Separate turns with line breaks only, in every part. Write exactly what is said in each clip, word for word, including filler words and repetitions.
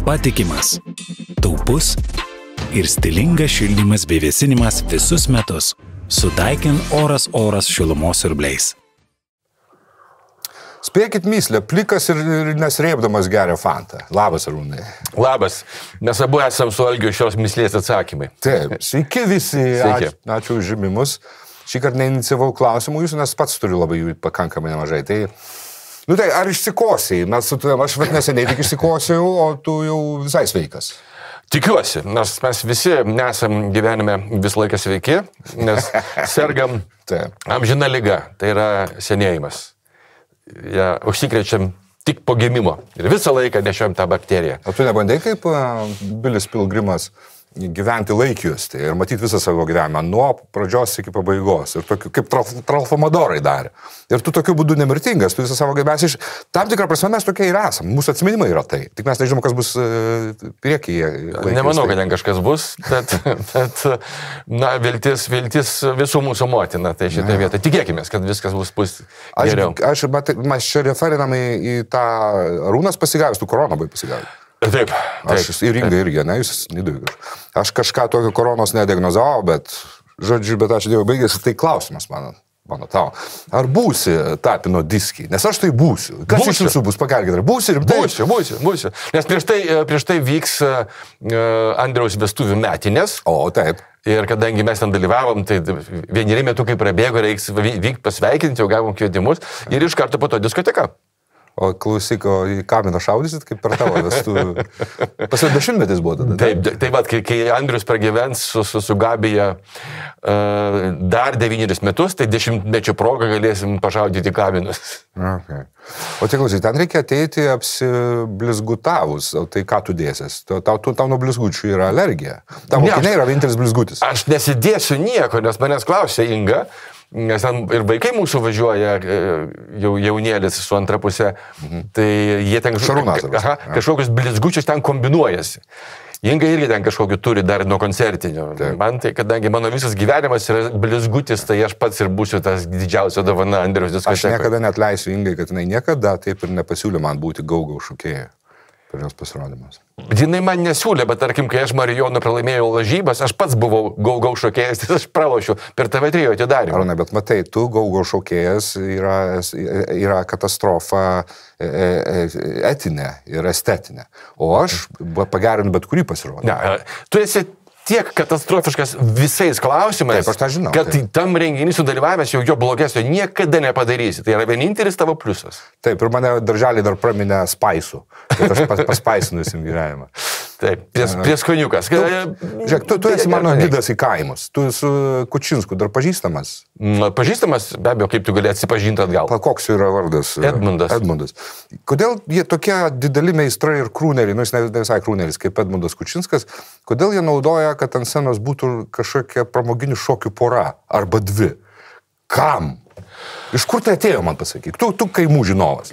patikimas, taupus ir stilingas šildymas bei vėsinimas visus metus. Su Daikin oras oras šilumos siurbliais.
Spėkit myslę, plikas ir, ir nesrėbdamas geria fantą. Labas, Arūnai.
Labas, mes abu esam su Algiu šios myslės atsakymai.
Taip, sveiki visi,
Sveiki.
ačiū, ačiū už žymimus. Šį kartą neinicijavau klausimų jūsų, nes pats turiu labai jų pakankamai nemažai. Tai, nu tai, ar išsikosiai? Mes su tavim, aš vat neseniai tik išsikosiau, o tu jau visai sveikas.
Tikiuosi, nes mes visi nesam gyvenime visą laiką sveiki, nes sergam amžina liga, tai yra senėjimas. Ja, užsikrečiam tik po gimimo ir visą laiką nešiojam tą bakteriją.
O tu nebandai kaip uh, Bilis Pilgrimas gyventi laikiusti ir matyti visą savo gyvenimą nuo pradžios iki pabaigos ir tokiu, kaip traf, tralfomadorai darė. Ir tu tokiu būdu nemirtingas, tu visą savo gyvenimą iš... Tam tikrą prasme mes tokie ir esam, mūsų atsiminimai yra tai. Tik mes nežinom, kas bus uh, priekyje.
Nemanau, kad ten kažkas bus, bet, bet na, viltis, viltis visų mūsų motina, tai šitą vietą. Tikėkimės, kad viskas bus, bus geriau.
Aš, aš bet, mes čia referinam į, į tą Arūnas pasigavęs, tu koroną bai pasigavęs.
Taip, taip.
Aš ir Inga irgi, ne, jūs nidui. Aš kažką tokio koronos nediagnozavau, bet, žodžiu, bet aš dėjau baigėsi, tai klausimas mano, mano tau. Ar būsi Tapino diskį? Nes aš tai būsiu. Kas būsiu. Iš jūsų bus, pakelkite, ar būsi rimtai?
Būsiu, būsiu, būsiu. Nes prieš tai, prieš tai vyks uh, Andriaus vestuvių metinės.
O, taip.
Ir kadangi mes ten dalyvavom, tai vieneri metukai prabėgo, reiks vykti pasveikinti, jau gavom kvietimus ir iš karto po to diskoteka.
O klausyk, o į kaminą šaudysit, kaip per tavo vestuvių. Pasio dešimtmetis buvo tada.
Taip, tai va, kai, kai Andrius pragyvens su, su, su Gabija uh, dar devynerius metus, tai dešimtmečio progą galėsim pašaudyti kaminus.
Okay. O tai klausyk, ten reikia ateiti apsiblizgutavus, o tai ką tu dėsies? Tau, tau, tau nuo blizgučių yra alergija. Tavo kiniai yra vienintelis blizgutis.
Aš nesidėsiu nieko, nes manęs klausė Inga. Nes ten ir vaikai mūsų važiuoja, jau jaunėlis su antra pusė, mhm. tai jie ten
Šarūnas,
aha, kažkokius blizgučius ten kombinuojasi. Inga irgi ten kažkokiu turi dar nuo koncertinio. Taip. Man tai, kadangi mano visas gyvenimas yra blizgutis, tai aš pats ir būsiu tas didžiausia dovana Andriaus diskotekos.
Aš niekada net leisiu Ingai, kad jinai niekada taip ir nepasiūlė man būti gaugau šokėja per jos pasirodymus.
Jinai man nesiūlė, bet tarkim, kai aš Marijonų pralaimėjau lažybas, aš pats buvau gaugau šokėjas, tai aš pralošiu per T V trys atidarymą.
Arūnai, bet matai, tu gaugau šokėjas yra, yra katastrofa etinė ir estetinė. O aš pagerinu bet kurį pasirodymą.
Ne, tu esi tiek katastrofiškas visais klausimais,
taip, aš tą žinau,
kad
taip.
Tam renginį sudalyvavęs jau jo blogesnio niekada nepadarysi. Tai yra vienintelis tavo pliusas.
Taip, ir mane darželį dar praminė spaisų, kad aš pas, paspaisinu visam gyvenimą.
Taip, pries, prieskoniukas.
Tu, žiūrėk, tu, tu esi mano gidas į kaimus. Tu su Kučinsku dar pažįstamas?
Pažįstamas, be abejo, kaip tu gali atsipažinti atgal.
Pa, koks yra vardas?
Edmundas.
Edmundas. Kodėl jie tokie dideli meistrai ir krūneriai, nu jis ne visai krūneris, kaip Edmundas Kučinskas, kodėl jie naudoja, kad ant scenos būtų kažkokia pramoginių šokių pora arba dvi? Kam? Iš kur tai atėjo, man pasakyk? Tu, tu kaimų žinovas.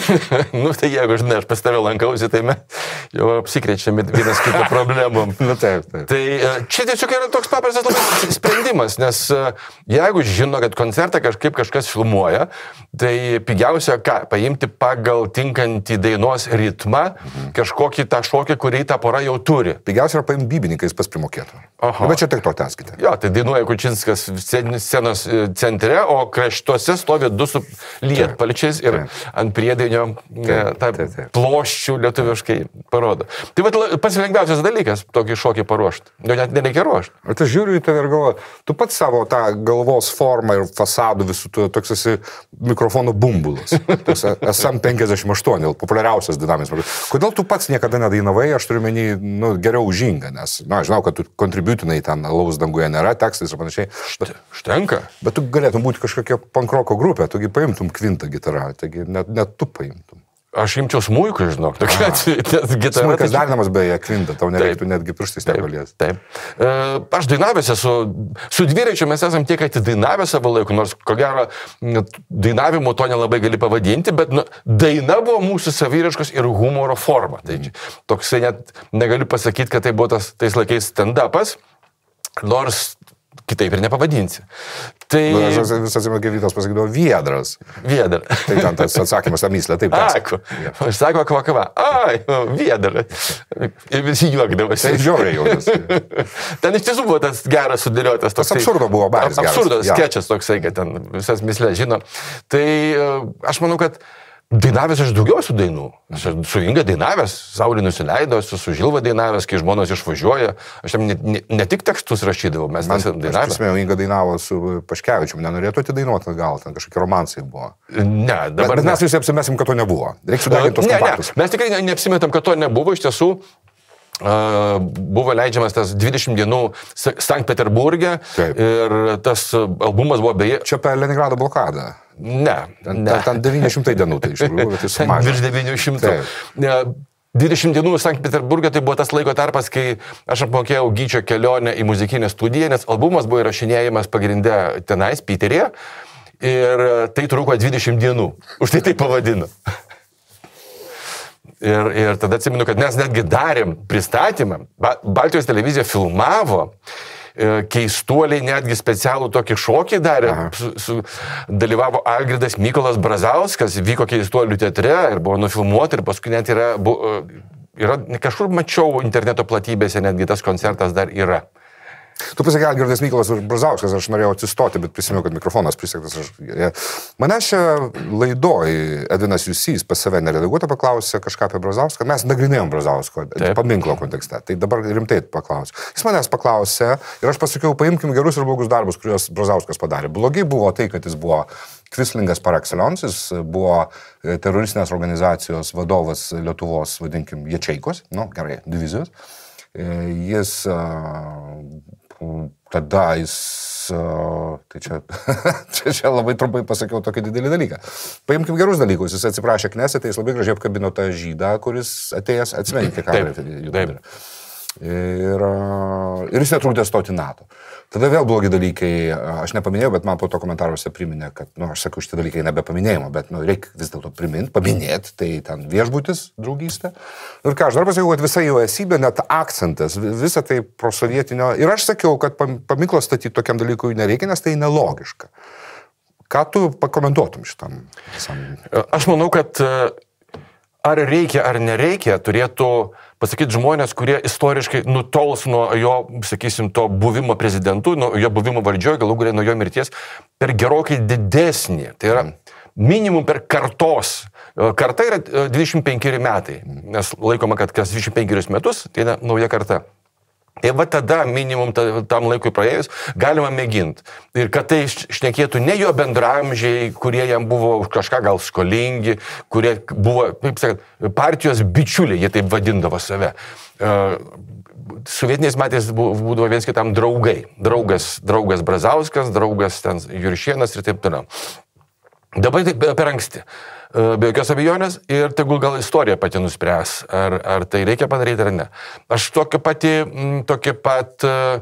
Nu, tai jeigu, žinai, aš pas tave lankausi, tai mes jau apsikrečiame vienas kitą problemom.
Nu, taip, taip.
Tai čia tiesiog yra toks paprastas sprendimas, nes jeigu žino, kad koncertą kažkaip kažkas filmuoja, tai pigiausia, ką, paimti pagal tinkantį dainos ritmą, mhm. kažkokį tą šokį, kurį ta pora jau turi.
Pigiausia yra paimti bybininkai, jis pas primokėtų.
Aha.
Bet čia tik to tęskite.
Jo, tai dainuoja Kučinskas scenos centre, o kraštuose stovi du su lietpalčiais ir ant priedainio tą ploščių lietuviškai parodo. Tai vat, pats lengviausias dalykas tokį šokį paruošti. Jo net nereikia ruošti.
Bet aš žiūriu į tave ir galvoju, tu pats savo tą galvos formą ir fasadų visų, tu toks esi mikrofono bumbulas. Toks S M penkiasdešimt aštuoni, populiariausias dinaminis. Kodėl tu pats niekada nedainavai, aš turiu menį, nu, geriau už Ingą, nes, na, aš žinau, kad tu kontributinai ten alaus danguje nėra, tekstais ir panašiai. Bet,
Štenka.
Bet tu galėtum būti kažkokia pankroko grupė, tugi paimtum kvintą gitarą, taigi net, net tu paimtum.
Aš imčiau smuikų, žinok, tokia gitara.
Smuikas darinamas beje kvintą, tau nereiktų netgi pirštais nepalies.
Taip, taip. Aš dainavęs esu, su dviračiu mes esam tiek atidainavę savo laiku, nors ko gero dainavimu to nelabai gali pavadinti, bet nu, daina buvo mūsų savyriškos ir humoro forma. Tai toksai net negaliu pasakyti, kad tai buvo tas, tais laikais stand-upas, nors kitaip ir nepavadinsi. Tai...
Aš vis atsimenu, kaip Vytas pasakydavo, viedras.
Viedra.
Tai ten tas atsakymas, ta myslė, taip.
Aku. Aš sako, kava, kava. Ai, viedras. Ir visi juokdavosi.
Tai žiauriai jaunas.
Ten iš tiesų buvo tas geras sudėliotas.
Tas absurdo buvo baris.
Absurdas skečas toksai, kad ten visas myslės žino. Tai aš manau, kad dainavęs aš daugiau esu dainų. Aš su Inga dainavęs, Saulė nusileido, esu su Žilva dainavęs, kai žmonos išvažiuoja. Aš tam ne, ne, ne tik tekstus rašydavau, mes mes dainavome. Aš prisimenu, Inga dainavo su Paškevičium, nenorėtų atidainuoti, gal ten kažkokie romansai buvo. Ne, dabar...
Bet, bet mes visi apsimesim, kad to nebuvo. Reikia sudeginti tos kompaktus.
Ne, ne, mes tikrai neapsimetam, kad to nebuvo. Iš tiesų, Uh, buvo leidžiamas tas dvidešimt dienų Sankt Peterburge. Taip. Ir tas albumas buvo beje...
Čia per Leningrado blokadą.
Ne.
Ten,
ne.
ten devyni šimtai dienų tai iš tikrųjų, bet jis sumažino.
Virš devynių šimtų. dvidešimt dienų Sankt Peterburge tai buvo tas laiko tarpas, kai aš apmokėjau Gyčio kelionę į muzikinę studiją, nes albumas buvo įrašinėjimas pagrinde tenais, Piteryje. Ir tai truko dvidešimt dienų. Už tai tai pavadino. Ir, ir tada atsimenu, kad mes netgi darėm pristatymą. Ba- Baltijos televizija filmavo, e, keistuoliai netgi specialų tokį šokį darė. Su, su, dalyvavo Algirdas Mykolas Brazauskas, vyko keistuolių teatre ir buvo nufilmuoti ir paskui net yra, bu, yra, kažkur mačiau interneto platybėse, netgi tas koncertas dar yra.
Tu pasakė, Algirdas Mykolas Brazauskas, aš norėjau atsistoti, bet prisimenu, kad mikrofonas prisektas. Aš... Mane šią laidoj Edvinas Jusys pas save neredaguotą paklausė kažką apie Brazauską. Mes nagrinėjom Brazausko paminklo kontekste. Tai dabar rimtai paklausė. Jis manęs paklausė ir aš pasakiau, paimkim gerus ir blogus darbus, kuriuos Brazauskas padarė. Blogai buvo tai, kad jis buvo kvislingas par excellence, jis buvo teroristinės organizacijos vadovas Lietuvos, vadinkim, Jačeikos, nu, gerai, divizijos. Jis... Tada jis, tai čia, čia, čia labai trumpai pasakiau tokį didelį dalyką. Paimkim gerus dalykus, jis atsiprašė Knesete, jis labai gražiai apkabino tą žydą, kuris atėjęs, atsimenkite, ką darė. Ir, ir jis netrukdė stoti NATO. Tada vėl blogi dalykai, aš nepaminėjau, bet man po to komentaruose priminė, kad, nu, aš sakau, šitie dalykai nebepaminėjimo, bet, nu, reikia vis dėlto priminti, paminėti, tai ten viešbutis, draugystė. Ir ką, aš dar pasakiau, kad visa jo esybė, net akcentas, visa tai prosovietinio. Ir aš sakiau, kad paminklo statyti tokiam dalykui nereikia, nes tai nelogiška. Ką tu pakomentuotum šitam visam?
Aš manau, kad ar reikia, ar nereikia, turėtų pasakyti žmonės, kurie istoriškai nutols nuo jo, sakysim, to buvimo prezidentu, nuo jo buvimo valdžioje, galų galia nuo jo mirties, per gerokai didesnį. Tai yra minimum per kartos. Karta yra dvidešimt penkeri metai, nes laikoma, kad kas dvidešimt penkerius metus, tai yra nauja karta. Ir va tada minimum tam laikui praėjus galima mėginti. Ir kad tai šnekėtų ne jo bendramžiai, kurie jam buvo kažką gal skolingi, kurie buvo, kaip sakant, partijos bičiuliai, jie taip vadindavo save. Sovietiniais metais būdavo viens kitam draugai. Draugas, draugas Brazauskas, draugas ten Juršėnas ir taip toliau. Dabar tai per anksti. Be jokios abejonės ir tegul gal istorija pati nuspręs, ar, ar tai reikia padaryti ar ne. Aš tokį patį, tokį pat uh,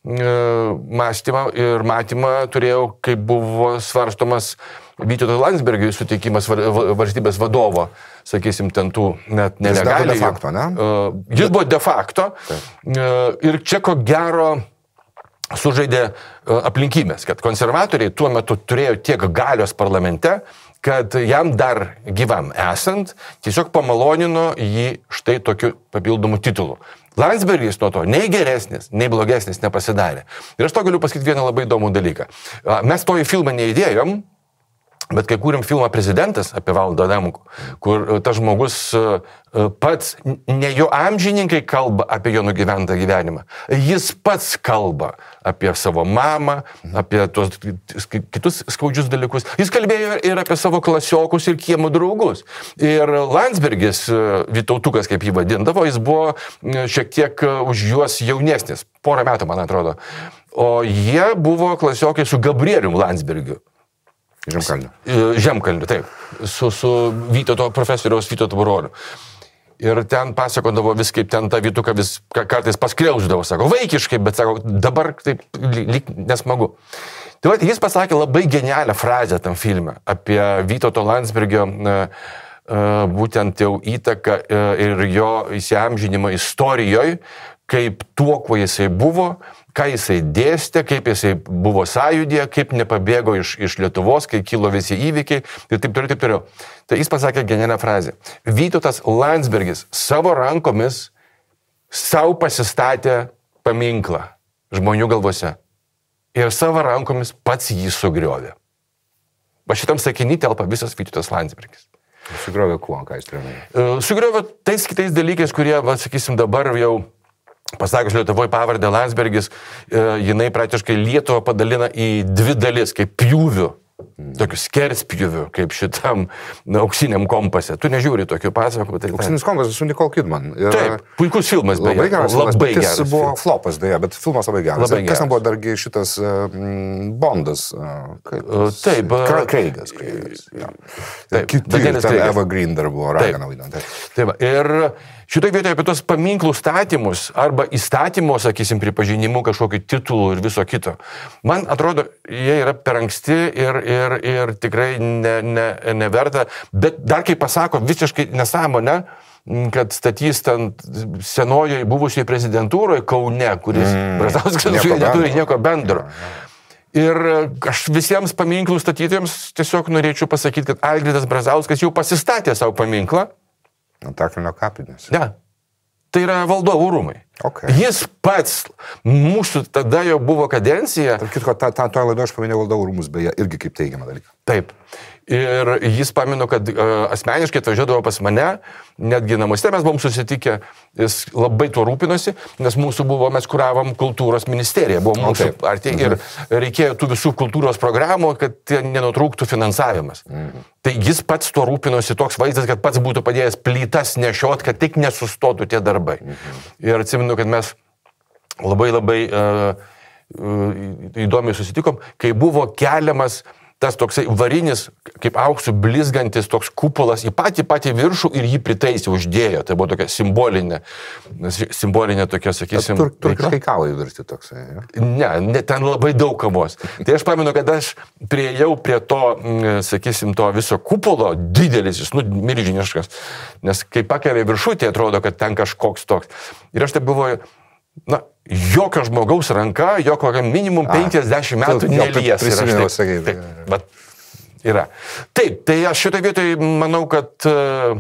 mąstymą ir matymą turėjau, kai buvo svarstomas Vytautui Landsbergiui suteikimas valstybės vadovo, sakysim, ten tų net nelegaliai.
Jis de facto, ne?
Uh, jis buvo de facto. Uh, ir čia ko gero sužaidė uh, aplinkybės, kad konservatoriai tuo metu turėjo tiek galios parlamente, kad jam dar gyvam esant, tiesiog pamalonino jį štai tokiu papildomu titulu. Landsbergis nuo to nei geresnis, nei blogesnis nepasidarė. Ir aš to galiu pasakyti vieną labai įdomų dalyką. Mes to į filmą neįdėjom, bet kai kūrėm filmą Prezidentas apie Valdą Adamkų, kur tas žmogus pats, ne jo amžininkai kalba apie jo nugyventą gyvenimą, jis pats kalba apie savo mamą, apie tuos kitus skaudžius dalykus. Jis kalbėjo ir apie savo klasiokus ir kiemo draugus. Ir Landsbergis, Vytautukas, kaip jį vadindavo, jis buvo šiek tiek už juos jaunesnis, porą metų, man atrodo. O jie buvo klasiokai su Gabrielium Landsbergiu.
Žemkalniu.
Žemkalniu, taip. Su, su Vytauto profesoriaus Vytauto broliu. Ir ten pasakodavo vis, kaip ten tą Vytuką vis kartais paskliausdavo, sako, vaikiškai, bet sako, dabar taip lyg nesmagu. Tai va, jis pasakė labai genialią frazę tam filme apie Vytauto Landsbergio būtent jau įtaką ir jo įsiamžinimą istorijoje, kaip tuo, kuo jisai buvo ką jisai dėstė, kaip jisai buvo sąjūdėje, kaip nepabėgo iš, iš Lietuvos, kai kilo visi įvykiai ir taip toliau, taip toliau. Tai jis pasakė genialią frazę. Vytautas Landsbergis savo rankomis savo pasistatė paminklą žmonių galvose ir savo rankomis pats jį sugriovė. Va šitam sakiny telpa visas Vytautas Landsbergis.
Sugriovė kuo, ką jis turėjo?
Sugriovė tais kitais dalykais, kurie, va, sakysim, dabar jau pasakius Lietuvoje pavardę Landsbergis, jinai praktiškai Lietuvą padalina į dvi dalis, kaip pjūvių. Tokių skerspjūvių, kaip šitam na, auksiniam kompase. Tu nežiūri tokių pasakų. Tai,
Auksinis kompasas su Nicole Kidman. Ir,
taip, puikus filmas, beje.
Labai geras filmas,
labai
bet
geras
jis buvo
filmas.
flopas, dėja, bet filmas labai geras.
Labai
Kas
geras.
ten buvo dargi šitas uh, Bondas? Uh,
taip. Uh,
Craigas. Craigas ja.
Taip.
Kiti,
Danielius
ten
Craigas.
Eva Green dar buvo, Ragana vaidinant. Taip.
Taip. Ir šitoje vietoje apie tos paminklų statymus arba įstatymo, sakysim, pripažinimų kažkokių titulų ir viso kito. Man atrodo, jie yra per anksti ir, ir, ir tikrai ne, ne, neverta, bet dar kaip pasako visiškai nesąmonę, kad statys ten senojoje buvusioje prezidentūroje Kaune, kuris mm, Brazauskas su juo neturi nieko bendro. Ir aš visiems paminklų statytojams tiesiog norėčiau pasakyti, kad Algirdas Brazauskas jau pasistatė savo paminklą.
Antakalnio kapinės.
Ne. Tai yra valdovų rūmai.
Okay.
Jis pats, mūsų tada jau buvo kadencija.
Tarp kitko, tą ta, ta laidą aš paminėjau valdovų rūmus, beje, irgi kaip teigiamą dalyką.
Taip. Ir jis pamenu, kad uh, asmeniškai atvažiuodavo pas mane, netgi namuose mes buvom susitikę, jis labai tuo rūpinosi, nes mūsų buvo, mes kuravom kultūros ministeriją, buvo mūsų
okay.
partija mhm. ir reikėjo tų visų kultūros programų, kad nenutrūktų finansavimas. Mhm. Tai jis pats tuo rūpinosi, toks vaizdas, kad pats būtų padėjęs plytas nešiot, kad tik nesustotų tie darbai. Mhm. Ir atsimenu, kad mes labai labai uh, uh, įdomiai susitikom, kai buvo keliamas tas toksai varinis, kaip auksų blizgantis toks kupolas į patį patį viršų ir jį pritaisė, uždėjo. Tai buvo tokia simbolinė, simbolinė tokia, sakysim...
Tur, turkiškai kavai virti toksai, ja?
Ne, ne, ten labai daug kavos. Tai aš pamenu, kad aš priejau prie to, sakysim, to viso kupolo, didelis, jis, nu, milžiniškas, nes kai pakelia viršutė, atrodo, kad ten kažkoks toks. Ir aš taip galvoju, na, jokio žmogaus ranka, jokio minimum penkiasdešimt metų nelies.
Prisiminiau, sakai.
Taip, bet yra. Taip, tai aš šitą vietoj manau, kad uh,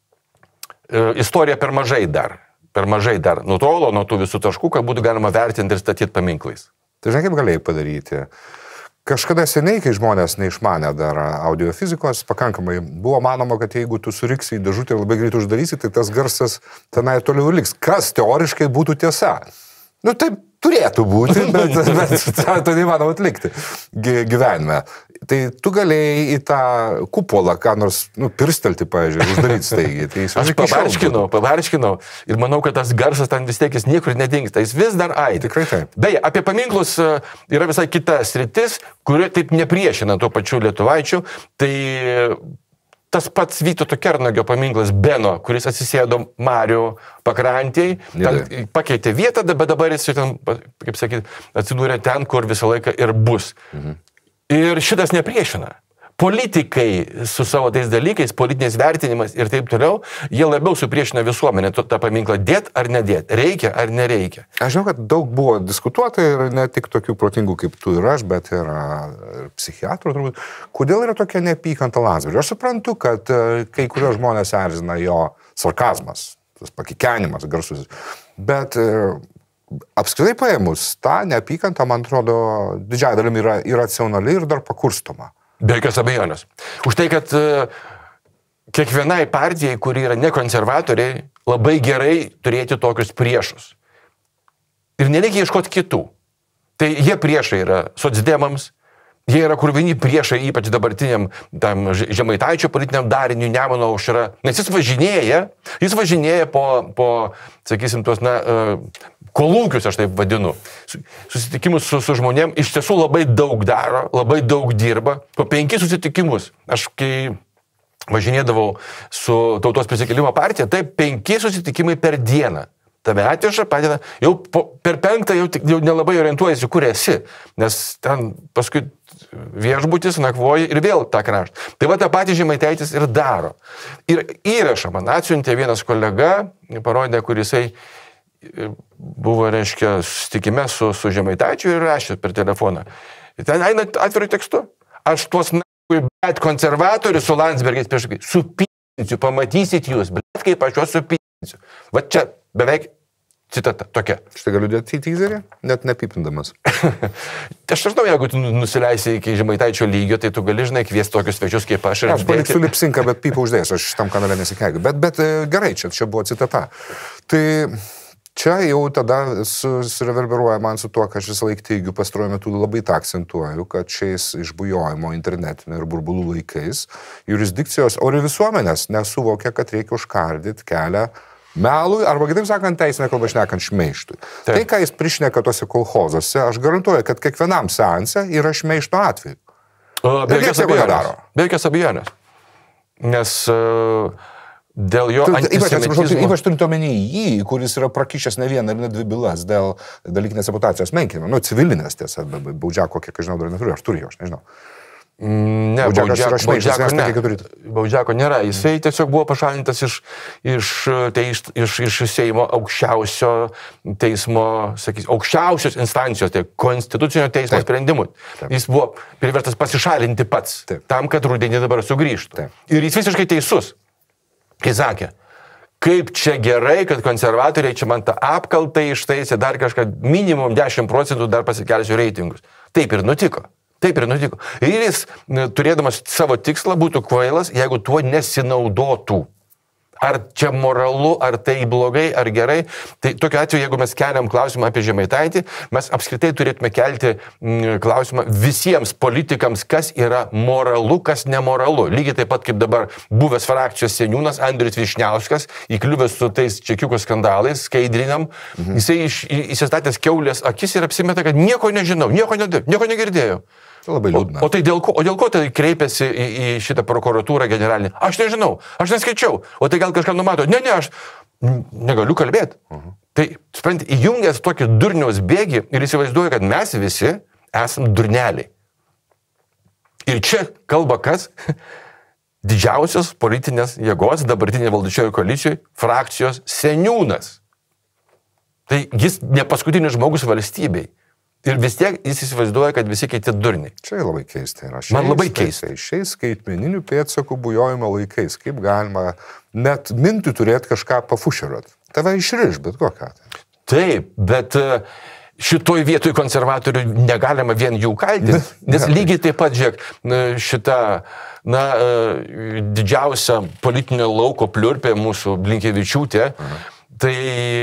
uh, istorija per mažai dar, per mažai dar nutolo nuo tų visų taškų, kad būtų galima vertinti ir statyti paminklais.
Tai žinai, kaip galėjai padaryti? Kažkada seniai, kai žmonės neišmanė dar audiofizikos, pakankamai buvo manoma, kad jeigu tu suriksi į dėžutę ir labai greit uždarysi, tai tas garsas tenai toliau liks. Kas teoriškai būtų tiesa? Nu, taip turėtų būti, bet, bet to neįmanoma atlikti gyvenime. Tai tu galėjai į tą kupolą, ką nors, nu, pirstelti, pavyzdžiui, uždaryti staigiai. Tai
aš pabarškinau, pabarškinau ir manau, kad tas garsas ten vis tiek jis niekur nedingsta, jis vis dar aidi.
Tikrai taip.
Beje, apie paminklus yra visai kita sritis, kuri taip nepriešina tuo pačiu lietuvaičiu. Tai tas pats Vytauto Kernagio paminklas Beno, kuris atsisėdo Marių pakrantėj, pakeitė vietą, bet dabar jis ten, kaip sakyti, atsidūrė ten, kur visą laiką ir bus. Mhm. Ir šitas nepriešina. Politikai su savo tais dalykais, politinis vertinimas ir taip toliau, jie labiau supriešina visuomenę tą paminklą dėt ar nedėt, reikia ar nereikia.
Aš žinau, kad daug buvo diskutuota ir ne tik tokių protingų kaip tu ir aš, bet ir, ir psichiatrų turbūt. Kodėl yra tokia neapykanta Landsbergiui? Aš suprantu, kad kai kurios žmonės erzina jo sarkazmas, tas pakikenimas garsusis, bet apskritai paėmus, ta neapykanta, man atrodo, didžiąją dalimi yra iracionali ir dar pakurstoma.
Be jokios abejonės. Už tai, kad uh, kiekvienai partijai, kuri yra nekonservatoriai, labai gerai turėti tokius priešus. Ir nereikia ieškoti kitų. Tai jie priešai yra socdemams, jie yra kurvini priešai, ypač dabartiniam tam Žemaitaičio politiniam dariniui Nemuno aušra. Nes jis važinėja, jis važinėja po, po sakysim, tuos, na, uh, kolūkius, aš taip vadinu, susitikimus su, su žmonėm, iš tiesų labai daug daro, labai daug dirba, po penkis susitikimus. Aš kai važinėdavau su Tautos prisikėlimo partija, tai penki susitikimai per dieną. Tave atveža, padeda, jau po, per penktą jau, jau nelabai orientuojasi, kur esi, nes ten paskui viešbutis, nakvoji ir vėl tą kraštą. Tai va tą patį Žemaitaitis ir daro. Ir įrašą man atsiuntė vienas kolega, parodė, kur jisai buvo, reiškia, susitikime su, su Žemaitaičiu ir rašė per telefoną. Ir ten eina atviru tekstu. Aš tuos na***ui, bet konservatorius su Landsbergiais prieš kai supinsiu, pamatysit jūs, bet kaip aš juos supinsiu. Va čia beveik citata tokia.
Štai galiu dėti į teaserį, net nepipindamas.
Aš žinau, jeigu tu nusileisi iki Žemaitaičio lygio, tai tu gali, žinai, kviesti tokius svečius kaip aš.
Aš paliksiu lipsinką, bet pipą uždėsiu, aš šitam kanale nesikeikiu. Bet, bet gerai, čia, čia buvo citata. Tai čia jau tada sureverberuoja man su tuo, kad aš visą laiką teigiu, pastaruoju metu labai tą akcentuoju, kad šiais išbujojimo internetinio ir burbulų laikais jurisdikcijos, o ir visuomenės nesuvokia, kad reikia užkardyti kelią melui, arba kitaip sakant, teisinė kalba šnekant šmeištui. Taip. Tai, ką jis prišneka tose kolchozose, aš garantuoju, kad kiekvienam seanse yra šmeišto atveju.
Be jokios abejonės. Be jokios abejonės. Nes uh, dėl jo antisemitizmo...
Ypač turint omeny jį, kuris yra prakišęs ne vieną ir ne dvi bylas dėl dalykinės reputacijos menkinimo. Nu, civilinės tiesa, Baudžiako, kiek aš žinau, dar neturiu, aš turiu jo, aš nežinau.
Ne, Baudžiako, Baudžiako, ne. Baudžiako nėra. Jisai tiesiog buvo pašalintas iš, iš, teis, iš, iš Seimo aukščiausio teismo, sakys, aukščiausios instancijos, tai konstitucinio teismo Taip. Sprendimui. Taip. Jis buvo priverstas pasišalinti pats, Taip. Tam, kad rudenį dabar sugrįžtų. Taip. Ir jis visiškai teisus. Jis sakė, kaip čia gerai, kad konservatoriai čia man tą apkaltą ištaisė dar kažką, minimum dešimt procentų dar pasikelsiu reitingus. Taip ir nutiko. Taip ir nutiko. Ir jis, turėdamas savo tikslą, būtų kvailas, jeigu tuo nesinaudotų. Ar čia moralu, ar tai blogai, ar gerai. Tai tokiu atveju, jeigu mes keliam klausimą apie Žemaitaitį, mes apskritai turėtume kelti m, klausimą visiems politikams, kas yra moralu, kas nemoralu. Lygiai taip pat kaip dabar buvęs frakcijos seniūnas Andrius Vyšniauskas, įkliuvęs su tais čekiukų skandalais, skaidrinam, mhm. jisai iš, įsistatęs kiaulės akis ir apsimeta, kad nieko nežinau, nieko, nedė, nieko negirdėjau.
Labai liūdna.
O, o, tai dėl ko, o dėl ko tai kreipėsi į, į šitą prokuratūrą generalinį? Aš nežinau, aš neskaičiau. O tai gal kažką numato? Ne, ne, aš negaliu kalbėti. Uh-huh. Tai, supranti, įjungęs tokį durniaus bėgį ir įsivaizduoju, kad mes visi esam durneliai. Ir čia kalba kas? Didžiausios politinės jėgos dabartinė valdančioji koalicijoj frakcijos seniūnas. Tai jis ne paskutinis žmogus valstybei. Ir vis tiek jis įsivaizduoja, kad visi kiti durniai.
Čia labai keista yra. Šiais,
Man labai keista.
Šiais skaitmeninių pėdsakų bujojimo laikais, kaip galima net mintį turėti kažką pafušeruoti. Tave išriš, bet kokią.
Taip, bet šitoj vietoj konservatorių negalima vien jų kaltinti, nes lygiai taip pat, žiūrėk, šita, na, didžiausia politinio lauko pliurpė mūsų Blinkevičiūtė, mhm. tai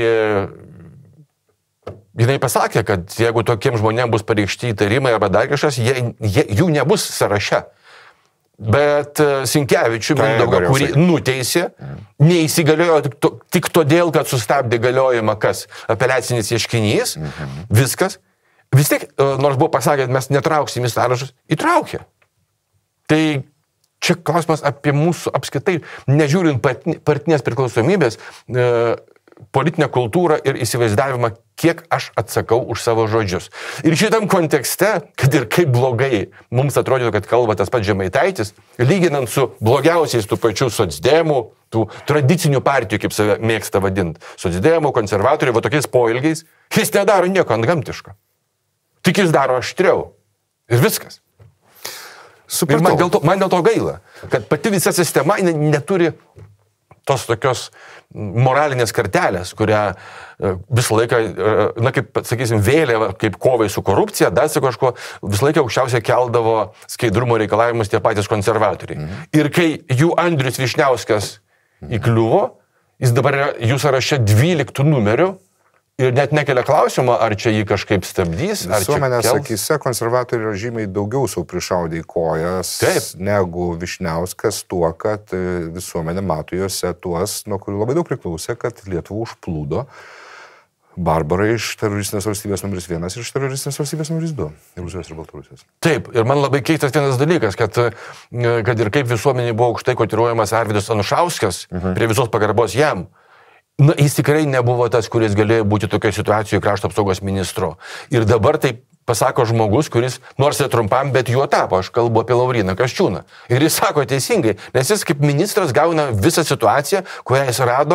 jinai pasakė, kad jeigu tokiem žmonėm bus pareikšti įtarimai arba dar kažkas, jie, jie, jų nebus sąraše. Bet Sinkevičių Mindaugą, kurį nuteisė, neįsigaliojo tik, to, tik todėl, kad sustabdė galiojimą kas apeliacinis ieškinys, mhm. viskas. Vis tiek, nors buvo pasakę, kad mes netrauksim į sąrašus, įtraukė. Tai čia klausimas apie mūsų apskritai, nežiūrint partinės priklausomybės, politinę kultūrą ir įsivaizdavimą, kiek aš atsakau už savo žodžius. Ir šitam kontekste, kad ir kaip blogai mums atrodytų, kad kalba tas pats Žemaitaitis, lyginant su blogiausiais tų pačių socdemų, tų tradicinių partijų, kaip save mėgsta vadinti, socdemų, konservatorių, va tokiais poilgiais, jis nedaro nieko antgamtiško. Tik jis daro aštriau. Ir viskas. Ir man dėl to, man dėl to gaila, kad pati visa sistema neturi tos tokios moralinės kartelės, kurią visą laiką, na kaip, sakysim, vėliava, kaip kovai su korupcija, dar su kažko, visą laiką aukščiausiai keldavo skaidrumo reikalavimus tie patys konservatoriai. Mhm. Ir kai jų Andrius Vyšniauskas įkliuvo, jis dabar yra jų sąraše dvyliktų numerių ir net nekelia klausimą, ar čia jį kažkaip stabdys, ar čia
Visuomenės
kels.
akyse konservatoriai yra žymiai daugiau savo prišaudė į kojas Taip. negu Vyšniauskas tuo, kad visuomenė mato juose tuos, nuo kurių labai daug priklausė, kad Lietuvą užplūdo barbarai iš teroristinės valstybės numeris vienas ir iš teroristinės valstybės numeris du, Rusijos ir Baltarusijos.
Taip, ir man labai keistas vienas dalykas, kad, kad ir kaip visuomenė buvo aukštai kotiruojamas Arvydas Anušauskas, mhm. prie visos pagarbos jam, na, jis tikrai nebuvo tas, kuris galėjo būti tokioje situacijoje krašto apsaugos ministru. Ir dabar taip pasako žmogus, kuris nors ir trumpam, bet juo tapo. Aš kalbu apie Lauryną Kasčiūną. Ir jis sako teisingai, nes jis kaip ministras gauna visą situaciją, kurią jis rado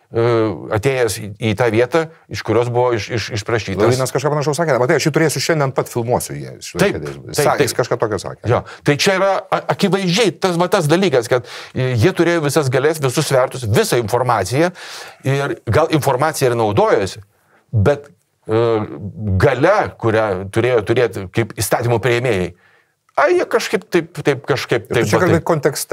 atėjęs į tą vietą, iš kurios buvo iš, iš, išprašytas.
Laurinas kažką panašaus sakė, matai, aš jį turėsiu šiandien pat filmuosiu jį.
Taip,
taip, taip. Jis kažką tokio sakė.
Jo, tai čia yra akivaizdžiai tas, va, tas dalykas, kad jie turėjo visas galės, visus svertus, visą informaciją ir gal informacija ir naudojosi, bet uh, gale, kurią turėjo turėti kaip įstatymų priėmėjai, a, jie kažkaip taip, taip kažkaip taip.
Čia kalbėt kontekste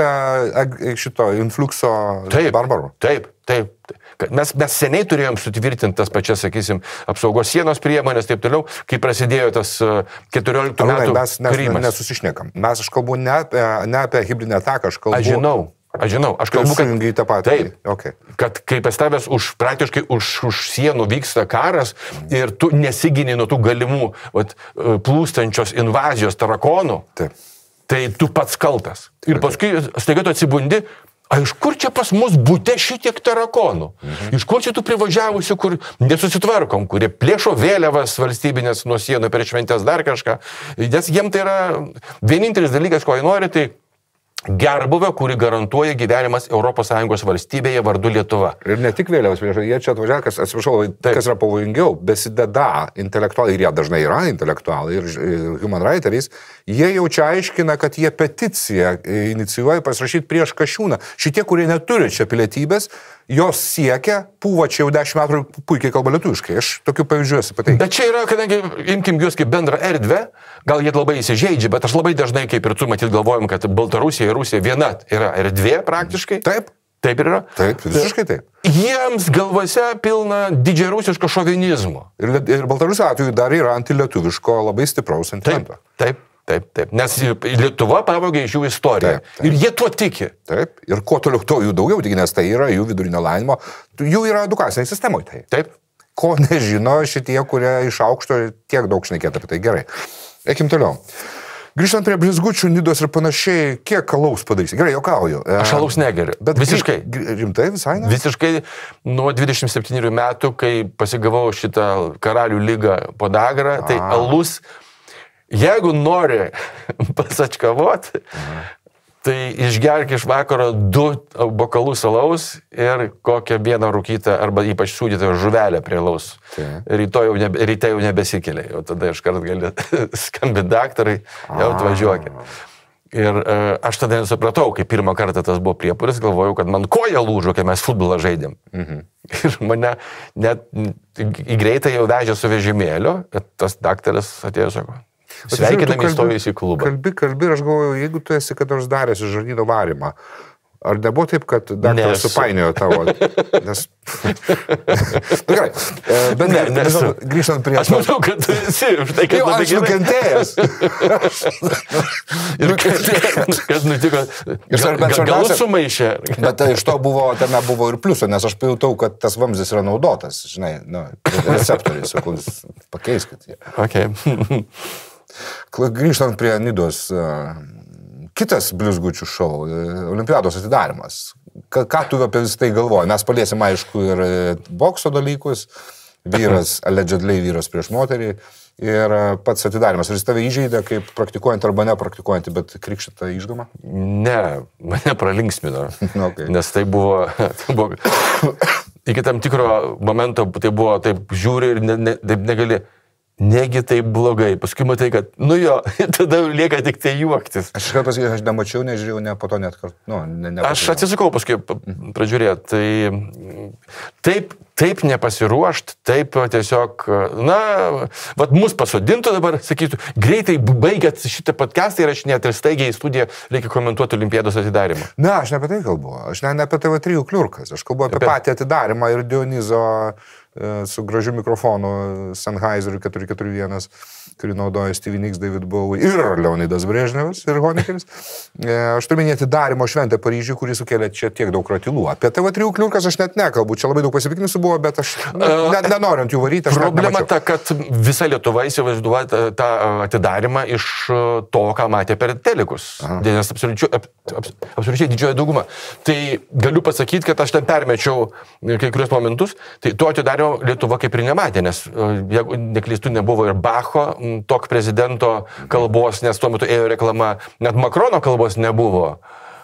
šito influxo barbarų.
Taip, taip. taip. Mes, mes seniai turėjom sutvirtinti tas pačias, sakysim, apsaugos sienos priemonės, taip toliau, kai prasidėjo tas keturioliktų metų
mes
karimas.
Mes nesusišnekam. Mes, aš kalbu ne apie, ne apie hibridinę ataką, aš kalbu...
Aš žinau. Aš žinau, aš kalbu, kad,
taip,
okay. kad kai pas tavęs už, praktiškai už, už sienų vyksta karas ir tu nesigini nuo tų galimų vat, plūstančios invazijos tarakonų,
taip.
Tai tu pats kaltas. Ir paskui staiga tu atsibundi, a iš kur čia pas mus būte šitiek tarakonų? Mhm. Iš kur čia tų privažiavusių, kur nesusitvarkom, kurie plėšo vėliavas valstybinės nuo sienų per šventės dar kažką. Nes jiem tai yra vienintelis dalykas, ko jie nori, tai gerbuvio, kurį garantuoja gyvenimas Europos Sąjungos valstybėje vardu Lietuva.
Ir ne tik vėliavas, jie čia atvažiavo, kas, atsiprašau, kas yra pavojingiau, besideda intelektualai, ir jie dažnai yra intelektualai, ir human righteris, jie jau čia aiškina, kad jie peticiją inicijuoja pasirašyti prieš Kasčiūną. Šitie, kurie neturi čia pilietybės, jos siekia, pūva čia jau dešimt metų puikiai kalba lietuviškai. Aš tokių pavyzdžių esu pateikęs.
Bet čia yra, kadangi imkim juos kaip bendrą erdvę, gal jie labai įsižeidžia, bet aš labai dažnai, kaip ir tu matyt galvojam, kad Baltarusija ir Rusija viena yra erdvė praktiškai.
Taip.
Taip ir yra.
Taip, visiškai taip.
Jiems galvose pilna didžiarusiško šovinizmo.
Ir, ir Baltarusija atveju dar yra antilietuviško labai stipraus sentimento.
Taip, taip. Taip, taip, nes Lietuva pavogė iš jų istoriją. Taip, taip. Ir jie tuo tiki.
Taip, ir kuo toliau, to jų daugiau tiki, nes tai yra jų vidurinio lavinimo, jų yra edukaciniai sistemoje. Tai.
Taip.
Ko nežino šitie, kurie iš aukšto tiek daug šnekėtų apie tai. Gerai. Eikim toliau. Grįžtant prie blizgučių, nidos ir panašiai, kiek alaus padarysi? Gerai, jokauju.
Aš alaus negeriu. Bet visiškai.
Rimtai visai ne?
Visiškai nuo dvidešimt septynių metų, kai pasigavau šitą karalių lygą podagrą, tai A. alus... Jeigu nori pasačkavot, tai išgerk iš vakaro du bokalus alaus ir kokią vieną rūkytą arba ypač sūdytą žuvelę prie alaus. Rytoj jau, nebe, ryte jau nebesikelia, jau tada iškart gali skambinti daktarai, jau atvažiuokit. Ir e, aš tada nesupratau, kai pirmą kartą tas buvo priepuris, galvojau, kad man koja lūžo, kai mes futbolą žaidėm. Mhm. Ir mane net į greitą jau vežė su vežimėliu, tas daktaras atėjo, sako, sveikinam įstojus į klubą.
Kalbi, kalbi, ir aš galvoju, jeigu tu esi kad nors daręs žarnyno varymą, ar nebuvo taip, kad daktaras supainiojo tavo? Nes... Na gerai, bet ne, ne, nežinau, grįžtant prie...
Aš manau, kad tu esi už tai, kad...
Jau, aš nukentėjęs.
Ir kas nutiko? Gal, gal sumaišė?
Bet iš to buvo, tame buvo ir pliusų, nes aš pajutau, kad tas vamzdis yra naudotas, žinai, nu, receptoriai, sakau, pakeiskit jį.
Okay.
Grįžtant prie Nidos... Kitas blizgučių šou, olimpiados atidarimas. Ką, ką tu apie visą tai galvoji? Mes paliesim, aišku, ir bokso dalykus, vyras, allegedly vyras prieš moterį, ir pats atidarimas. Ar jis tave įžeidė kaip praktikuojant arba nepraktikuojant, bet krikštą išgamą?
Ne, mane pralinksmino,
okay.
Nes tai buvo, tai buvo iki tam tikro momento, tai buvo taip žiūri ir ne, ne, taip negali... Negi tai blogai. Paskui matai, kad, nu jo, tada lieka tik tai juoktis.
Aš ką pasakysiu, aš nemačiau, nežiūrėjau, ne po to net kartu. Nu, ne, ne
aš atsisakau paskui pradžiūrėti. Tai taip, taip nepasiruošt, taip tiesiog, na, vat mus pasodintų dabar, sakytų, greitai baigiat šitą podcastą ir aš net ir staigiai į studiją reikia komentuoti olimpiados atidarimą.
Ne, aš ne apie tai kalbu. Aš ne, ne apie T V trys kliurkas. Aš kalbu apie, apie patį atidarimą ir Dionizo su gražiu mikrofonu Sennheiser keturi keturi vienas, kurį naudoja Stevie Nicks, David Bowie ir Leonidas Brežnevas ir Honekeris. Aš turiu minėti atidarymo šventę Paryžiui, kurį sukėlė čia tiek daug ratilų. Apie T V trys kliurkas aš net nekalbu, čia labai daug pasipiknusių buvo, bet aš net nenorint jų varyti.
Problema ta, kad visa Lietuva įsivaizduoja tą, tą atidarimą iš to, ką matė per telikus. Nes absoliučiai, absoliučiai didžioji dauguma. Tai galiu pasakyti, kad aš ten permečiau kai kurios momentus, tai to atidarymo Lietuva kaip ir nematė, nes jeigu neklystu nebuvo ir Bacho tok prezidento kalbos, nes tuo metu ėjo reklama, net Makrono kalbos nebuvo.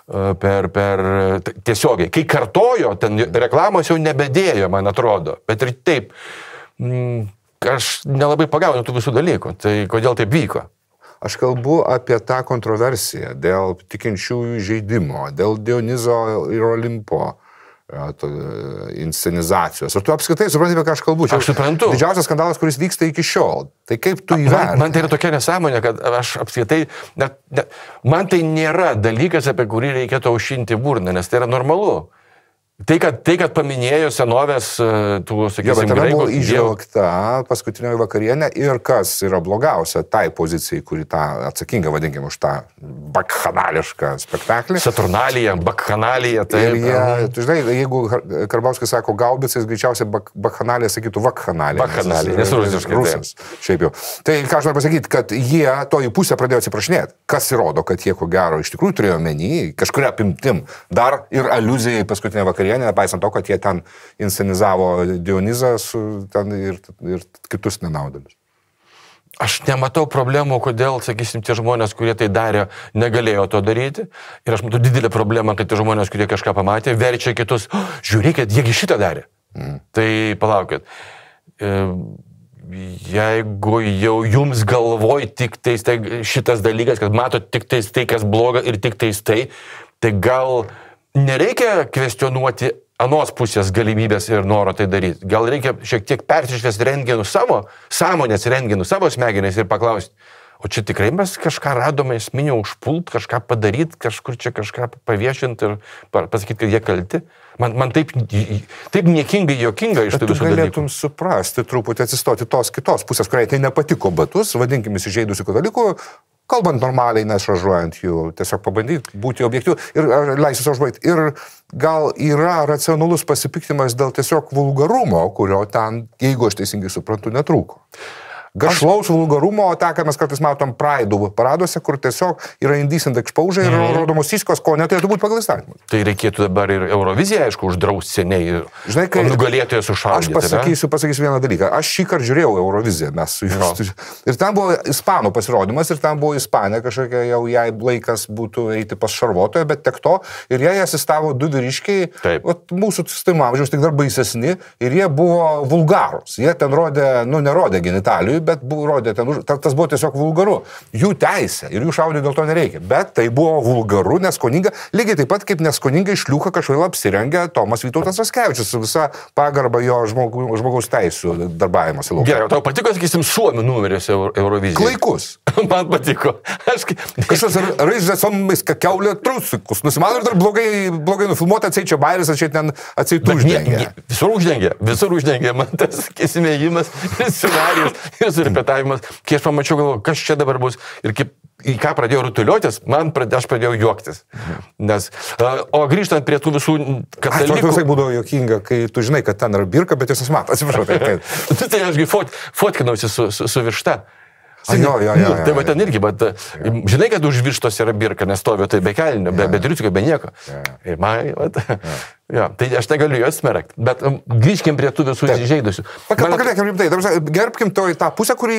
per, per tiesiogiai. Kai kartojo, ten reklamos jau nebedėjo, man atrodo. Bet ir taip, mm, aš nelabai pagaunu tų visų dalykų. Tai kodėl taip vyko?
Aš kalbu apie tą kontroversiją dėl tikinčiųjų žaidimo, dėl Dionizo ir Olimpo inscenizacijos. Ar tu apskritai supranti, apie ką aš kalbu? Čia
aš suprantu.
Didžiausias skandalas, kuris vyksta iki šiol. Tai kaip tu įvertini?
Man, man tai yra tokia nesąmonė, kad aš apskritai, net, net, man tai nėra dalykas, apie kurį reikėtų aušinti burną, nes tai yra normalu. Tai kad, tai, kad paminėjo senovės tų, sakysim,
jo, bet tada
graikų...
buvo įžvelgta paskutinioji vakarienė ir kas yra blogiausia tai pozicijai, kuri tą atsakingą, vadinkime, už tą bakchanališką spektaklį.
Saturnalija, bakchanalija. Tai...
Ir jie, tu žinai, jeigu Karbauskis sako gaubicais, greičiausiai bak, bakchanalija sakytų vakchanalija.
Bakchanalija, nes rusiškai.
Rusas, šiaip jau. Tai ką aš noriu pasakyti, kad jie toji pusę pradėjo atsiprašinėti. Kas įrodo, kad jie ko gero iš tikrųjų turėjo menį, kažkuria apimtim, dar ir aliuzija į paskutinę vakarienę. Nepaisant to, kad jie ten inscenizavo Dionizą su, ten ir, ir kitus nenaudėlius.
Aš nematau problemų, kodėl, sakysim, tie žmonės, kurie tai darė, negalėjo to daryti. Ir aš matau didelę problemą, kad tie žmonės, kurie kažką pamatė, verčia kitus, oh, žiūrėkit, jiegi šitą darė. Mm. Tai palaukit. E, jeigu jau jums galvoj tik tais tai, šitas dalykas, kad matot tik tais tai, kas bloga ir tik tais tai, tai gal... Nereikia kvestionuoti anos pusės galimybės ir noro tai daryti. Gal reikia šiek tiek persišvesti rentgenų savo, sąmonės rentgenų savo smegenės ir paklausti, o čia tikrai mes kažką radome esminio užpult, kažką padaryti, kažkur čia kažką paviešinti ir pasakyti, kad jie kalti. Man, man taip, taip niekingai, jokinga iš tų visų dalykų.
Bet tu galėtum suprasti, truputį atsistoti tos kitos pusės, kuriai tai nepatiko batus, vadinkim įsižeidusių katalikų, kalbant normaliai, nešažuojant jų, tiesiog pabandyti būti objektyviu ir leisti savo užbaigti. Ir gal yra racionalus pasipiktimas dėl tiesiog vulgarumo, kurio ten, jeigu aš teisingai suprantu, netrūko. Gašlaus vulgarumo, tą, ką mes kartais matom Praidų paraduose, kur tiesiog yra indecent exposure ir mm. rodomos įskos, ko neturėtų būti pagal įstatymą.
Tai reikėtų dabar ir Euroviziją, aišku, uždrausti seniai. Žinai, kai nugalėtojas sušaudyti.
Aš pasakysiu, pasakysiu vieną dalyką. Aš šį kartą žiūrėjau Euroviziją, mes su jumis. No. Ir ten buvo ispanų pasirodymas, ir ten buvo Ispanija, kažkokia jau jai laikas būtų eiti pas šarvotoją, bet tek to. Ir jie asistavo du vyriškiai, vat, mūsų sistema amžiaus tik dar baisesni, ir jie buvo vulgarūs. Jie ten rodė, nu, nerodė genitalijų, bet buvo rodė ten, tas buvo tiesiog vulgaru. Jų teisė ir jų šaudyti dėl to nereikia. Bet tai buvo vulgaru, neskoninga, lygiai taip pat kaip neskoningai šliūka kažkodėl apsirengė Tomas Vytautas Raskevičius su visa pagarba jo žmogų, žmogaus teisų darbavimas į lauką.
Gerai, tau patiko, sakysim, Suomių numeris Eurovizijai?
Klaikus.
Man patiko. Aš...
Kažkas raizžasomis kakiaulė trusikus. Nusimano ir dar blogai, blogai nufilmuota, atseit čia bairis, atseit ten atseit uždengė.
Visur uždengė, visur uždengė. Man tas įsimėjimas ir scenarijus ir surepetavimas. Kai aš pamačiau, galvoju, kas čia dabar bus ir kaip, į ką pradėjau rutuliotis, man pradė, aš pradėjau juoktis. Nes, o grįžtant prie tų visų katalikų...
Ai, visai būdavo juokinga, kai tu žinai, kad ten yra birka, bet jūs mato, atsiprašau. Tai,
tai. tai ašgi fot, fotkinausi su, su, su višta.
A, jo, jo, jo, jo,
tai va ten irgi, bet žinai, kad už vištos yra birka, nes stovi tai be kelnių, be, be triusikio, be nieko. Ir man, vat, ja, tai aš negaliu jos smerkti, bet um, grįžkim prie tų visų įsižeidusių.
Pakalbėkim rimtai, gerbkim to į tą pusę, kuri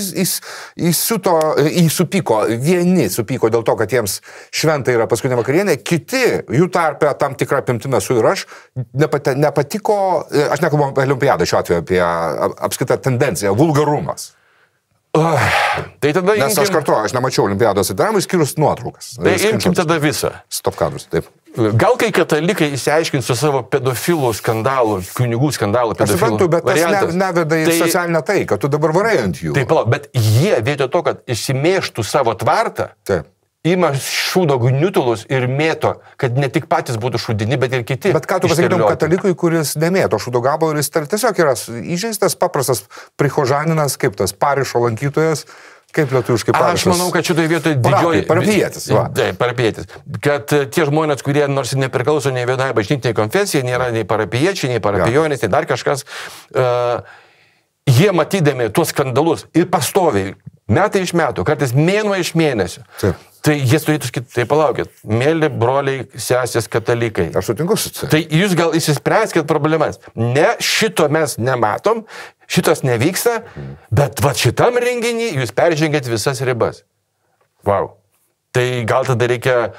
įsupyko, vieni supyko dėl to, kad jiems šventa yra paskutinė vakarienė, kiti, jų tarpe tam tikrą apimtimą su ir aš, nepate, nepatiko, aš nekalbu apie olimpiadą šiuo atveju, apie apskritą tendenciją, vulgarumas.
Oh, tai tada
Nes
imkim...
aš kartuoju, aš nemačiau olimpiados atidarimų, išskyrus nuotraukas.
Tai imkim tada visą.
Stop kadrus, taip.
Gal kai katalikai įsiaiškins su savo pedofilų skandalų, kunigų skandalų pedofilų.
Aš suprantu, bet
variantas,
tas ne, neveda į tai, socialinę taiką, tu dabar varai ant jų.
Taip, palauk, bet jie vietoj to, kad išsimėštų savo tvartą,
taip.
Ima šūdo gniutulus ir mėto, kad ne tik patys būtų šūdini, bet ir kiti.
Bet ką tu pasakytum katalikui, kuris nemėto šūdo gabalų ir jis tiesiog yra įžeistas, paprastas prihožaninas, kaip tas parišo lankytojas, kaip lietuviškai parišas.
Aš manau, kad šitoje vietoje didžioji...
Parapijietis.
Taip, parapijietis. Kad tie žmonės, kurie nors ir nepriklauso nei vienai bažnytiniai konfesijai, nėra nei parapijiečiai, nei parapijonės, nei dar kažkas, uh, jie matydami tuos skandalus ir pastoviai, metai iš metų, kartais mėnuo iš mėnesio. Taip. Tai jie turėtų sakyti, tai palaukit, mėly broliai, sesės katalikai.
Aš sutinku su tai.
Tai jūs gal įsispręskit problemas. Ne, šito mes nematom, šitas nevyksta, mm. bet va šitam renginį jūs peržengėt visas ribas. Vau. Tai gal tada reikia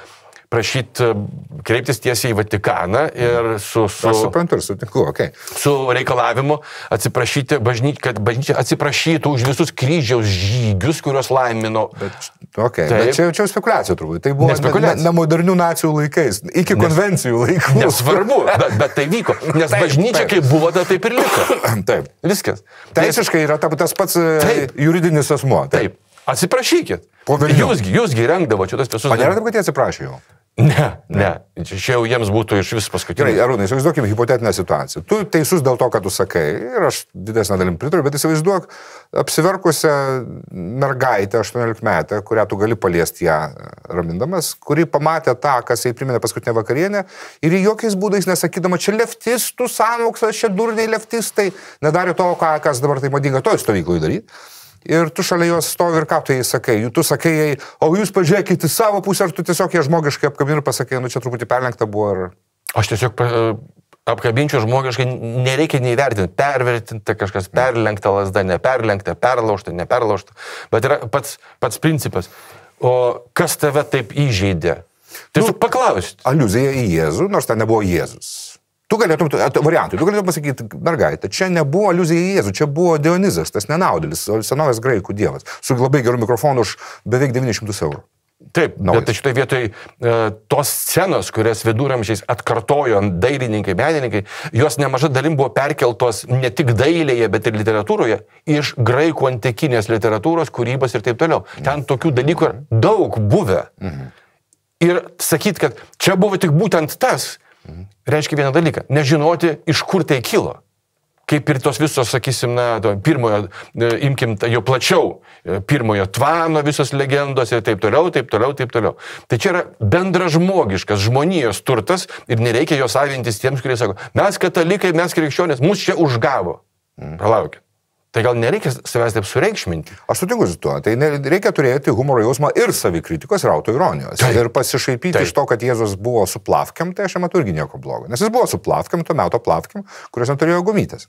prašyti kreiptis tiesiai į Vatikaną ir su... su
Aš suprantu ir sutinku, okei. Okay.
Su reikalavimu atsiprašyti, bažnyč, kad bažnyčia atsiprašytų už visus kryžiaus žygius, kuriuos laimino.
Bet, okay, bet čia, čia spekulacija turbūt. Tai buvo ne, ne modernių nacijų laikais, iki nes, konvencijų laikų.
Nesvarbu, bet, bet tai vyko. Nes taip, bažnyčia taip. Kaip buvo, tai taip ir liko.
Taip.
Viskas.
Teisiškai yra tas pats taip. Juridinis asmuo.
Taip. taip. Atsiprašykit. Jūsgi, jūsgi rengdavo čia tas visus.
O nėra taip, kad jie atsiprašė jau?
Ne, ne. Čia jau jiems būtų iš vis paskutinio.
Gerai, Arūnai, įsivaizduokime hipotetinę situaciją. Tu teisus dėl to, ką tu sakai, ir aš didesnę dalim pritariu, bet įsivaizduok apsiverkusią mergaitę aštuoniolikmetę, kurią tu gali paliesti ją ramindamas, kuri pamatė tą, kas jai priminė paskutinę vakarienę ir jokiais būdais nesakydama, čia leftistų sąmokslas, čia durniai leftistai, nedarė to, ką, kas dabar tai madinga toj stovykloj daryti. Ir tu šalia jos stovi ir ką tu jai sakai. Tu sakai jai, o jūs pažiūrėkite į savo pusę, ar tu tiesiog ją žmogiškai apkabini ir pasakai, nu čia truputį perlenkta buvo. Ar...
Aš tiesiog apkabinčiau žmogiškai, nereikia neįvertinti, pervertinti kažkas, perlenkta lasda, neperlenkta, perlaužta, neperlaužta. Bet yra pats, pats principas. O kas tave taip įžeidė? Tiesiog nu, paklausti.
Aliuzija į Jėzų, nors ten nebuvo Jėzus. Tu galėtum, variantai, tu galėtum pasakyti, mergaitė, čia nebuvo aliuzija į Jėzų, čia buvo Dionizas, tas nenaudelis, senovės graikų dievas, su labai geru mikrofonu už beveik devynis šimtus eurų.
Taip, Naujas. Bet šitoje vietoje e, tos scenos, kurias viduramžiais atkartojo dailininkai, menininkai, jos nemaža dalim buvo perkeltos ne tik dailėje, bet ir literatūroje, iš graikų antikinės literatūros, kūrybos ir taip toliau. Ten tokių dalykų daug buvę. Mhm. Ir sakyt, kad čia buvo tik būtent tas, mhm. reiškia vieną dalyką, nežinoti, iš kur tai kilo. Kaip ir tos visos, sakysim, na, pirmojo, imkim jau plačiau, pirmojo tvano visos legendos ir taip toliau, taip toliau, taip toliau. Tai čia yra bendražmogiškas žmonijos turtas ir nereikia jo savintis tiems, kurie sako, mes katalikai, mes krikščionės, mus čia užgavo. Palaukit. Tai gal nereikia savęs taip sureikšminti?
Aš sutinku su tuo. Tai reikia turėti humoro jausmą ir savikritikos, ir autoironijos. Taip. Ir pasišaipyti Taip. Iš to, kad Jėzus buvo su plavkiam, tai aš matau irgi nieko blogo. Nes jis buvo su plavkiam, tuo metu plavkiam, kurios neturėjo gumytės.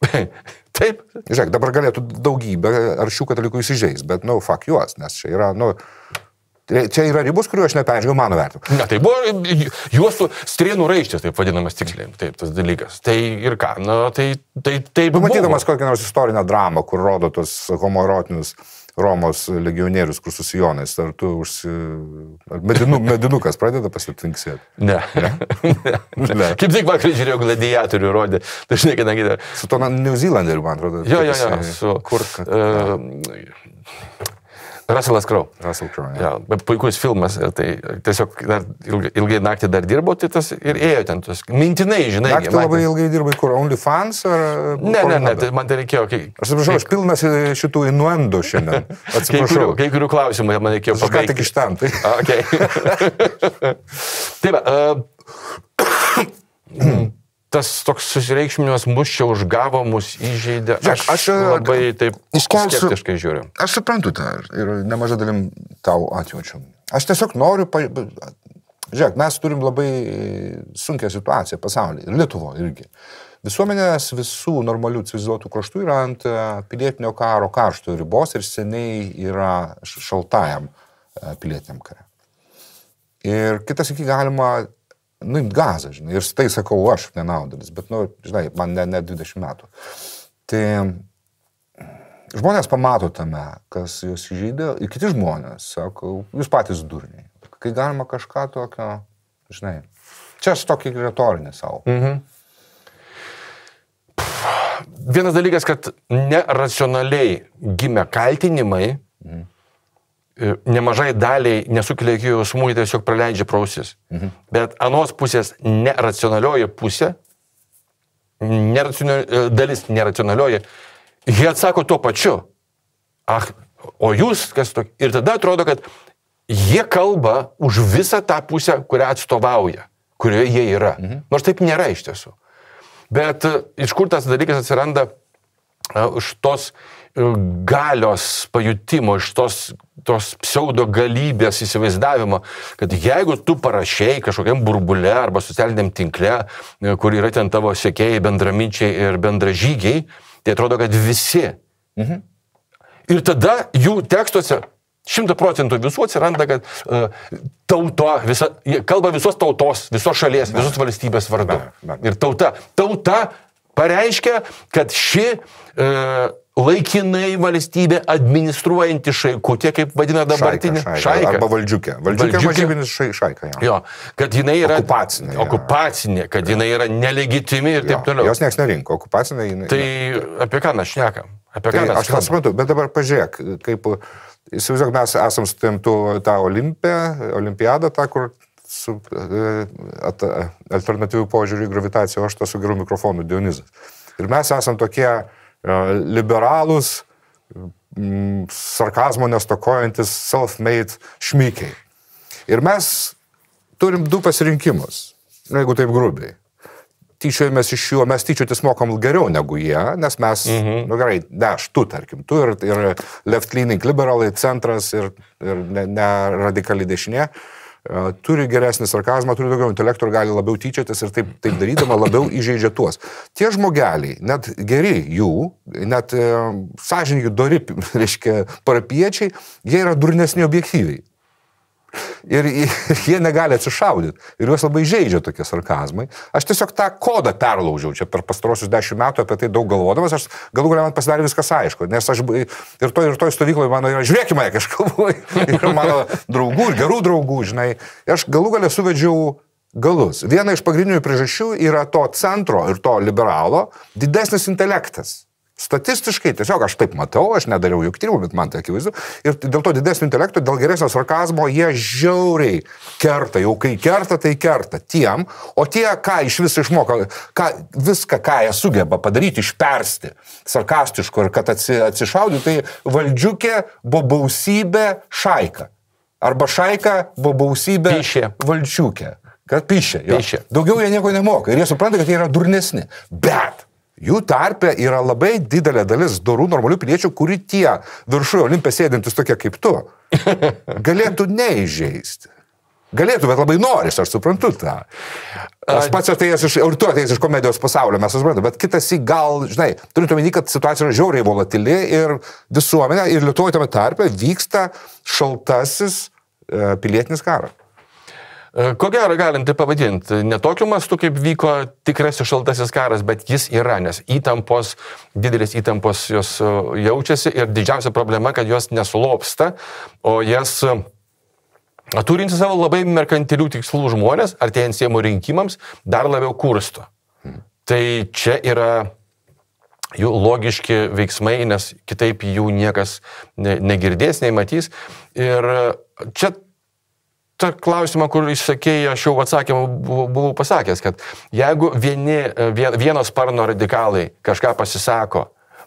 Taip.
Žiūrėk, dabar galėtų daugybę aršių katalikų įsižeis, bet, nu, fuck juos, nes čia yra, nu... Čia yra ribos, kuriuo aš neperžiūrėjau, mano vertimu.
Ne, tai buvo juostų strėnų raištės, taip vadinamas tiksliai, taip, tas dalykas. Tai ir ką, na, tai... tai, tai
Matydamas kokią nors istorinę dramą, kur rodo tos homoerotinius Romos legionierius, kur su sijonais, ar tu užsi... Ar medinu, medinukas pradeda pasitvinksėti?
Ne. Ne? ne. ne. Kaip tik vakar žiūrėjau gladiatorių rodė, dažnai, kadangi...
Su to New Zealanderiu, man atrodo.
Jo, jo, jo, su... Kur? Uh, Russellas Crowe.
Russell Crowe,
ja. Ja, puikus filmas, tai tiesiog dar ilgai, ilgai naktį dar dirbo, tai tas ir ėjo ten, tas mintinai, žinai.
Naktį labai ilgai dirbai, kur OnlyFans ar...
Ne, ne, ne, tai man tai reikėjo... Kai,
aš atsiprašau, aš pilnas šitų innuendų šiandien. Atsiprašau.
Kai kurių, kai kurių klausimų man reikėjo pabaigti.
Aš ką tik iš ten, tai...
Okay. Taip, uh, tas toks susireikšminimas mus čia užgavo, mus įžeidė. Aš, aš labai taip iškelsiu, skeptiškai žiūriu.
Aš suprantu tą ir nemaža dalim tau atjaučiu. Aš tiesiog noriu... Pa... Žiūrėk, mes turim labai sunkią situaciją pasaulyje ir Lietuvoje irgi. Visuomenės visų normalių civilizuotų kraštų yra ant pilietinio karo karšto ribos ir seniai yra šaltajam pilietiniam kare. Ir kitas iki galima... Nu, gazą, žinai, ir tai sakau aš, nenaudelis, bet, nu, žinai, man ne, ne dvidešimt metų. Tai žmonės pamato tame, kas juos įžeidė, ir kiti žmonės sako, jūs patys durniai. Kai galima kažką tokio, žinai, čia aš tokį retorinį savo.
Mhm. Vienas dalykas, kad neracionaliai gimė kaltinimai, mhm. nemažai daliai nesukelia jokių jausmų, jie tiesiog praleidžia pro ausis. Mhm. Bet anos pusės neracionalioji pusė, neracionalioji, dalis neracionalioji, jie atsako tuo pačiu. Ach, o jūs kas tokie? Ir tada atrodo, kad jie kalba už visą tą pusę, kurią atstovauja, kurioje jie yra. Mhm. Nors taip nėra iš tiesų. Bet iš kur tas dalykas atsiranda už tos galios pajutimo, iš tos, tos pseudo galybės įsivaizdavimo, kad jeigu tu parašei kažkokiam burbule arba socialiniam tinkle, kur yra ten tavo sekėjai, bendraminčiai ir bendražygiai, tai atrodo, kad visi. Mhm. Ir tada jų tekstuose Šimta procentų visų atsiranda, kad uh, tauto, visa, kalba visos tautos, visos šalies, visos valstybės vardu. Ir tauta. Tauta pareiškia, kad ši uh, laikinai valstybė administruojanti šaikutė, kaip vadina dabartinė
šaika. šaika.
šaika.
Arba valdžiukė. Valdžiukė, valdžiukė mažybinis šai, šaika. Jo.
jo, kad jinai yra
okupacinė,
okupacinė kad jinai yra nelegitimi ir jo, taip toliau.
Jos nieks nerinko, okupacinė jinai.
Tai ne. Apie ką mes šnekam? Apie ką
tai,
mes
aš tą suprantu, bet dabar pažiūrėk, kaip, įsivaizduok, mes esam su tėm tą olimpiją, olimpiadą, tą, kur su at, alternatyvių požiūrį į gravitaciją, o aš tą su geru mikrofonu Dionizas. Ir mes esam tokie liberalūs, sarkazmo nestokojantis, self-made šmikiai. Ir mes turim du pasirinkimus, jeigu taip grubiai. Tyčiojamės iš jų, mes tyčiotis mokam geriau negu jie, nes mes, mhm. nu gerai, ne, aš tu, tarkim, tu ir, ir left-leaning liberalai, centras ir, ir ne, ne radikali dešinė, turi geresnį sarkazmą, turi daugiau intelektų ir gali labiau tyčiotis ir taip, taip darydama labiau įžeidžia tuos. Tie žmogeliai, net geri jų, net e, sąžininkai dori, reiškia, parapiečiai, jie yra durnesni objektyviai. Ir, ir jie negali atsišaudyti. Ir juos labai žaidžia tokie sarkazmai. Aš tiesiog tą kodą perlaužiau čia per pastarosius dešimt metų apie tai daug galvodamas. Aš galų galia man pasidarė viskas aišku. Nes aš ir toj, ir toj stovykloje mano yra, žiūrėkime, aš kalbu, yra mano draugų ir gerų draugų, žinai. Aš galų galia suvedžiau galus. Viena iš pagrindinių priežasčių yra to centro ir to liberalo didesnis intelektas. Statistiškai, tiesiog aš taip matau, aš nedariau jokių tyrimų, bet man tai akivaizdu. Ir dėl to didesnio intelekto, dėl geresnio sarkazmo, jie žiauriai kerta. Jau kai kerta, tai kerta tiem. O tie, ką iš viso išmoka, ką, viską, ką jie sugeba padaryti, išpersti sarkastiško ir kad atsi, atsišaudyti, tai valdžiukė, bobausybė, šaika. Arba šaika, bobausybė, valdžiukė. Kad pišė. Daugiau jie nieko nemoka. Ir jie supranta, kad jie yra durnesni. Bet jų tarpe yra labai didelė dalis dorų normalių piliečių, kuri tie viršuje Olimpė sėdintis tokie kaip tu, galėtų neįžeisti. Galėtų, bet labai noris, aš suprantu tą. Aš pats atėjęs iš, ir tu atėjęs iš komedijos pasaulio, mes suprantu, bet kitas į gal, žinai, turint omeny, kad situacija yra žiauriai volatili ir visuomenė, ir Lietuvoje tame tarpe vyksta šaltasis e, pilietinis karas.
Ko gero galim tai pavadinti, ne tokiu mastu, kaip vyko tikrasis šaltasis karas, bet jis yra, nes įtampos, didelis įtampos jos jaučiasi ir didžiausia problema, kad jos nesulopsta, o jas turinti savo labai merkantilių tikslų žmonės, artėjant Seimo rinkimams, dar labiau kursto. Hmm. Tai čia yra jų logiški veiksmai, nes kitaip jų niekas negirdės, nei matys. Ir čia tą klausimą, kur išsakėjai, aš jau atsakymą buvau pasakęs, kad jeigu vieni, vieno sparno radikalai kažką pasisako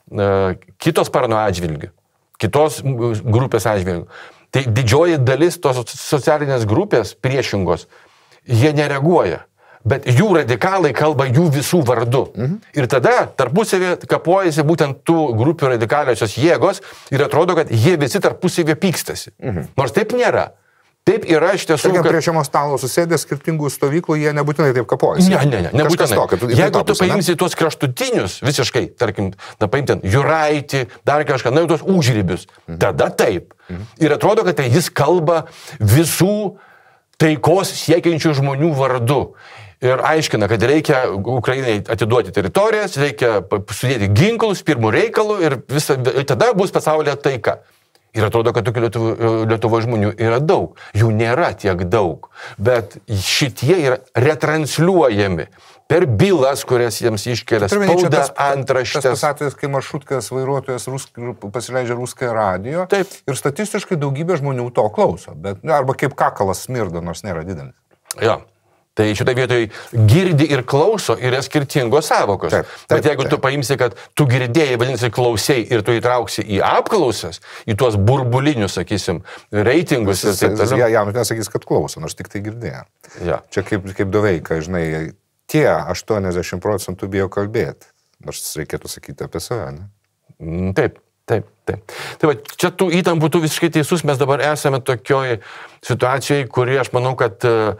kitos sparno atžvilgių, kitos grupės atžvilgių, tai didžioji dalis tos socialinės grupės priešingos, jie nereaguoja. Bet jų radikalai kalba jų visų vardu. Mhm. Ir tada tarpusavė kapojasi būtent tų grupių radikaliosios jėgos ir atrodo, kad jie visi tarpusavė pykstasi. Mhm. Nors taip nėra. Taip yra iš tiesų,
kad prie šiamo stalo susėdė skirtingų stovyklų, jie nebūtinai taip kapojasi.
Ne, ne, ne, nebūtinai. To, tu, Jeigu tu paimsi tuos kraštutinius, visiškai, tarkim, na, paimti Juraitį, dar kažką, na, tuos užrybius, mhm. tada taip. Mhm. Ir atrodo, kad tai jis kalba visų taikos siekiančių žmonių vardu. Ir aiškina, kad reikia Ukrainai atiduoti teritorijas, reikia sudėti ginklus, pirmų reikalų ir, visa, ir tada bus pasaulyje taika. Ir atrodo, kad tokių Lietuvo, Lietuvo žmonių yra daug. Jų nėra tiek daug. Bet šitie yra retransliuojami per bylas, kurias jiems iškelia spauda, antraštės.
Tas atvejis, kai maršrutkas vairuotojas rusk, pasileidžia Ruskąją radijo. Taip. Ir statistiškai daugybė žmonių to klauso. Bet, arba kaip kakalas smirda, nors nėra didelis.
Jo. Tai šitą vietoj girdi ir klauso yra skirtingos savokos. Taip, taip, Bet jeigu taip. tu paimsi, kad tu girdėjai, vadinasi, klausiai ir tu įtrauksi į apklausas, į tuos burbulinius, sakysim, reitingus.
Jis, ir taip, ja, jam nesakys, kad klauso, nors tik tai girdėjo. Ja. Čia kaip, kaip Doveika, žinai, tie aštuoniasdešimt procentų bijo kalbėti, nors reikėtų sakyti apie save, ne?
Taip. Taip, taip. Tai va, čia tų įtampų, tu visiškai teisus, mes dabar esame tokioj situacijai, kuri, aš manau, kad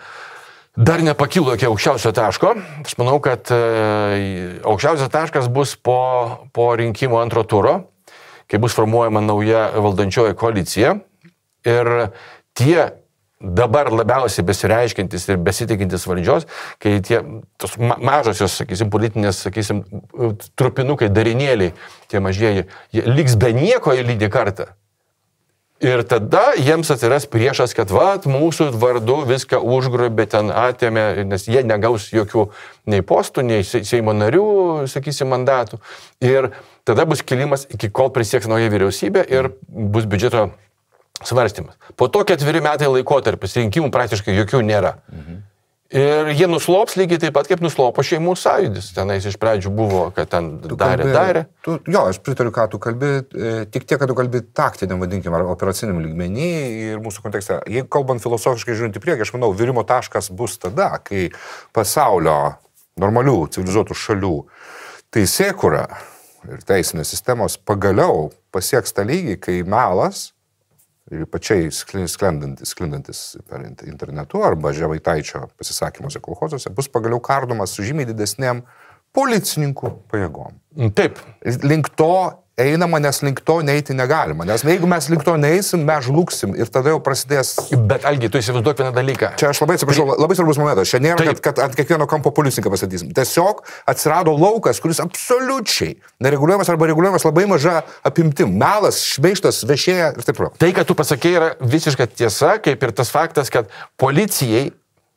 dar nepakilo iki aukščiausio taško. Aš manau, kad e, aukščiausias taškas bus po, po rinkimų antro turo, kai bus formuojama nauja valdančioji koalicija. Ir tie dabar labiausiai besireiškintis ir besitikintis valdžios, kai tie tos ma mažosios, sakysim, politinės, sakysim, trupinukai, darinėliai, tie mažieji, jie liks be nieko eilinį kartą. Ir tada jiems atsiras priešas, kad vat, mūsų vardu viską užgrobė, ten atėmė, nes jie negaus jokių nei postų, nei Seimo narių, sakysim, mandatų. Ir tada bus kilimas, iki kol prisieks nauja vyriausybė ir bus biudžeto svarstymas. Po to ketveri metai laikotarpis, rinkimų praktiškai jokių nėra. Mhm. Ir jie nuslops lygiai taip pat, kaip nuslopo šeimų sąjūdis. Tenais iš pradžių buvo, kad ten tu darė, kalbi, darė.
Tu, jo, aš pritariu, ką tu kalbi, tik tiek, kad tu kalbi taktiniam, vadinkim, ar operaciniam lygmenį ir mūsų kontekste. Jeigu kalbant filosofiškai žiūrint į priekį, aš manau, virimo taškas bus tada, kai pasaulio normalių, civilizuotų šalių teisėkura ir teisinės sistemos pagaliau pasieks tą lygį, kai melas ir pačiai sklindantis, sklindantis per internetu arba Žemaitaičio pasisakymuose kolchozuose bus pagaliau kardomas su žymiai didesnėm policininkų pajėgom.
Taip.
Link to einama, nes link to neiti negalima. Nes jeigu mes link to neeisim, mes žlugsim ir tada jau prasidės...
Bet, Algi, tu įsivaizduok vieną dalyką.
Čia aš labai atsiprašau, labai svarbus momentas. Čia nėra, kad, kad ant kiekvieno kampo policininką pasatysim. Tiesiog atsirado laukas, kuris absoliučiai nereguliuojamas arba reguliuojamas labai maža apimtim. Melas, šmeižtas, vešėja ir taip toliau.
Tai, kad tu pasakei, yra visiška tiesa, kaip ir tas faktas, kad policijai e,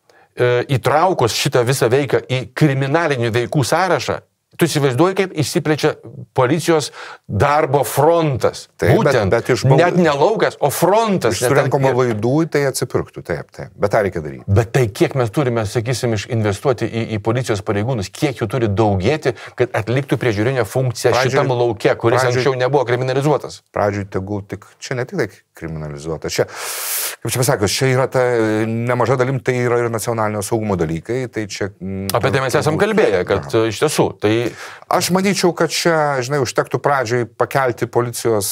įtraukus šitą visą veiką į kriminalinių veikų sąrašą, tu įsivaizduoji, kaip išsiplečia policijos darbo frontas.
Taip,
būtent,
bet, bet iš baudų...
net ne laukas, o frontas.
Iš surenkamo laidų tai atsipirktų, taip, taip. Bet tą reikia daryti.
Bet tai kiek mes turime, sakysim, investuoti į, į policijos pareigūnus, kiek jų turi daugėti, kad atliktų priežiūrinę funkciją pradžiui, šitam lauke, kuris pradžiui, anksčiau nebuvo kriminalizuotas.
Pradžiui tegul tik, čia ne tik tai kriminalizuota. Čia, kaip čia pasakius, čia yra ta nemaža dalim, tai yra ir nacionalinio saugumo dalykai. Tai čia,
apie tai mes esam kalbėję, kad aha. iš tiesų. Tai...
Aš manyčiau, kad čia, žinai, užtektų pradžiai pakelti policijos,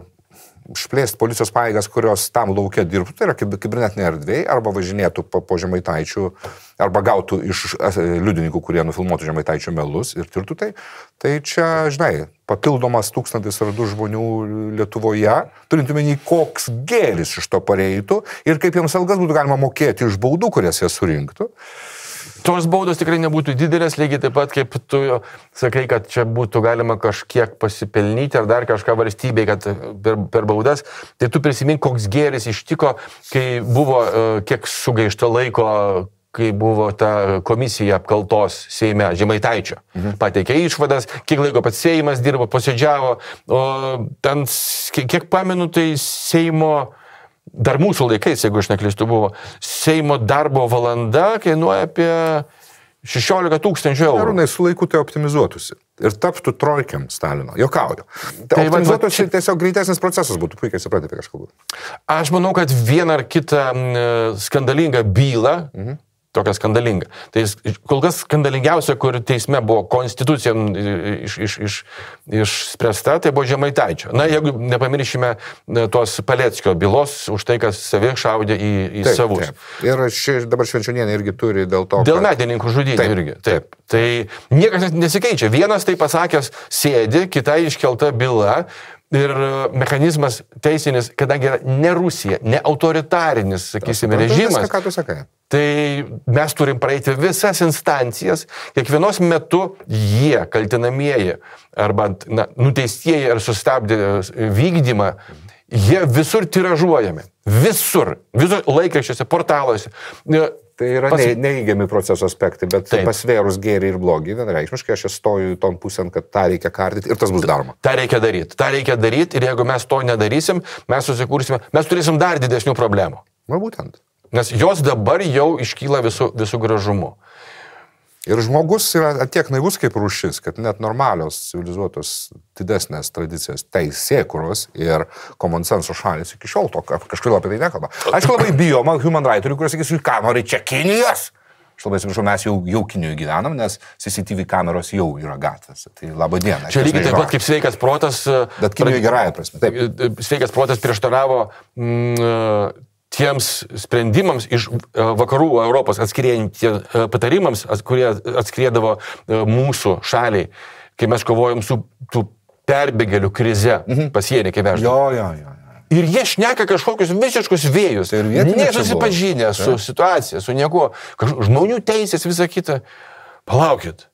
išplėsti policijos pajėgas, kurios tam laukia dirbtų, tai yra kibernetinė erdvė, arba važinėtų po, po Žemaitaičių, arba gautų iš liudininkų, kurie nufilmuotų Žemaitaičių melus ir tirtų tai. Tai čia, žinai, papildomas tūkstantis ar du žmonių Lietuvoje, turint omeny, koks gėris iš to pareitų ir kaip jiems algas būtų galima mokėti iš baudų, kurias jie surinktų.
Tos baudos tikrai nebūtų didelės, lygiai taip pat, kaip tu sakai, kad čia būtų galima kažkiek pasipelnyti ar dar kažką valstybei, kad per, per baudas. Tai tu prisimink, koks gėris ištiko, kai buvo kiek sugaišta laiko, kai buvo ta komisija apkaltos Seime Žemaitaičio. Mhm. Pateikė išvadas, kiek laiko pats Seimas dirbo, posėdžiavo, o ten, kiek pamenu, tai Seimo... Dar mūsų laikais, jeigu aš neklystu, buvo Seimo darbo valanda kainuoja apie šešiolika tūkstančių eurų.
Arūnai, su laiku tai optimizuotųsi ir taptų trojkiam Stalino. Jokauju. Tai optimizuotųsi tiesiog greitesnis procesas būtų, puikiai suprantate, apie ką aš kalbu.
Aš manau, kad vieną ar kitą skandalingą bylą, mhm. tokia skandalinga. Tai kol kas skandalingiausia, kur teisme buvo konstitucija iš, iš, iš, išspręsta, tai buvo Žemaitaičio. Na, jeigu nepamiršime tos Paleckio bylos už tai, kas savi šaudė į, į taip, savus.
Taip. Ir ši, dabar Švenčionienė irgi turi dėl to,
dėl
kad...
medininkų žudynų
taip,
irgi. Taip. Taip. Tai niekas nesikeičia. Vienas tai pasakęs sėdi, kitai iškelta byla. Ir mechanizmas teisinis, kadangi yra ne Rusija, ne autoritarinis, sakysime, režimas,
viską, ką tu sakai.
Tai mes turim praeiti visas instancijas, kiekvienos metu jie, kaltinamieji, arba na, nuteistieji ar sustabdė vykdymą, jie visur tiražuojami. Visur. Visur laikraščiuose, portaluose.
Tai yra Pas... neįgiami proceso aspektai, bet taip. Pasvėrus gėrį ir blogį, vienareikšmiškai aš stoju ton pusėn, kad tą reikia kardyti ir tas bus daroma.
Ta reikia daryti. Ta reikia daryti ir jeigu mes to nedarysim, mes susikursime, mes turėsim dar didesnių problemų.
Na būtent.
Nes jos dabar jau iškyla visų, visų gražumu.
Ir žmogus yra tiek naivus kaip rūšis, kad net normalios, civilizuotos, didesnės tradicijas teisėkuros ir common sense šalis iki šiol to kažkodėl apie tai nekalba. Aišku, labai bijoma human rightorių, kurie sakysiu, ką nori čia Kinijos? Aš labai atsiprašau, mes jau, jau Kinijoje gyvenam, nes C C T V kameros jau yra gatvėse. Tai laba diena.
Čia lygiai taip pat kaip sveikas protas.
Bet Kinijoje gerąją prasme.
Taip. Sveikas protas prieštaravo mm, tiems sprendimams iš vakarų Europos atskiriejantiems patarimams, kurie atskriedavo mūsų šaliai, kai mes kovojom su tų perbėgėlių krize mhm. pasienį, kai veždavo.
Jo, jo, jo.
Ir jie šneka kažkokius visiškus vėjus, nesusipažinę su situacija, su niekuo, žmonių teisės, visą kitą. Palaukit.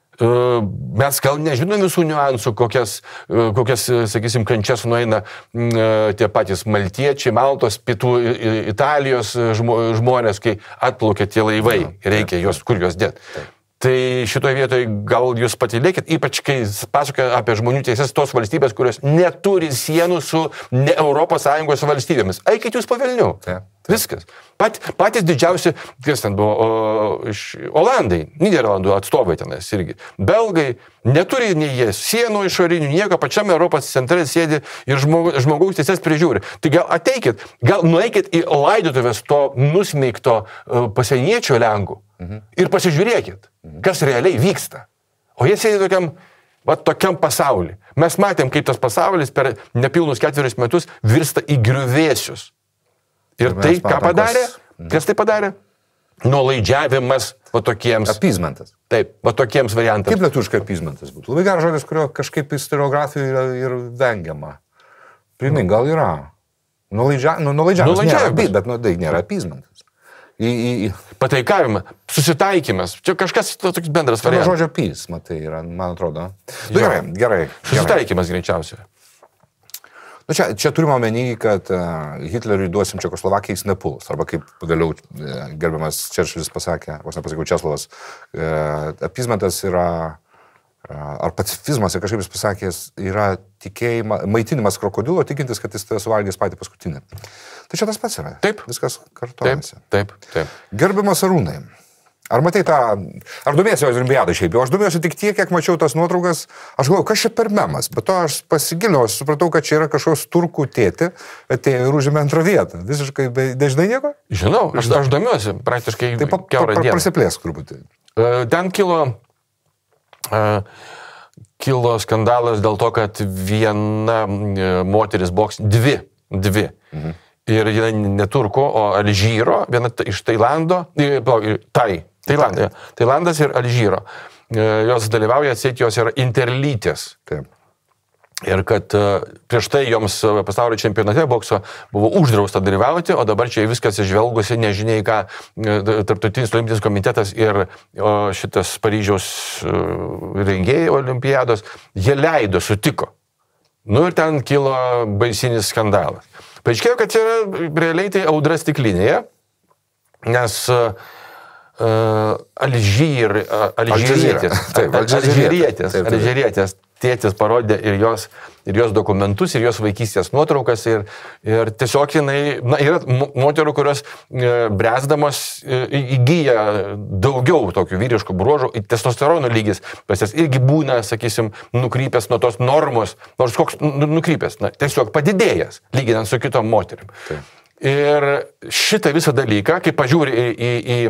Mes gal nežinom visų niuansų, kokias, kokias sakysim, kančias nueina tie patys maltiečiai, Maltos, pietų Italijos žmonės, kai atplaukia tie laivai, reikia juos, kur juos dėti. Tai šitoje vietoje gal jūs patylėkit, ypač kai pasakoja apie žmonių teisės tos valstybės, kurios neturi sienų su ne Europos Sąjungos valstybėmis. Eikit jūs pavilniu. Viskas. Pat, patys didžiausi, kas ten buvo, o, iš Olandai, Niderlandų atstovai tenais irgi. Belgai neturi nei jie sienų išorinių, nieko, pačiame Europos centre sėdi ir žmogaus, žmogaus teisės prižiūri. Tai gal ateikit, gal nueikit į laidotuvės to nusmeigto uh, pasieniečio Lenkų mhm. ir pasižiūrėkit, mhm. kas realiai vyksta. O jie sėdi tokiam, va, tokiam pasauliu. Mes matėm, kaip tas pasaulis per nepilnus ketverius metus virsta į griuvėsius. Ir tai, ką padarė? Kas tai padarė? Nuolaidžiavimas va tokiems.
Apizmentas.
Taip, va tokiems variantams.
Kaip lietuviškai apizmentas būtų? Labai geras žodis, kurio kažkaip istoriografijoje yra ir vengiama. Primink, gal yra. Nuolaidžia, nu, nuolaidžiavimas. Nuolaidžiavimas. Bet nu, tai nėra apizmentas. Į, į, į...
Pataikavimas, susitaikymas. Čia kažkas toks bendras variantas.
Žodžio apys, matai, yra, man atrodo. Nu, gerai, gerai.
Susitaikymas gerai. Greičiausiai.
Nu, čia, čia turime omeny, kad uh, Hitleriui duosim Čekoslovakijai, jis nepuls. Arba kaip vėliau uh, gerbiamas Čerčilis pasakė, vos nepasakiau Česlovas, uh, apizmentas yra, uh, ar pacifizmas, ir kažkaip jis pasakęs, yra tikėjima, maitinimas krokodilo, tikintis, kad jis tave suvalgys patį paskutinį. Tai čia tas pats yra.
Taip.
Viskas kartojasi.
Taip, taip, taip.
Gerbiamas Arūnai. Ar matai tą, ar domėsi jos olimpiadą šiaip? Aš domėsiu tik tiek, kiek mačiau tas nuotraukas. Aš galvoju, kas čia per memas? Bet to aš pasigilinau, aš supratau, kad čia yra kažkoks turkų tėti, atėjo ir užėmė antrą vietą. Visiškai nežinai nieko?
Žinau, aš, aš domiuosi praktiškai
tai pa,
kiaurą
pa,
dieną.
Prasiplėsk truputį.
Ten kilo, kilo skandalas dėl to, kad viena moteris boks, dvi, dvi. Mhm. Ir jinai ne turko, o Alžyro, viena iš Tailando, tai. Tailandė. Tailandas ir Alžyro. Jos dalyvauja, atseit, jos yra interlytės.
Taip.
Ir kad prieš tai joms pasaulio čempionate bokso buvo uždrausta dalyvauti, o dabar čia viskas išvelgusi, nežiniai ką, Tarptautinis olimpinis komitetas ir šitas Paryžiaus rengėjai olimpiados, jie leido, sutiko. Nu ir ten kilo baisinis skandalas. Paaiškėjo, kad yra realiai tai audra stiklinėje, nes Uh, Alžyr, uh, Alžyrietės,
taip,
Alžyrietės, Alžyrietės tėtis parodė ir jos, ir jos dokumentus, ir jos vaikystės nuotraukas, ir, ir tiesiog jinai, na, yra moterų, kurios uh, bręsdamos uh, įgyja daugiau tokių vyriškų bruožų, testosterono lygis pas jas irgi būna, sakysim, nukrypęs nuo tos normos, nors koks nukrypęs, na, tiesiog padidėjęs, lyginant su kitom moterim. Taip. Ir šitą visą dalyką, kai pažiūri į, į, į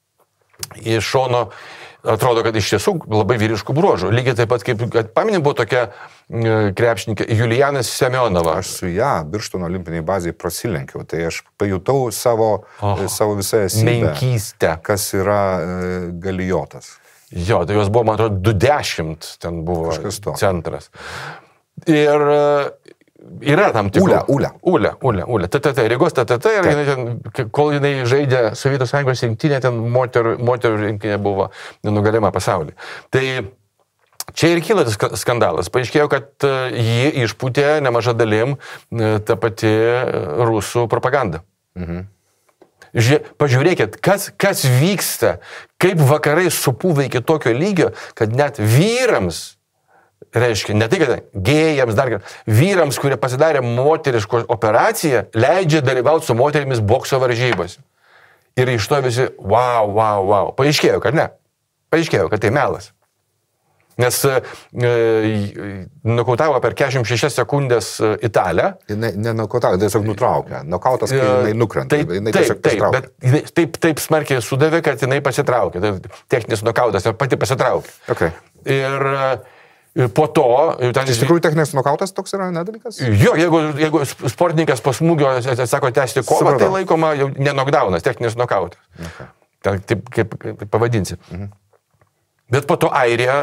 iš šono, atrodo, kad iš tiesų labai vyriškų bruožų. Lygiai taip pat, kaip pamenė, buvo tokia krepšininkė Julijana Semionova.
Aš su ją Birštono olimpiniai bazėje prasilenkiau, tai aš pajutau savo, oh, savo visą esybę.
Menkystę.
Kas yra e, galijotas.
Jo, tai jos buvo, man atrodo, du dešimt ten buvo centras. Ir yra tam tikrų.
Ulė, ulė.
Ulė, ulė, ulė. T T T, Rygos T T T, ir jinai ten, kol jinai žaidė Sovietų Sąjungos rinktinė, ten moterų, moterų rinktinė buvo nugalima pasaulyje. Tai čia ir kyla tas skandalas. Paaiškėjo, kad jį išpūtė nemaža dalim ta pati rusų propaganda. Mhm. Žiūrė, pažiūrėkit, kas, kas vyksta, kaip vakarai supūvė iki tokio lygio, kad net vyrams, reiškia, ne tai, kad gėjams, dar vyrams, kurie pasidarė moteriško operaciją, leidžia dalyvauti su moterimis bokso varžybose. Ir iš to visi, wow, wow, wow. Paaiškėjo, kad ne. Paaiškėjo, kad tai melas. Nes e, nokautavo per keturiasdešimt šešias sekundės Italę.
Ne, ne nokautavo, tiesiog nutraukė. Nokautas, kai jinai nukrenta.
Taip,
jinai
taip, taip, bet jinai, taip, taip smarkiai sudavė, kad jinai pasitraukė. Tai techninis nokautas ir pati pasitraukė.
Okay.
Ir Ir po to... Ten,
iš tikrųjų techninis nokautas toks yra nedalykas?
Jo, jeigu, jeigu sportininkas po smūgio atsako tęsti kovą, tai laikoma jau nenokdaunas, techninis nokautas. Okay. Ten, taip, kaip, kaip pavadinsi. Mhm. Bet po to Airija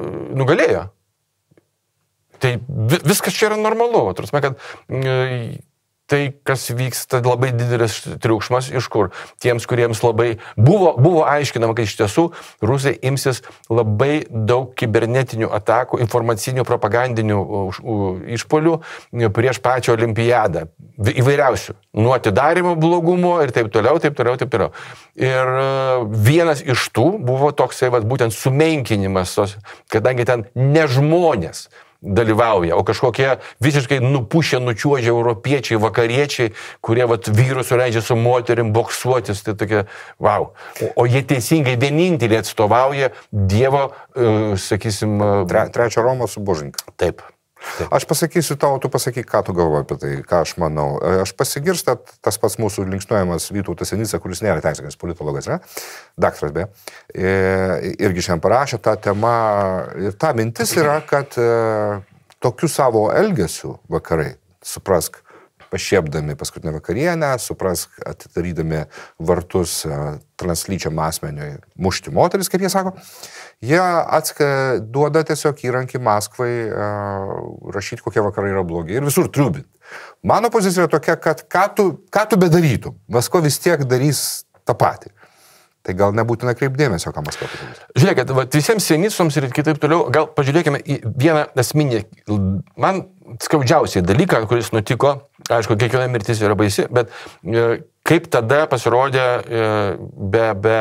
nugalėjo. Tai viskas čia yra normalu. Turime, kad tai, kas vyksta, labai didelis triukšmas, iš kur tiems, kuriems labai buvo, buvo aiškinama, kad iš tiesų rusai imsis labai daug kibernetinių atakų, informacinių, propagandinių išpolių prieš pačią olimpiadą. Įvairiausių. Nuo atidarimo blogumo ir taip toliau, taip toliau, taip toliau. Ir vienas iš tų buvo toksai, vat, būtent sumenkinimas, kadangi ten ne žmonės dalyvauja, o kažkokie visiškai nupušę, nučiuožę europiečiai, vakariečiai, kurie vat, vyrus suleidžia su moterim boksuotis, tai tokie, wow. O, o jie teisingai vieninteliai atstovauja Dievo, uh, sakysim... Uh,
Tre, trečio Romo subožinką.
Taip. Taip.
Aš pasakysiu tau, tu pasakyk, ką tu galvoji apie tai, ką aš manau. Aš pasigirsta tas pats mūsų linksniuojamas Vytautas Sinica, kuris nėra teisininkas, politologas, ne? Daktaras, be. Irgi šiandien parašė tą temą. Ir ta mintis yra, kad tokiu savo elgesiu vakarai, suprask, pašiepdami paskutinę vakarienę, suprask, atidarydami vartus translyčiam asmeniui mušti moteris, kaip jie sako, jie atska, duoda tiesiog įrankį Maskvai uh, rašyti, kokie vakarai yra blogi ir visur triubinti. Mano pozicija yra tokia, kad ką tu, ką tu bedarytum, Maskva vis tiek darys tą patį. Tai gal nebūtina kreipdėmesio, ką Maskva padarys.
Žiūrėkit, va, visiems sienicoms ir kitaip toliau, gal pažiūrėkime į vieną esminį, man skaudžiausiai dalyką, kuris nutiko, aišku, kiekviena mirtis yra baisi, bet e, kaip tada pasirodė e, be, be,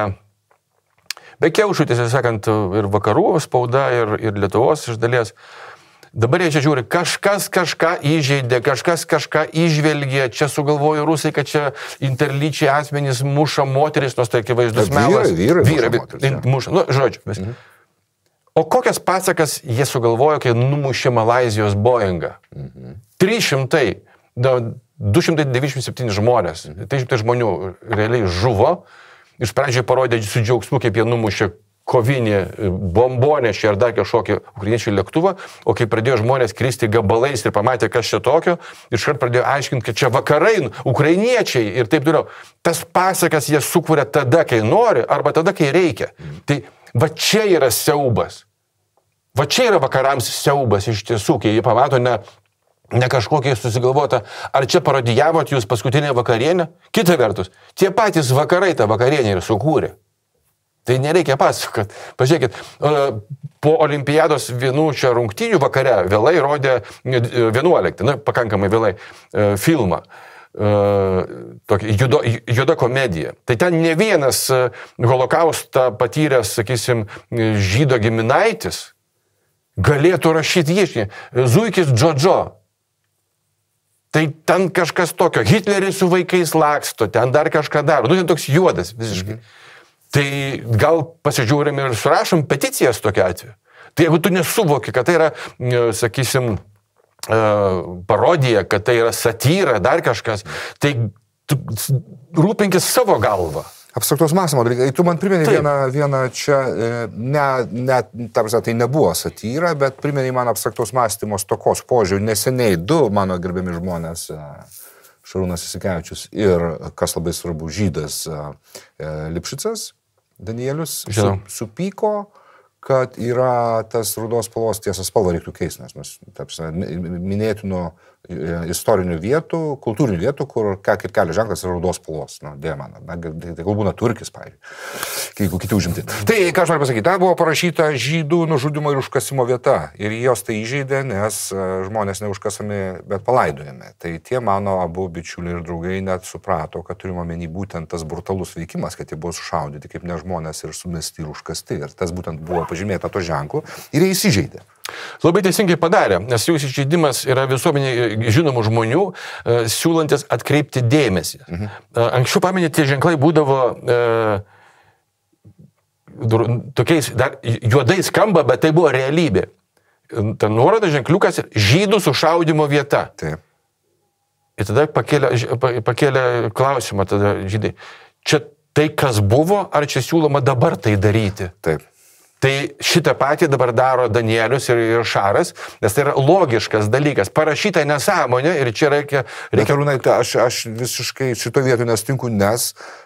be kiaušų, tiesą sakant, ir vakarų spauda, ir, ir Lietuvos iš dalies. Dabar jie čia žiūri, kažkas kažką įžeidė, kažkas kažką įžvelgė, čia sugalvojo rusai, kad čia interlyčiai asmenys muša moteris, nors tai akivaizdus melas.
Vyrai, vyrai,
vyrai muša, moteris, muša. Nu, žodžiu. Mhm. O kokias pasakas jie sugalvojo, kai numušė Malaizijos Boeingą? Mhm. trys šimtai, du šimtai devyniasdešimt septyni žmonės, trys šimtai žmonių realiai žuvo. Iš pradžioje parodė su džiaugsmu, kaip jie numušė kovinį bombonešį ar dar kažkokį ukrainiečių lėktuvą, o kai pradėjo žmonės kristi gabalais ir pamatė, kas čia tokio, iškart pradėjo aiškinti, kad čia vakarai, ukrainiečiai ir taip toliau. Tas pasakas jie sukuria tada, kai nori, arba tada, kai reikia. Tai va čia yra siaubas. Va čia yra vakarams siaubas iš tiesų, kai jie pamato ne, ne kažkokiai susigalvota, ar čia parodijavot jūs paskutinę vakarienę? Kita vertus, tie patys vakarai tą vakarienę ir sukūrė. Tai nereikia pasakot. Pažiūrėkit, po olimpiados vienų čia rungtynių vakare vėlai rodė vienuoliktą, na, pakankamai vėlai, filmą. Tokia judo, juda komedija. Tai ten ne vienas holokaustą patyręs, sakysim, žydo giminaitis galėtų rašyti ieškinį. Zuikis Džodžo. Tai ten kažkas tokio. Hitleris su vaikais laksto, ten dar kažką daro. Nu, ten toks juodas visiškai. Mhm. Tai gal pasižiūrim ir surašom peticijas tokia atveju. Tai jeigu tu nesuvoki, kad tai yra, sakysim, parodija, kad tai yra satyra, dar kažkas, tai tu rūpinkis savo galvą.
Abstraktaus mąstymo dalykai. Tu man primeni vieną, vieną čia, ne, ne, tarsi, tai nebuvo satyra, bet primeni man abstraktaus mąstymo stokos požiūrį. Neseniai du mano gerbiami žmonės, Šarūnas Jasikevičius ir, kas labai svarbu, žydas Lipšicas, Danielius, su, supyko, kad yra tas rudos spalvos, tiesa spalva reiktų keisti, nes mes, tapsime, minėtino istorinių vietų, kultūrinių vietų, kur kaip kelio ženklas yra rudos spalvos, nu, dėja man, na, tai gal būna Turkis, pavyzdžiui, jeigu kiti užimti. Tai, ką aš noriu pasakyti, ten buvo parašyta žydų nužudimo ir užkasimo vieta, ir jos tai įžeidė, nes žmonės neužkasami, bet palaidojami. Tai tie mano abu bičiuliai ir draugai net suprato, kad turime omeny būtent tas brutalus veikimas, kad jie buvo sušaudyti kaip ne žmonės ir sumesti ir užkasti, ir tas būtent buvo pažymėta to ženklu, ir jie įsižeidė.
Labai teisingai padarė, nes jų įžeidimas yra visuomenė žinomų žmonių, e, siūlantis atkreipti dėmesį. Mhm. E, anksčiau paminė, tie ženklai būdavo e, tokiais, dar juodai skamba, bet tai buvo realybė. Ta nuoroda ženkliukas žydų sušaudimo vieta.
Taip.
Ir tada pakėlė, pakėlė klausimą tada žydai. Čia tai, kas buvo, ar čia siūloma dabar tai daryti?
Taip.
Tai šitą patį dabar daro Danielius ir, ir Šaras, nes tai yra logiškas dalykas. Parašyta nesąmonė ir čia reikia... reikia...
Bet, Arūnai, aš, aš visiškai šito vietoj nesutinku, nes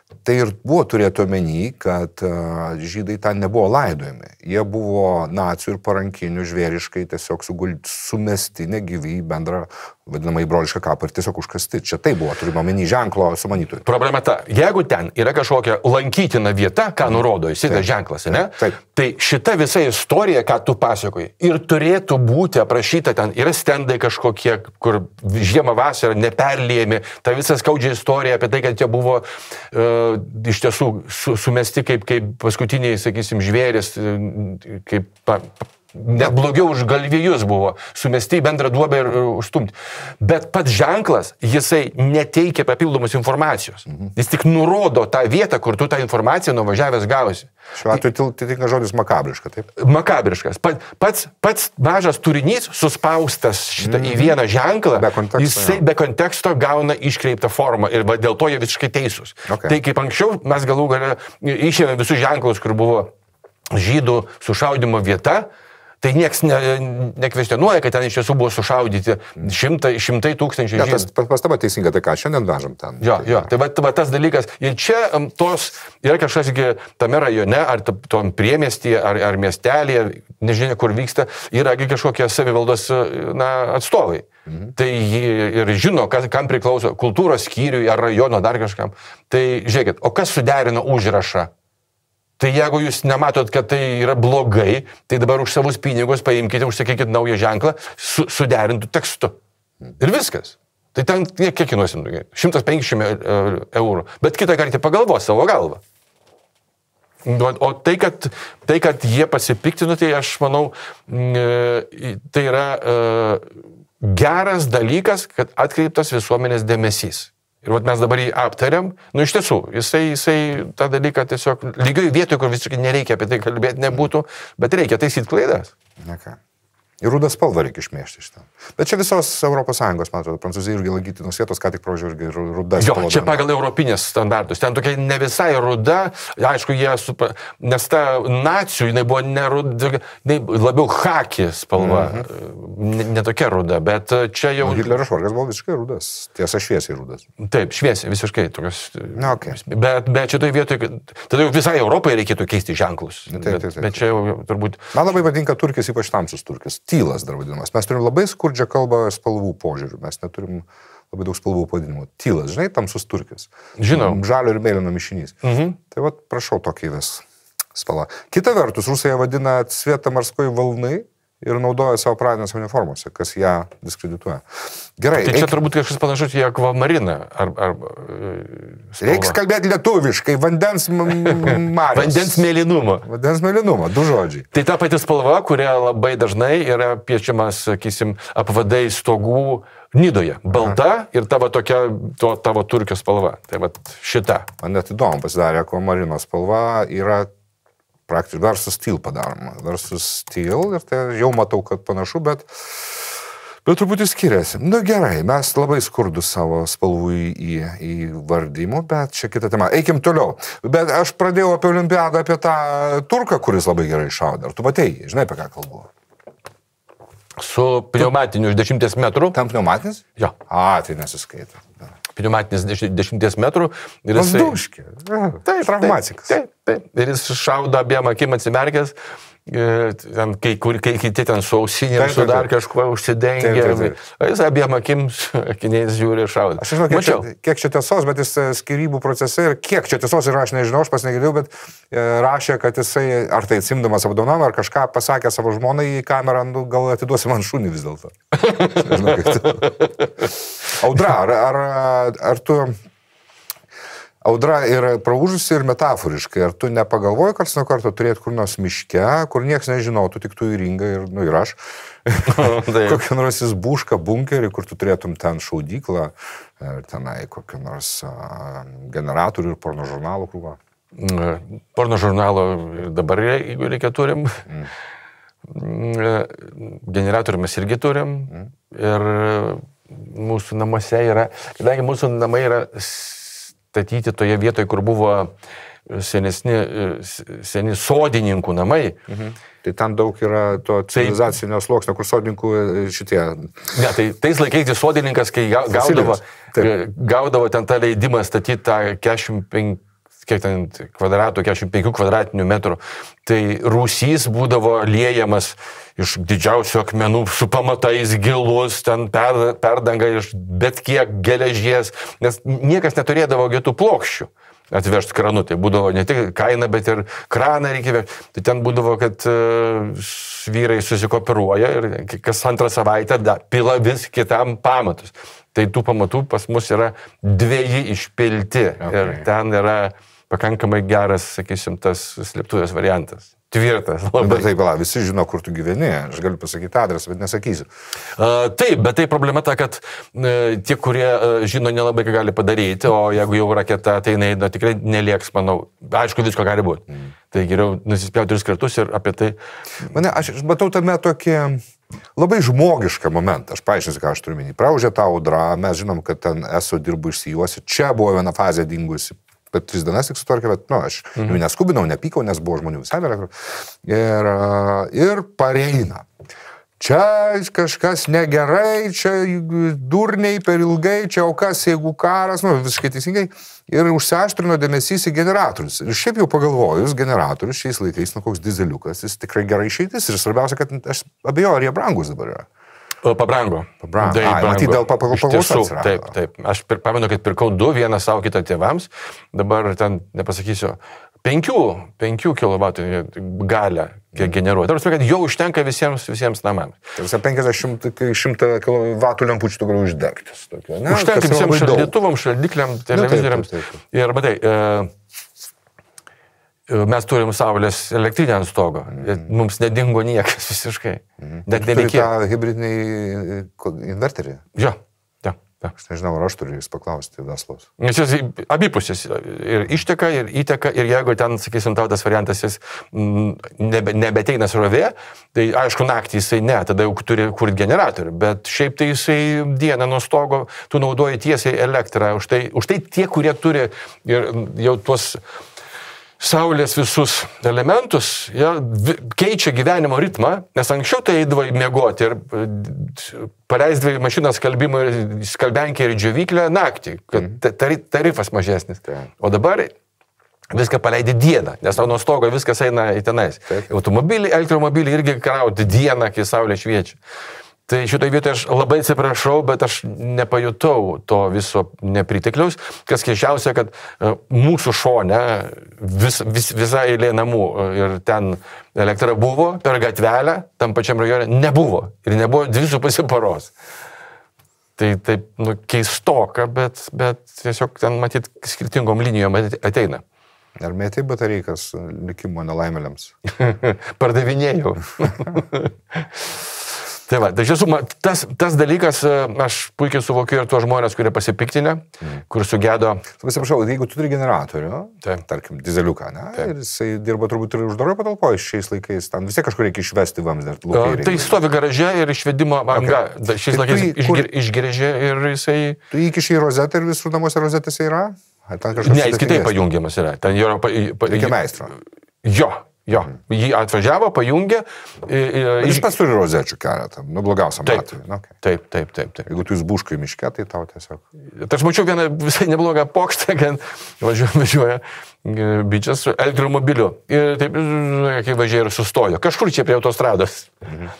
Tai ir buvo turėti omeny, kad uh, žydai ten nebuvo laidojami. Jie buvo nacių ir parankinių žvėriškai tiesiog suguld, sumesti negyvi į bendrą, vadinamą, į brolišką kapą ir tiesiog užkasti. Čia tai buvo, turime omeny ženklo sumanytojų.
Problema ta, jeigu ten yra kažkokia lankytina vieta, ką nurodo įsitas ženklas, ne?
Taip.
Tai šita visa istorija, ką tu pasakoji, ir turėtų būti aprašyta ten, yra stendai kažkokie, kur žiemą vasarą neperliejami, ta visa skaudžia istorija apie tai, kad jie buvo uh, iš tiesų su, sumesti kaip, kaip paskutiniai, sakysim, žvėris, kaip pa, net blogiau už galvijus buvo, sumesti į bendrą duobę ir užstumti. Bet pats ženklas, jisai neteikia papildomos informacijos. Mhm. Jis tik nurodo tą vietą, kur tu tą informaciją nuvažiavęs gausi.
Šiuo atveju tai tinka žodis makabriška, taip?
Makabriškas. Pats, pats mažas turinys, suspaustas šitą mm-hmm. į vieną ženklą,
be konteksto,
jisai be konteksto gauna iškreiptą formą ir dėl to jie visiškai teisūs. Okay. Tai kaip anksčiau mes galų galę išėmėme visus ženklus, kur buvo žydų sušaudimo vieta, tai nieks ne, nekvestionuoja, kad ten iš tiesų buvo sušaudyti šimtai, šimtai tūkstančių žydų.
Ja, tas pastaba teisinga, tai ką, šiandien vežam ten.
Jo, jo, tai va, va tas dalykas. Ir čia tos, yra kažkas tame rajone, ar tom priemiestyje, ar, ar miestelėje, nežinia, kur vyksta, yra kažkokie savivaldos na, atstovai. Mhm. Tai ir žino, kas, kam priklauso kultūros skyriui, ar rajono, dar kažkam. Tai žiūrėkit, o kas suderino užrašą? Tai jeigu jūs nematot, kad tai yra blogai, tai dabar už savus pinigus paimkite, užsakykite naują ženklą su, suderintų tekstu. Ir viskas. Tai ten kiek kainuosim? šimtas penkiasdešimt eurų. Bet kitą kartą pagalvos savo galvą. O tai kad, tai, kad jie pasipiktino, tai aš manau, tai yra geras dalykas, kad atkreiptas visuomenės dėmesys. Ir vat mes dabar jį aptariam, nu iš tiesų, jisai, jisai tą dalyką tiesiog lygiai vietoje, kur visiškai nereikia apie tai kalbėti, nebūtų, bet reikia taisyti klaidas.
Okay. Ir rudą spalvą reikia išmėžti iš ten. Bet čia visos Europos Sąjungos, man atrodo, Prancūzija irgi laikytinos vietos, ką tik prožiūrė irgi ruda spalva.
Jo, čia pagal europinės standartus. Ten tokia ne visai ruda, aišku, jie, supa, nes ta nacijų, jinai buvo ne ruda, labiau chaki spalva, mhm. ne tokia ruda, bet čia jau...
Nu, Hitlerio švarkas buvo visiškai rudas, tiesa šviesiai rudas.
Taip, šviesiai, visiškai tokios.
Na, okay.
Bet, bet šitoje vietoje, tada jau visai Europai reikėtų keisti ženklus. Taip, taip, taip, taip. Bet čia jau turbūt...
Man labai patinka turkis, ypač tamsus turkis. Tylas dar vadinamas. Mes turim labai skurdžią kalbą spalvų požiūrių. Mes neturim labai daug spalvų pavadinimų. Tylas, žinai, tamsus turkis.
Žinau.
Žalio ir mėlyno mišinys. Mhm. Tai va, prašau tokį vis spalvą. Kita vertus, Rusai vadina cvietą marskoj valnai ir naudoja savo pradinės uniformose, kas ją diskredituoja. Gerai.
Tai čia eik... turbūt kažkas panašus į akvamariną. Ar, ar,
Reiks kalbėti lietuviškai, vandens marios.
Vandens mėlynumo.
Vandens mėlynumo, du žodžiai.
Tai ta pati spalva, kuria labai dažnai yra piečiamas, sakysim, apvadai stogų Nidoje. Balta Aha. ir tavo tokia, to, tavo turkio spalva. Tai va šita.
Man net įdomu pasidarė, akvamarino spalva yra praktiškai versus steel padaroma. Versus steel ir tai jau matau, kad panašu, bet, bet truputį skiriasi. Na gerai, mes labai skurdus savo spalvų į, į, į vardymų, bet čia kita tema. Eikim toliau. Bet aš pradėjau apie olimpiadą, apie tą turką, kuris labai gerai šaudė. Ar tu matei, žinai, apie ką kalbu?
Su pneumatiniu iš dešimties metrų.
Tam pneumatinis?
Jo.
A, tai nesiskaita.
Pneumatinis dešimties metrų.
Pasduškė. Tai traumatikas.
Taip, taip. Ir jis šaudo abiem akim atsimerkęs, ten, kai, kai kiti ten su ausinėm, su dar kažkuo užsidengia. Jis abiem akim akiniais žiūri ir šaudo.
Aš žinau, kiek čia, kiek čia tiesos, bet jis skirybų procese ir kiek čia tiesos yra, aš nežinau, aš pas negirdėjau, bet rašė, kad jisai, ar tai atsimdamas apdovanojimą, ar kažką pasakė savo žmonai į kamerą, nu, gal atiduosi man šunį vis dėlto. Nežinau, kaip tu. Audra, ar, ar, ar tu... Audra yra praūžusi ir metaforiškai. Ar tu nepagalvoji karts nuo karto turėti kur nors miške, kur nieks nežinotų, tik tu įringa ir, nu, ir aš. Kokią nors įsbušką bunkerį, kur tu turėtum ten šaudyklą, ir tenai kokią nors a, generatorių ir porno žurnalų krūvą.
Porno žurnalo dabar, jeigu reikia, turim. Mm. Generatorių mes irgi turim. Mm. Ir mūsų namuose yra, kadangi mūsų namai yra statyti toje vietoje, kur buvo senesni, seni sodininkų namai.
Mhm. Tai ten daug yra to civilizacinio sluoksnio, kur sodininkų šitie...
Ne, tai tais laikais sodininkas, kai gaudavo, gaudavo ten tą leidimą statyti tą keturiasdešimt kiek ten kvadratų, keturiasdešimt penkių kvadratinių metrų, tai rūsys būdavo liejamas iš didžiausių akmenų su pamatais gilus, ten per, perdanga iš bet kiek geležies, nes niekas neturėdavo tų plokščių atvežti kranu, tai būdavo ne tik kaina, bet ir kraną reikia vežti. Tai ten būdavo, kad uh, vyrai susikooperuoja ir kas antrą savaitę da, pila vis kitam pamatus. Tai tų pamatų pas mus yra dviejai išpilti okay. Ir ten yra pakankamai geras, sakysim, tas slėptuvės variantas. Tvirtas.
Labai. Bet taip, la, visi žino, kur tu gyveni, aš galiu pasakyti adresą, bet nesakysiu.
Uh, taip, bet tai problema ta, kad uh, tie, kurie uh, žino, nelabai ką gali padaryti, o jeigu jau raketa, tai jinai nu, tikrai nelieks, manau, aišku, visko gali būti. Mm. Tai geriau nusispjauti tris kartus ir apie tai.
Mane, aš matau tame tokį labai žmogišką momentą, aš paaiškinsiu, ką aš turiu minį. Praužė tą audrą, mes žinom, kad ten esu dirbu išsijuosi, čia buvo viena fazė dingusi. Bet tris dienas tik sutvarkė, bet, nu, aš mhm. jau neskubinau, nepykau, nes buvo žmonių visai vėliau. Ir, ir pareina. Čia kažkas negerai, čia durniai per ilgai, čia o kas, jeigu karas, nu, visiškai teisingai. Ir užsiaštrino dėmesys į generatorius. Ir šiaip jau pagalvojus, generatorius šiais laikais, nu, koks dizeliukas, jis tikrai gerai išeitis. Ir svarbiausia, kad aš abejoju, ar jie brangus dabar yra.
Pabrango.
Pabrango. Ai, matyt, dėl paklausos.
Taip, taip. Aš pir, pamenu, kad pirkau du, vieną savo, kitą tėvams. Dabar ten, nepasakysiu, penkių, penkių kilovatų galę kiek generuoja. Tarsi, kad jau užtenka visiems, visiems namams.
Tarsi penkiasdešimt šimtą kilovatų lempučių tu gali uždegti.
Užtenka visiems šaldytuvams, šaldikliam, televizoriams. Nu, taip, taip, taip. Ir matai, e, mes turim saulės elektrinę ant stogo. Mm. Mums nedingo niekas visiškai. Mm. Net nereikėjo.
Turi tą hibridinį inverterį?
Jo. Ja, ja.
Aš nežinau, ar aš turiu jūs paklausti, Veslos.
Nes jis abipusės ir išteka, ir įteka, ir jeigu ten, sakysim, tau tas variantas jis nebe, nebeteina srovė, tai aišku, naktį jisai ne, tada jau turi kurti generatorių, bet šiaip tai jisai dieną nuo stogo, tu naudoji tiesiai elektrą. Už tai, už tai tie, kurie turi ir jau tuos saulės visus elementus, ja, keičia gyvenimo ritmą, nes anksčiau tai eidavo į miegoti ir paleisdavo mašiną skalbimą, skalbenkę ir džiovyklę naktį, kad tarifas mažesnis. O dabar viską paleidi dieną, nes tau nuo stogo viskas eina į tenais. Automobiliai, elektromobiliai irgi krauti dieną, kai saulė šviečia. Tai šitoje vietoje aš labai atsiprašau, bet aš nepajutau to viso nepritekliaus. Kas keiščiausia, kad mūsų šone vis, vis, visa eilė namų ir ten elektra buvo, per gatvelę, tam pačiam rajone nebuvo. Ir nebuvo dvi su pusė paros. Tai taip, nu, keistoka, bet, bet tiesiog ten matyt skirtingom linijom ateina.
Ar mėtai batareikas likimo nelaimėliams?
Pardavinėjau. Tai va, tai žiūrėjau, tas, tas dalykas, aš puikiai suvokiu ir tuos žmonės, kurie pasipiktinę, mm. kur sugedo.
Pasiprašau, jeigu tu turi generatorių,
taip.
Tarkim, dizeliuką, ne? Taip. Ir jisai dirba turbūt ir uždaroje patalpoje šiais laikais, ten vis tiek kažkur reikia išvesti vamzdį.
Tai stovi garaže ir išvedimo anga. Okay. Šiais laikais
tu,
išger, kur... išgeržė ir jisai...
Tu įkiši į rozetę ir visur namuose rozetėse yra?
Ne, jis kitaip pajungiamas yra. Ten yra... Pa, pa,
reikia meistro.
Jo. Jo, jį atvažiavo, pajungė.
Jis pats turi rozečių keletą, nu blogiausiam atveju.
Okay. Taip, taip, taip, taip.
Jeigu tu jūs buškai miške, tai tau tiesiog.
Tai aš mačiau vieną visai neblogą pokštą, kad važiuoja, važiuoja bičias su elektromobiliu. Ir taip, kai važiuoja ir sustojo. Kažkur čia prie autostrados. Mhm.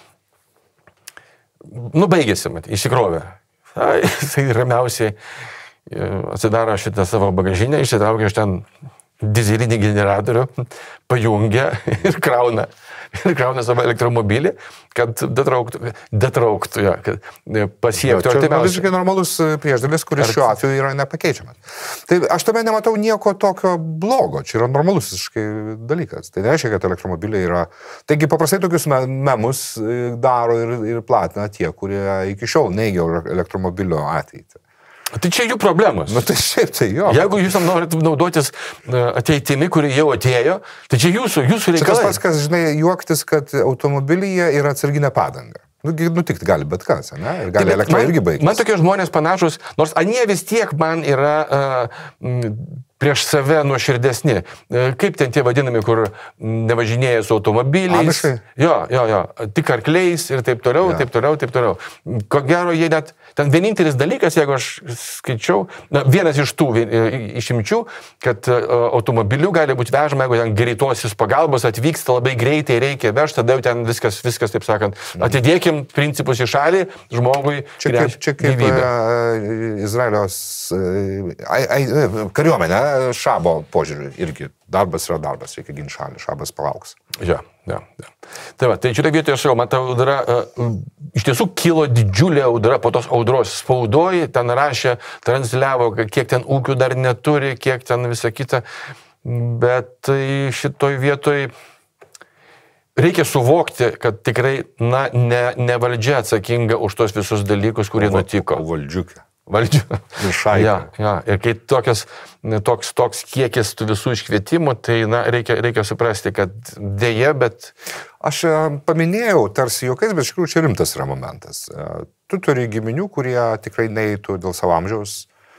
Nu, baigėsi, mat, įsikrovė. Jisai ramiausiai atsidaro šitą savo bagažinę, išsitraukė iš ten dizelinį generatorių, pajungia ir krauna. Ir krauna savo elektromobilį, kad detrauktų, detrauktų jo, kad pasiektų.
Čia yra visiškai normalus priešdalis, kuris Ar... šiuo atveju yra nepakeičiamas. Tai aš tame nematau nieko tokio blogo. Čia yra normalus visiškai dalykas. Tai nereiškia, kad elektromobiliai yra... Taigi paprastai tokius memus daro ir, ir platina tie, kurie iki šiol neigia elektromobilio ateitį.
Tai čia jų problemos.
Nu, tai šiaip tai jo.
Jeigu jūs tam norite naudotis ateitimi, kuri jau atėjo, tai čia jūsų, jūsų reikalai.
Čia tas pats, kas, žinai, juoktis, kad automobilyje yra atsarginė padanga. Nu, nutikti gali bet kas, ne? Ir gali elektra irgi baigtis.
Man tokie žmonės panašus, nors anie vis tiek man yra uh, prieš save nuoširdesni. Kaip ten tie vadinami, kur nevažinėja su automobiliais.
Amišai?
Jo, jo, jo. Tik arkliais ir taip toliau,
Ja.
taip toliau, taip toliau. Ko gero, jie net, ten vienintelis dalykas, jeigu aš skaičiau, na, vienas iš tų išimčių, kad automobiliu gali būti vežama, jeigu ten greitosios pagalbos atvyksta labai greitai, reikia vežti, tada jau ten viskas, viskas, taip sakant, atidėkim principus į šalį, žmogui.
Čia kaip, čia kaip Izraelio kariuomenė, šabo požiūrį irgi. Darbas yra darbas, reikia ginti šalį, šabas palauks.
Ja, ja, ja. Tai va, tai šitoje vietoje aš jau, man ta audra, uh, iš tiesų kilo didžiulė audra po tos audros spaudoji, ten rašė, transliavo, kiek ten ūkių dar neturi, kiek ten visa kita, bet tai šitoje vietoje reikia suvokti, kad tikrai, na, ne, ne valdžia atsakinga už tos visus dalykus, kurie
o,
nutiko.
O valdžiukė.
Valdžia.
Viršai.
Ja, ja. Ir kai tokias, toks, toks kiekis tų visų iškvietimų, tai na, reikia, reikia suprasti, kad dėja, bet...
Aš paminėjau tarsi juokais, bet iš tikrųjų čia rimtas yra momentas. Tu turi giminių, kurie tikrai neįtų dėl savo amžiaus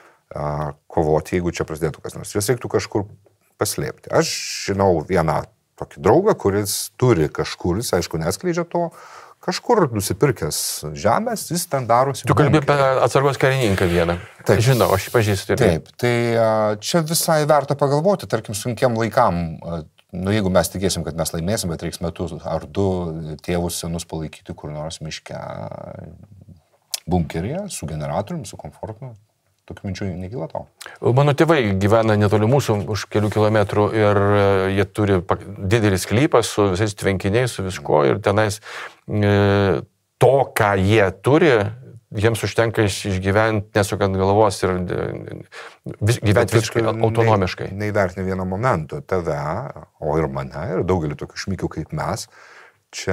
kovoti, jeigu čia prasidėtų kas nors. Jas reiktų kažkur paslėpti. Aš žinau vieną tokį draugą, kuris turi kažkur, jis aišku neskleidžia to, kažkur nusipirkęs žemės, jis ten darosi.
Tu kalbė apie atsargos karininką vieną.
Taip.
Žinau, aš jį pažįstu.
Taip, tai čia visai verta pagalvoti, tarkim, sunkiam laikam, nu jeigu mes tikėsim, kad mes laimėsim, bet reiks metus ar du tėvus senus palaikyti kur nors miške bunkeryje, su generatorium, su komfortu. Tokių minčių nekyla tau.
Mano tėvai gyvena netoli mūsų už kelių kilometrų ir jie turi didelį sklypą su visais tvenkiniais, su visko ir tenais e, to, ką jie turi, jiems užtenka išgyventi, nesukant galvos ir vis, gyventi visiškai autonomiškai.
Neįvertinė vieno momento tave, o ir mane, ir daugelį tokių šmikių kaip mes, Čia,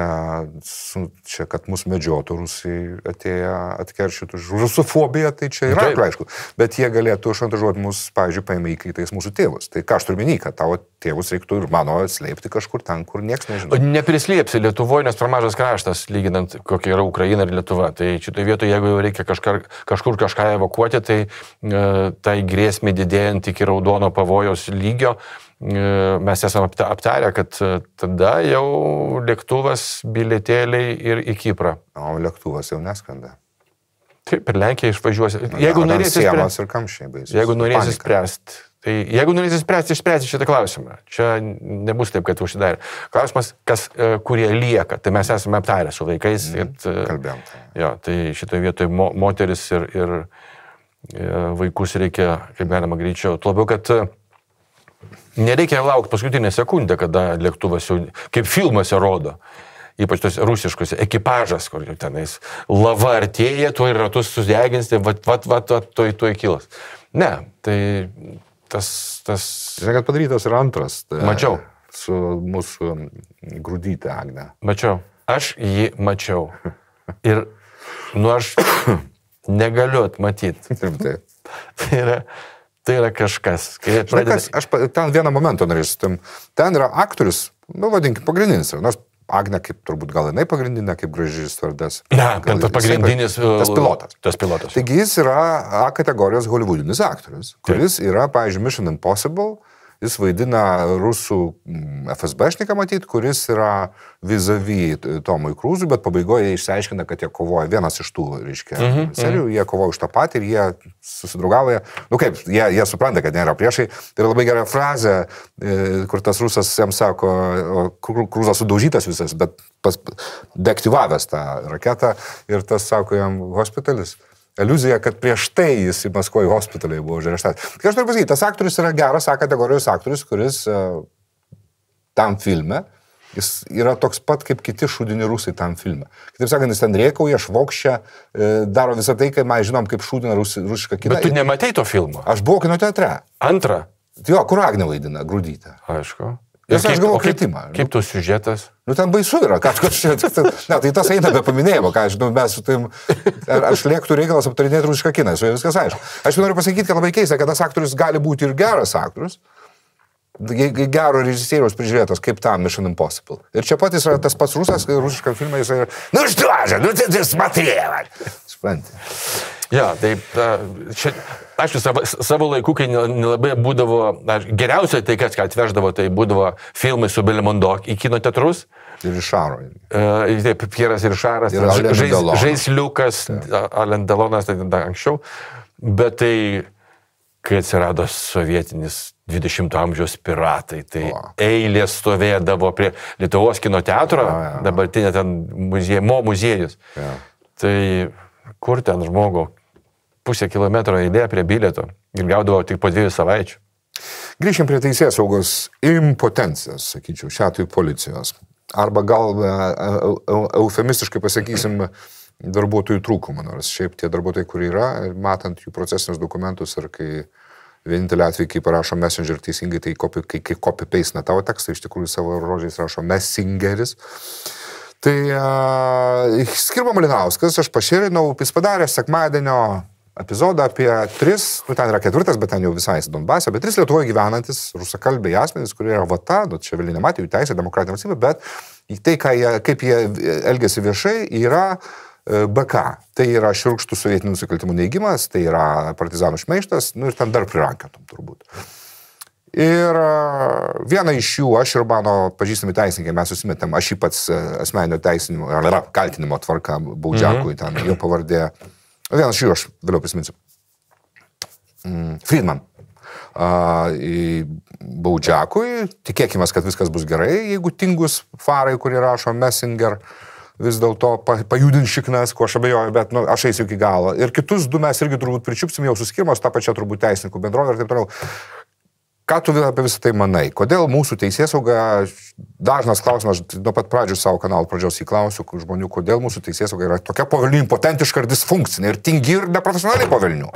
čia, kad mus medžiotų rusai atėję atkeršytų rusofobiją, tai čia yra, aišku. Bet jie galėtų šantažuoti mus, pavyzdžiui, paėmė įkaitais mūsų tėvus. Tai ką aš turiu minį, kad tavo tėvus reiktų ir mano slėpti kažkur ten, kur nieks nežino.
Neprislėpsi Lietuvoje, nes per mažas kraštas, lyginant kokia yra Ukraina ir Lietuva. Tai šitoje vietoje, jeigu jau reikia kažkar, kažkur kažką evakuoti, tai e, tai grėsmė didėjant iki raudono pavojaus lygio, mes esame aptarę, kad tada jau lėktuvas, bilietėliai ir į Kiprą.
O lėktuvas jau neskrenda.
Taip, per Lenkiją išvažiuosi. Jeigu norėsi spręsti, jeigu norėsi spręsti, tai jeigu norėsi spręsti, išspręsti šitą klausimą. Čia nebus taip, kad užsidarė. Klausimas, kas, kurie lieka, tai mes esame aptarę su vaikais.
Mm,
ir,
kalbėjom.
Jo, tai šitoje vietoje mo, moteris ir, ir, ir vaikus reikia, kaip galima greičiau. Tuo labiau, kad nereikia laukti paskutinę sekundę, kada lėktuvas jau, kaip filmuose rodo, ypač tos rusiškos ekipažas, kur tenais lava artėja, tuoj ratus sudegins, tai vat, vat, vat, vat, tuoj, tuoj kilas. Ne, tai tas... tas...
Žinai, kad padarytas ir antras. Tai,
mačiau.
Su mūsų Grūdyte, Agne.
Mačiau. Aš jį mačiau. Ir, nu, aš negaliu atmatyti.
Taip, taip.
Tai yra... Tai yra kažkas.
Žinai,
pradeda...
kas, aš ten vieną momentą norėsiu. Ten yra aktorius, nu vadinkim, pagrindinis. Nors Agne, kaip turbūt gal jinai pagrindinė, kaip graži stvardas.
Ne, ten tas pagrindinis.
Tas pilotas.
Tas pilotas.
Taigi jis yra A kategorijos holivudinis aktorius, kuris yra, pavyzdžiui, Mission Impossible. Jis vaidina rusų F S B šniką matyti, kuris yra vis-a-vis Tomui Krūzui, bet pabaigoje išsiaiškina, kad jie kovoja vienas iš tų, reiškia, mm-hmm. serijų, jie kovoja už tą patį ir jie susidraugauja. Nu kaip, jie, jie supranta, kad nėra priešai. Tai yra labai gera frazė, kur tas rusas jam sako, Krūzas sudaužytas visas, bet pas, deaktyvavęs tą raketą ir tas sako jam hospitalis. Aliuzija, kad prieš tai jis į Maskvoje hospitaliai buvo užareštas. Tai aš noriu pasakyti, tas aktorius yra geras A kategorijos aktorius, kuris uh, tam filme, jis yra toks pat kaip kiti šūdini rusai tam filme. Kitaip sakant, jis ten rėkauja, švokščia, uh, daro visą tai, kai mes žinom, kaip šūdina rusi, rusišką kiną.
Bet tu nematei to filmo?
Aš buvau kino teatre.
Antrą?
Jo, kur Agnė vaidina, Grūdyte.
Aišku.
Nes aš gavau kvietimą.
Kaip, kaip tu siužetas?
Nu, ten baisu yra, ką aš čia... Ne, tai tas eina be paminėjimo, ką aš, nu, mes su tim... Aš lėktų reikalas aptarinėti rusišką kiną, su viskas aišku. Aš noriu pasakyti, kad labai keista, kad tas aktorius gali būti ir geras aktorius, gero režisieriaus prižiūrėtas, kaip tam Mission Impossible. Ir čia pat jis yra tas pats rusas, rusiškam filmai jis yra... Nu, štuoža, nu, tai смотри, Supranti.
Ja, taip, čia, aišku, savo, savo laiku, kai nelabai būdavo, aš, geriausia tai, kas ką atveždavo, tai būdavo filmai su Belmondo į kino teatrus.
Ir Rišaro.
Uh, taip, Pieras ir Rišaras,
ir
žais, Žaisliukas, Alain Delonas, tai dar anksčiau. Bet tai, kai atsirado sovietinis dvidešimto amžiaus piratai, tai o. eilės stovėdavo prie Lietuvos kino teatro, ja, ja. dabartinė ten muziejus, mo muziejus. Ja. Tai kur ten žmogų pusę kilometro eilė prie bilieto ir gaudavo tik po dviejų savaičių.
Grįžkim prie teisės saugos impotencijos, sakyčiau, šiuo atveju policijos. Arba gal eufemistiškai pasakysim darbuotojų trūkumą, nors šiaip tie darbuotojai, kur yra, matant jų procesinius dokumentus ir kai vienintelį atvejį, kai parašo Messenger teisingai, tai copy, kai, kai copy-paste tavo tekstą, iš tikrųjų savo žodžiais rašo Messingeris. Tai uh, Skirma Malinauskas, aš paširinau, jis padarė sekmadienio epizodą apie tris, nu ten yra ketvirtas, bet ten jau visai Donbase, bet tris Lietuvoje gyvenantis rusakalbiai asmenys, kurie yra vata, nu, čia vėliau nematė jų teisė, demokratinė valstybė, bet tai, jie, kaip jie elgėsi viešai, yra B K. Tai yra šiurkštų sovietinių nusikaltimų neigimas, tai yra partizanų šmeištas, nu ir ten dar prirankiatum turbūt. Ir vieną iš jų, aš ir mano pažįstami teisininkai, mes susimetėm, aš jį pats asmeninio teisinimo, ar kaltinimo tvarka Baudžiakui, mm-hmm. ten jo pavardė. Vienas iš jų, aš vėliau prisiminsiu. Mm, Friedman. Uh, Baudžiakui, tikėkime, kad viskas bus gerai, jeigu tingus farai, kurie rašo Messenger, vis dėlto pajudins šiknas, ko aš abejoju, bet nu, aš eisiu iki galo. Ir kitus du mes irgi turbūt pričiupsim jau suskirmos, tą pačią turbūt teisininkų bendrovę ir taip toliau. Ką tu apie visą tai manai? Kodėl mūsų teisėsauga, dažnas klausimas, nuo pat pradžių savo kanalų pradžios įklausiu žmonių, kodėl mūsų teisėsauga yra tokia povelnių impotentiška ir disfunkcinė ir tingi ir neprofesionaliai povelnių?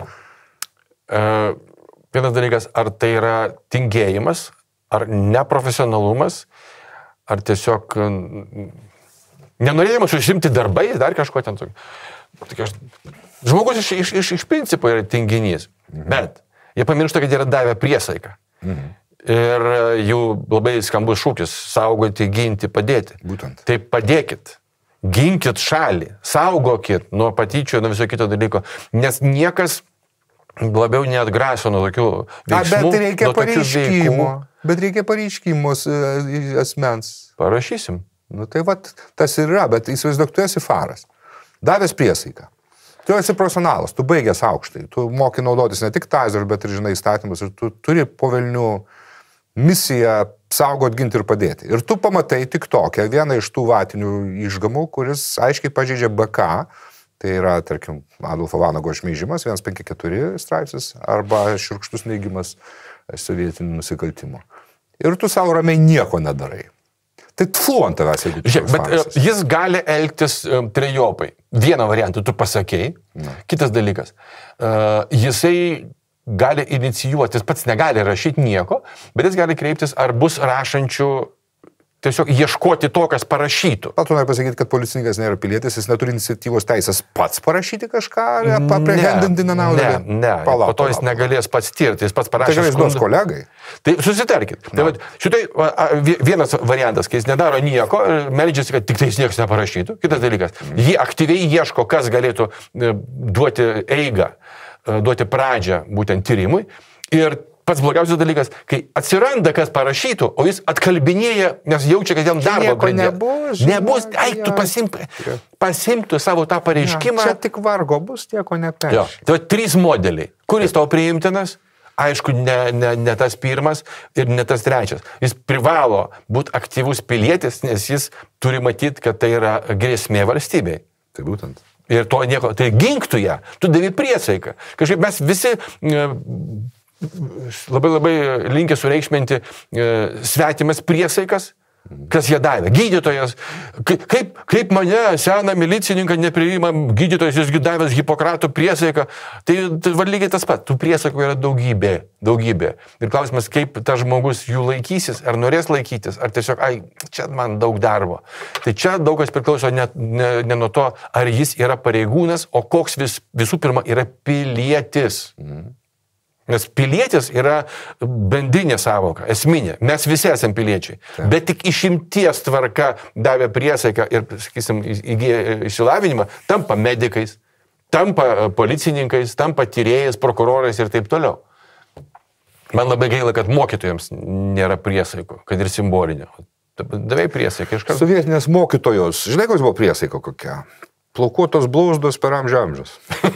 Uh, vienas dalykas, ar tai yra tingėjimas, ar neprofesionalumas, ar tiesiog nenorėjimas užsimti darbais, dar kažko ten tokio. Žmogus iš, iš, iš, iš principo yra tinginys, mhm. bet jie pamiršta, kad yra davę priesaiką. Mhm. Ir jų labai skambus šūkis - saugoti, ginti, padėti.
Būtent.
Tai padėkit, ginkit šalį, saugokit nuo patyčių, nuo viso kito dalyko, nes niekas labiau neatgraso nuo tokių veiksmų.
A, bet reikia pareiškimo, bet reikia pareiškimus asmens.
Parašysim.
Nu tai vat, tas ir yra, bet įsivaizduok, tu esi faras, davęs priesaiką. Tu esi profesionalas, tu baigęs aukštai, tu moki naudotis ne tik tazeriu, bet ir žinai įstatymus, ir tu turi povelnių misiją saugot, ginti ir padėti. Ir tu pamatai tik tokią vieną iš tų vatinių išgamų, kuris aiškiai pažeidžia B K, tai yra, tarkim, Adolfo Vanago šmeižimas, vienas penki keturi straipsnis, arba šiurkštus neigimas sovietinių nusikaltimų. Ir tu savo ramiai nieko nedarai. Tai tfu ant tavęs, jeigu tu.
Žiūrėk, bet farsas. Jis gali elgtis um, trejopai. Vieną variantą tu pasakei, Na. kitas dalykas. Uh, jisai gali inicijuoti, jis pats negali rašyti nieko, bet jis gali kreiptis, ar bus rašančių tiesiog ieškoti to, kas parašytų.
Gal tu nori pasakyti, kad policininkas nėra pilietis, jis neturi iniciatyvos teisės pats parašyti kažką, ar aprehendinti nenaudą?
Ne, ne, palauk, po to jis palauk. negalės pats tirti, jis pats parašys.
Tai gal jis duos kolegai?
Tai susitarkit. Tai vat, šitai vienas variantas, kai jis nedaro nieko, meldžiasi, kad tik tai jis niekas neparašytų. Kitas dalykas, jį aktyviai ieško, kas galėtų duoti eigą, duoti pradžią būtent tyrimui. Ir pats blogiausias dalykas, kai atsiranda, kas parašytų, o jis atkalbinėja, nes jaučia, kad jam darbo grindė.
Nebus.
Nebus. Ai, tu pasimp, pasimtų savo tą pareiškimą.
Ja, čia tik vargo bus, nieko nepeš.
Tai va, trys modeliai. Kuris tau priimtinas? Aišku, ne, ne, ne tas pirmas ir ne tas trečias. Jis privalo būti aktyvus pilietis, nes jis turi matyti, kad tai yra grėsmė valstybei.
Tai būtent.
Ir to nieko. Tai ginktų ją. Tu davi priesaiką. Kažkaip mes visi labai labai linkę sureikšminti e, svetimas priesaikas, kas jie davė. Gydytojas, kaip, kaip mane, seną milicininką, nepriima gydytojas, jisgi davęs Hipokrato priesaiką. Tai, tai va, lygiai tas pat, tų priesakų yra daugybė, daugybė. Ir klausimas, kaip tas žmogus jų laikysis, ar norės laikytis, ar tiesiog, ai, čia man daug darbo. Tai čia daug kas priklauso ne, ne, ne nuo to, ar jis yra pareigūnas, o koks vis, visų pirma yra pilietis. Mhm. Nes pilietis yra bendrinė savoka, esminė. Mes visi esame piliečiai. Ta. Bet tik išimties tvarka davė priesaiką ir, sakysim, įgyja išsilavinimą, tampa medikais, tampa policininkais, tampa tyrėjais, prokurorais ir taip toliau. Man labai gaila, kad mokytojams nėra priesaiko, kad ir simbolinio. Davai priesaiką iš karto.
Sovietinės mokytojos, žinai, koks buvo priesaiko kokia? Plaukuotos blauzdos per amžių amžius.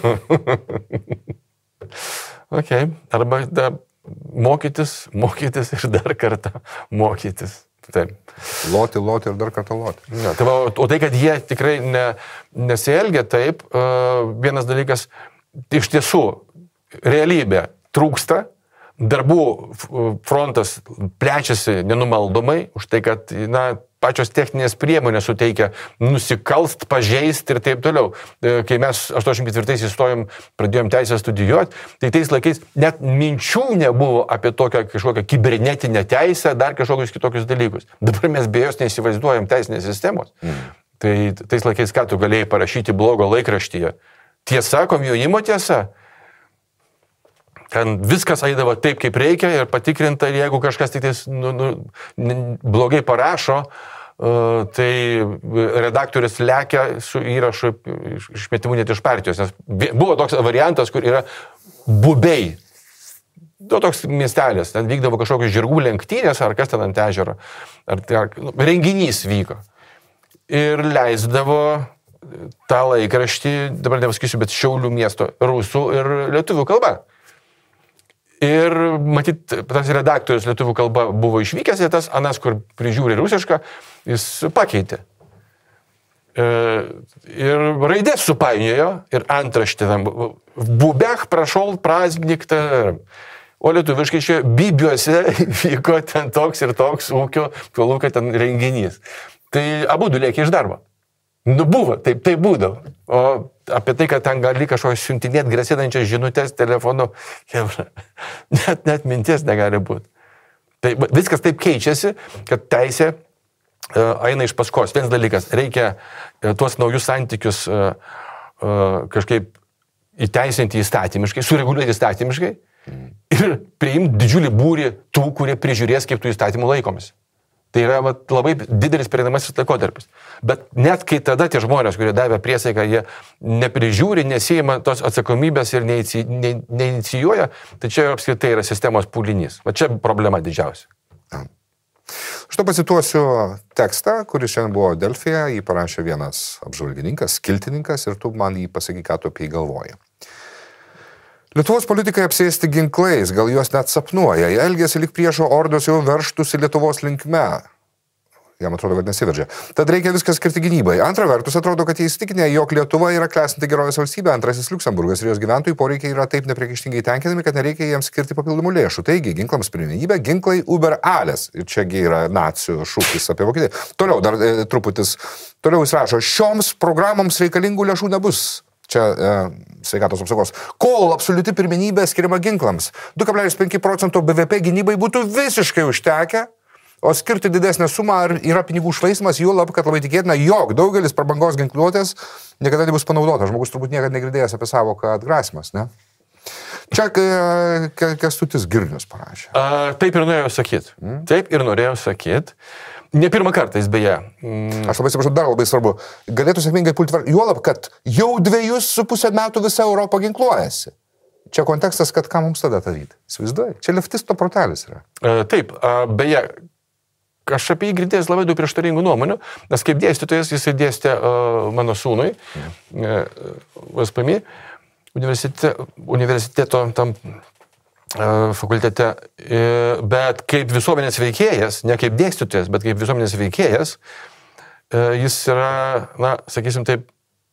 Ok, arba da, mokytis, mokytis ir dar kartą mokytis. Taip.
Loti, loti ir dar kartą loti.
Ja, tai va, o tai, kad jie tikrai ne, nesielgia taip, uh, vienas dalykas, iš tiesų, realybė trūksta, darbų frontas plečiasi nenumaldomai, už tai, kad na, pačios techninės priemonės suteikia nusikalst, pažeist ir taip toliau. Kai mes aštuoniasdešimt ketvirtaisiais įstojom, pradėjom teisę studijuoti, tai tais laikais net minčių nebuvo apie tokią kažkokią kibernetinę teisę, dar kažkokius kitokius dalykus. Dabar mes be jos neįsivaizduojam teisinės sistemos. Mm. Tai tais laikais, ką tu galėjai parašyti blogo laikraštyje? Tiesa, komjaunimo tiesa. Ten viskas eidavo taip, kaip reikia ir patikrinta, ir jeigu kažkas tik tais, nu, nu, blogai parašo, uh, tai redaktorius lekia su įrašu išmetimu net iš partijos. Nes buvo toks variantas, kur yra Bubiai. Nu, toks miestelis, ten vykdavo kažkokios žirgų lenktynės, ar kas ten ant ežero, ar, ar nu, renginys vyko. Ir leisdavo tą laikraštį, dabar nepasakysiu, bet Šiaulių miesto rusų ir lietuvių kalba. Ir matyt, tas redaktorius lietuvių kalba buvo išvykęs, ir tas anas, kur prižiūri rusišką, jis pakeitė. E, ir raidės supainiojo, ir antraštė tam, Bubech, prašol, praznikta. O lietuviškai čia Bibiuose vyko ten toks ir toks ūkio, kolūkio ten renginys. Tai abu du lėkė iš darbo. Nu buvo, taip, taip būdavo. O apie tai, kad ten gali kažko siuntinėti grasėdančias žinutės telefonu, net, net minties negali būti. Tai viskas taip keičiasi, kad teisė uh, eina iš paskos. Vienas dalykas, reikia uh, tuos naujus santykius uh, uh, kažkaip įteisinti įstatymiškai, sureguliuoti įstatymiškai ir priimti didžiulį būrį tų, kurie prižiūrės, kaip tų įstatymų laikomis. Tai yra va, labai didelis pereinamasis laikotarpis. Bet net kai tada tie žmonės, kurie davė priesaiką, jie neprižiūri, nesijima tos atsakomybės ir neici, ne, neinicijuoja, tai čia apskritai yra sistemos pūlinys. Va čia problema didžiausia.
Aš to pacituosiu tekstą, kuris šiandien buvo Delfyje, jį parašė vienas apžvalgininkas, skiltininkas, ir tu man jį pasakyk, ką tu apie jį galvoji. Lietuvos politikai apsėsti ginklais, gal juos net sapnuoja, jie elgėsi lyg priešo ordos jau verštųsi Lietuvos linkme. Jam atrodo, kad nesiveržia. Tad reikia viskas skirti gynybai. Antra vertus, atrodo, kad jie įsitikinę, jog Lietuva yra klesinti gerovės valstybė, antrasis Liuksemburgas ir jos gyventojų poreikiai yra taip nepriekaištingai tenkinami, kad nereikia jiems skirti papildomų lėšų. Taigi, ginklams pirmenybė, ginklai uber alles. Ir čiagi yra nacių šūkis apie Vokietiją. Toliau, dar e, truputis, toliau jis rašo, šioms programoms reikalingų lėšų nebus. Čia e, sveikatos apsaugos. Kol absoliuti pirmenybė skiriama ginklams. du kablelis penki procento B V P gynybai būtų visiškai užtekę, o skirti didesnę sumą yra pinigų švaistimas, jų lab, kad labai tikėtina, jog daugelis prabangos ginkluotės niekada nebus panaudota. Žmogus turbūt niekada negirdėjęs apie savoką atgrasimas, ne? Čia Kęstutis Girnius parašė.
A, taip ir norėjau sakyti. Hmm? Taip ir norėjau sakyti. Ne pirmą kartą jis beje.
Mm. Aš labai atsiprašau, dar labai svarbu. Galėtų sėkmingai pulti var... Juolab, kad jau dviejus su pusę metų visa Europa ginkluojasi. Čia kontekstas, kad ką mums tada daryti. Įsivaizduoji? Čia leftisto protelis yra.
E, taip, a, beje, aš apie jį girdėjęs labai daug prieštaringų nuomonių, nes kaip dėstytojas jis dėstė uh, mano sūnui, U S P M I, universiteto, universiteto tam fakultete, bet kaip visuomenės veikėjas, ne kaip dėstytojas, bet kaip visuomenės veikėjas, jis yra, na, sakysim taip,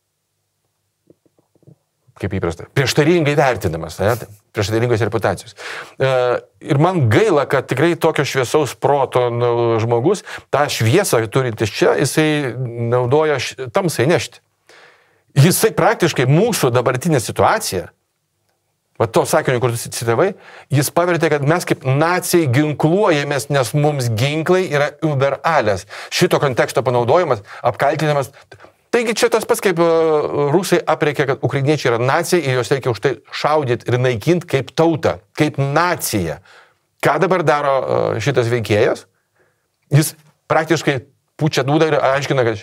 kaip įprasta, prieštaringai vertinamas, ne, prieštaringos reputacijos. Ir man gaila, kad tikrai tokio šviesaus proto žmogus, tą šviesą turintis čia, jisai naudoja tamsai nešti. Jisai praktiškai mūsų dabartinė situacija, va to sakinio, kur tu citavai, jis pavertė, kad mes kaip nacijai ginkluojamės, nes mums ginklai yra uber alles. Šito konteksto panaudojimas, apkaltinimas. Taigi čia tas pats, kaip uh, rusai aprėkė, kad ukrainiečiai yra nacija ir juos reikia už tai šaudyti ir naikinti kaip tautą, kaip nacija. Ką dabar daro uh, šitas veikėjas? Jis praktiškai pučia dūdą ir aiškina, kad čia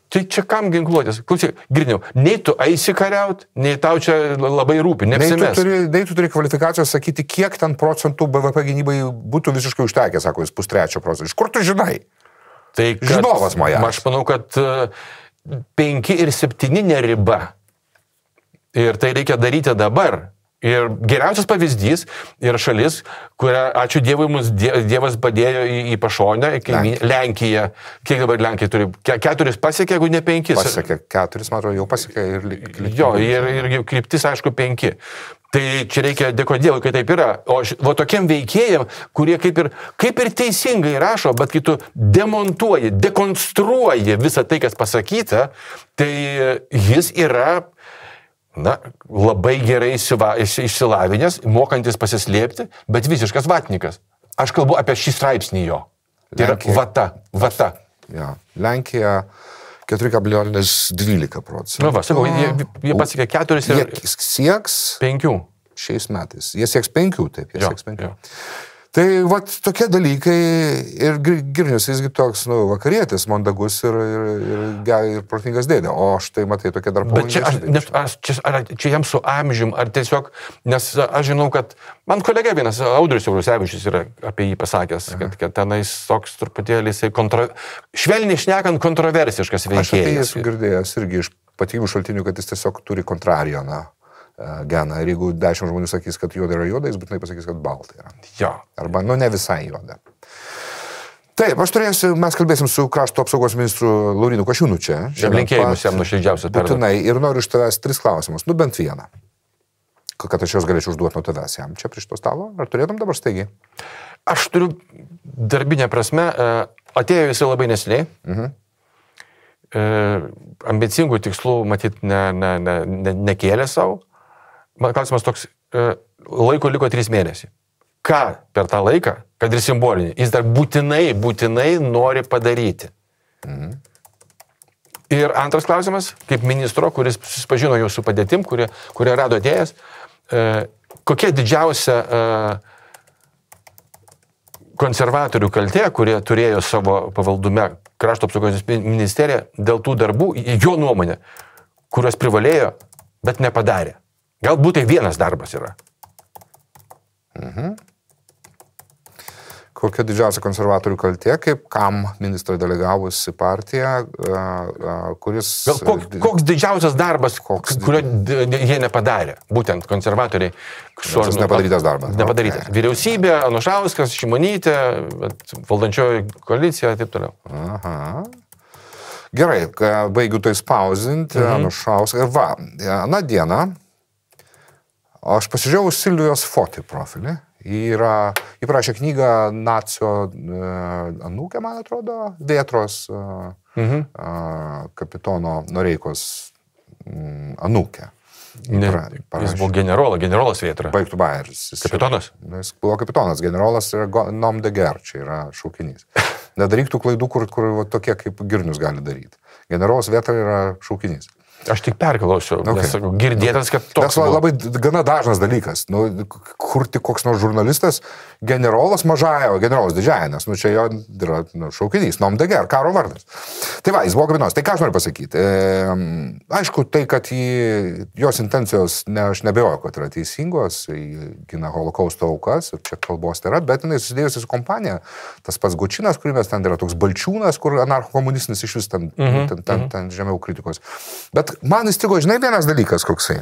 Tai čia kam ginkluotis? Klausyk, Girniau, nei tu eisi kariaut, nei tau čia labai rūpi, neapsimes.
Nei tu turi, nei tu turi kvalifikacijos sakyti, kiek ten procentų B V P gynybai būtų visiškai užtekę, sako jis, pustrečio procento. Iš kur tu žinai?
Tai kad,
Žinovas moja.
Aš manau, kad penki ir septyni neriba. Ir tai reikia daryti dabar. Ir geriausias pavyzdys yra šalis, kurią, ačiū Dievui, mums Dievas padėjo į, į pašonę, į Lenkija. Lenkija. Kiek dabar Lenkija turi? Keturis pasiekė, jeigu ne penkis?
Pasiekė keturis, man atrodo, jau pasiekė ir lygiai.
Jo, ir, ir kryptis, aišku, penki. Tai čia reikia dėkoti Dievui, kad taip yra. O va tokiam veikėjam, kurie kaip ir, kaip ir teisingai rašo, bet kai tu demontuoji, dekonstruoji visą tai, kas pasakyta, tai jis yra... Na, labai gerai išsilavinęs, mokantis pasislėpti, bet visiškas vatnikas. Aš kalbu apie šį straipsnį jo. Tai yra vata, vata.
Ja. Lenkija keturi kablelis dvylika procentų.
Nu va, sakau, jie, jie pasiekė keturis ir...
Jie sieks...
Penkių.
Šiais metais. Jie sieks penkių, taip, jie
jo,
sieks penkių.
Jo.
Tai vat tokie dalykai ir Girnius visgi toks, nu, vakarietis, mandagus ir, ir, ir, ir protingas dėdė, o štai matai tokie dar pavojingi.
Bet čia, aš, nes, aš, čia, ar, čia jam su amžium, ar tiesiog, nes aš žinau, kad man kolega vienas, Audrius Jarusevičius yra apie jį pasakęs, kad, kad tenais toks truputėlį jisai kontro, švelniai šnekant kontroversiškas veikėjas.
Aš apie jį esu girdėjęs irgi iš patikimų šaltinių, kad jis tiesiog turi kontrarijoną geną. Ir jeigu dešimt žmonių sakys, kad juoda yra juoda, jis būtinai pasakys, kad balta yra.
Jo.
Arba, nu, ne visai juoda. Taip, aš turėsiu, mes kalbėsim su krašto apsaugos ministru Laurynu Kasčiūnu čia.
Linkėjimus jam nuoširdžiausia perduoti.
Būtinai. Ir noriu iš tavęs tris klausimus. Nu, bent vieną. Kad aš juos galėčiau užduoti nuo tavęs jam. Čia prie šito stalo. Ar turėtum dabar staigiai?
Aš turiu darbinę prasme. Atėjo jisai labai nesiniai. Mhm. Ambicingų tikslų, matyt, ne, ne, ne, ne, nekėlė savo. Man klausimas toks, laiko liko trys mėnesiai. Ką per tą laiką, kad ir simbolinį, jis dar būtinai, būtinai nori padaryti. Mhm. Ir antras klausimas, kaip ministro, kuris susipažino jau su padėtim, kurie, kurie rado atėjęs, kokia didžiausia konservatorių kaltė, kurie turėjo savo pavaldume krašto apsaugos ministeriją dėl tų darbų, jo nuomonė, kuriuos privalėjo, bet nepadarė. Galbūt tai vienas darbas yra.
Mhm. Kokia didžiausia konservatorių kaltė, kaip kam ministrai delegavusi partiją, kuris...
Gal koks, koks didžiausias darbas, koks kurio jie nepadarė, būtent konservatoriai.
Su, nepadarytas darbas.
Nepadarytas. Okay. Vyriausybė, Anušauskas, Šimonytė, valdančioji koalicija ir taip toliau.
Aha. Gerai, baigiu tai spausinti, mhm. Anušauskas. Va, na dieną, aš pasižiūrėjau Silvijos Foti profilį. Jį parašė knygą Nacio anūkė, man atrodo, Vėtros mhm. kapitono Noreikos anūkė.
Ne, jis buvo generolas, generolas Vėtra.
Baigtų Bayeris.
Kapitonas?
Jis buvo kapitonas, generolas yra nom de guerre, čia yra šaukinys. Nedaryk tų klaidų, kur, kur va, tokie kaip Girnius gali daryti. Generolas Vėtra yra šaukinys.
Aš tik perklausiu, okay. Nes sakau, girdėtas, kad toks...
Tas labai gana dažnas dalykas. Nu, kur tik koks nors žurnalistas, generolas mažąją, generolas didžiąją, nes nu, čia jo yra nu, šaukinys, nom de guerre, karo vardas. Tai va, jis buvo kapitonas. Tai ką aš noriu pasakyti? E, aišku, tai, kad jį, jos intencijos, ne, aš nebejoju, kad yra teisingos, gina holokausto aukas, ir čia kalbos tai yra, bet jinai susidėjusi su kompanija. Tas pats Gučinas, kurį mes ten yra toks Balčiūnas, kur anarcho-komunistinis iš vis ten, mm-hmm. ten, ten, ten žemiau kritikos. Bet man įstrigo, žinai, vienas dalykas koksai.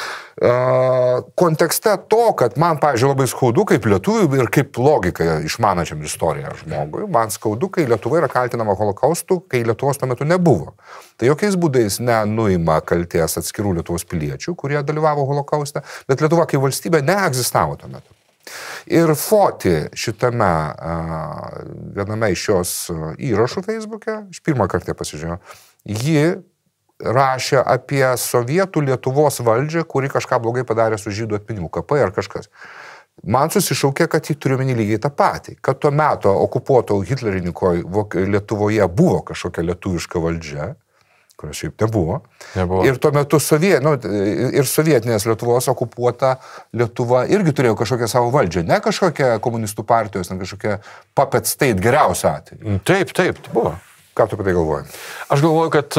Uh, kontekste to, kad man, pavyzdžiui, labai skaudu kaip lietuviui ir kaip logika išmanačiam istoriją žmogui, man skaudu, kai Lietuva yra kaltinama holokaustu, kai Lietuvos tuo metu nebuvo. Tai jokiais būdais nenuima kalties atskirų Lietuvos piliečių, kurie dalyvavo holokauste, bet Lietuva kaip valstybė neegzistavo tuo metu. Ir Foti šitame uh, viename iš jos įrašų Facebook'e, aš pirmą kartą pasižiūrėjau, ji rašė apie sovietų Lietuvos valdžią, kuri kažką blogai padarė su žydų atminimų, K P ar kažkas. Man susišaukė, kad jį turiu meni lygiai tą patį, kad tuo metu okupuoto hitlerininkoj Lietuvoje buvo kažkokia lietuviška valdžia, kurios šiaip nebuvo. nebuvo. Ir tuo metu sovie, nu, ir sovietinės Lietuvos okupuota Lietuva irgi turėjo kažkokią savo valdžią, ne kažkokią komunistų partijos, ne kažkokią puppet state geriausią atveju.
Taip, taip, tai buvo.
Ką tu apie tai galvoji?
Aš galvoju, kad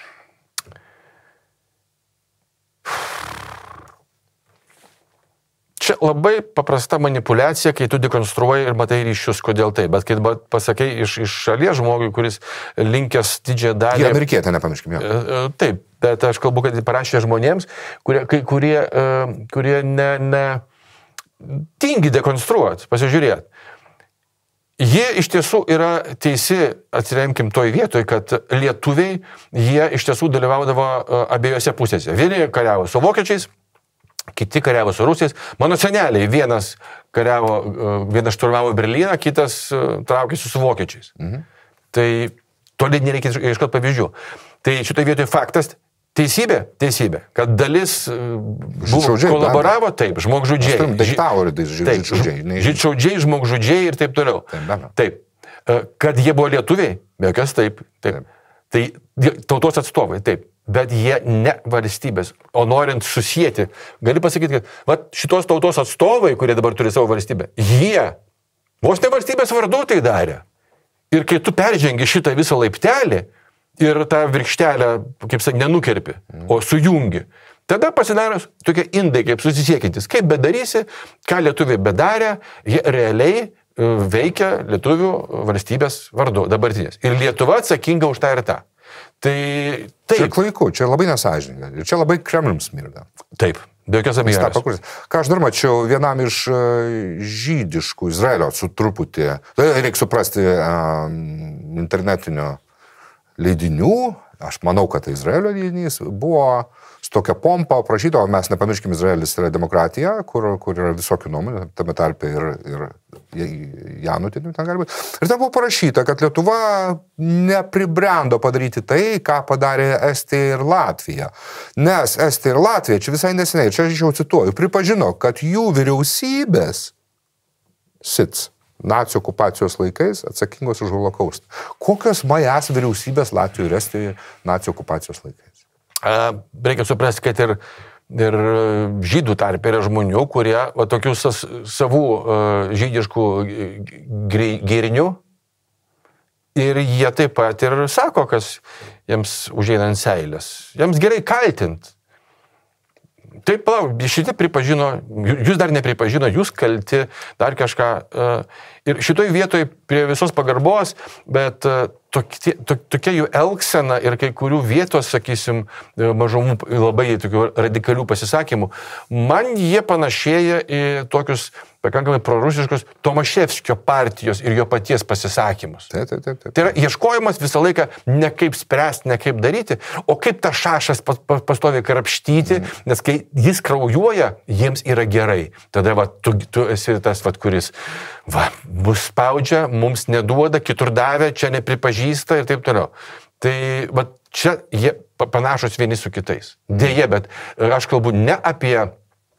čia labai paprasta manipulacija, kai tu dekonstruoji ir matai ryšius, kodėl tai. Bet kai pasakai iš, iš šalies žmogui, kuris linkęs didžiąją dalį...
Jie amerikietė, nepamirškime.
Taip, bet aš kalbu, kad parašė žmonėms, kurie, kurie, kurie ne, ne tingi dekonstruoti, pasižiūrėti. Jie iš tiesų yra teisi, atsiremkim toj vietoj, kad lietuviai, jie iš tiesų dalyvaudavo abiejose pusėse. Vieni kariavo su vokiečiais, kiti kariavo su rusais. Mano seneliai, vienas kariavo, vienas šturmavo Berlyną, kitas traukėsi su vokiečiais. Mhm. Tai toli nereikia iškart pavyzdžių. Tai šitoje vietoje faktas, teisybė, teisybė, kad dalis buvo, kolaboravo, taip, žmogžudžiai. Žydšaudžiai, žmogžudžiai ir taip toliau. Taip, taip. Kad jie buvo lietuviai, be jokios taip, taip. Tai tautos atstovai, taip. Bet jie ne valstybės, o norint susijęti, gali pasakyti, kad va, šitos tautos atstovai, kurie dabar turi savo valstybę, jie vos ne valstybės vardu tai darė. Ir kai tu peržengi šitą visą laiptelį ir tą virkštelę, kaip sakai, nenukerpi, o sujungi, tada pasidaro tokie indai, kaip susisiekintis. Kaip bedarysi, ką lietuviai bedarė, jie realiai veikia lietuvių valstybės vardu dabartinės. Ir Lietuva atsakinga už tą ir tą. Tai taip.
Čia klaiku, čia labai nesąžininga. Ir čia labai Kremliams smirda.
Taip, be jokios abejonės.
Ką aš dar mačiau, vienam iš žydiškų Izraelio su truputį, tai reikia suprasti internetinio leidinių, aš manau, kad tai Izraelio leidinys, buvo su tokia pompa aprašyta, o mes nepamirškime, Izraelis yra demokratija, kur, kur yra visokių nuomonių, tame tarpe ir, ir Janutinių ten gali būti. Ir ten buvo parašyta, kad Lietuva nepribrendo padaryti tai, ką padarė Estija ir Latvija. Nes Estija ir Latvija, čia visai neseniai, čia aš jau cituoju, pripažino, kad jų vyriausybės sits nacių okupacijos laikais atsakingos už holokaustą. Kokios majas vyriausybės Latvijoje ir Estijoje nacių okupacijos laikais?
Reikia suprasti, kad ir, ir žydų tarp yra žmonių, kurie va, tokių savų uh, žydiškų gėrinių ir jie taip pat ir sako, kas jiems užeina ant seilės. Jiems gerai kaltint. Taip, palauk, šitie pripažino, jūs dar nepripažino, jūs kalti, dar kažką. Ir šitoj vietoj prie visos pagarbos, bet tokie, tokia jų elgsena ir kai kurių vietos, sakysim, mažumų labai tokių radikalių pasisakymų, man jie panašėja į tokius pakankamai prorusiškus Tomaševskio partijos ir jo paties pasisakymus.
Taip, taip, taip, taip.
Tai yra ieškojimas visą laiką ne kaip spręsti, ne kaip daryti, o kaip tą šašas pastoviai krapštyti, mm. nes kai jis kraujuoja, jiems yra gerai. Tada va, tu, tu esi tas, va, kuris va, mus spaudžia, mums neduoda, kitur davė, čia nepripažįsta ir taip toliau. Tai va, čia jie panašus vieni su kitais. Deja, bet aš kalbu ne apie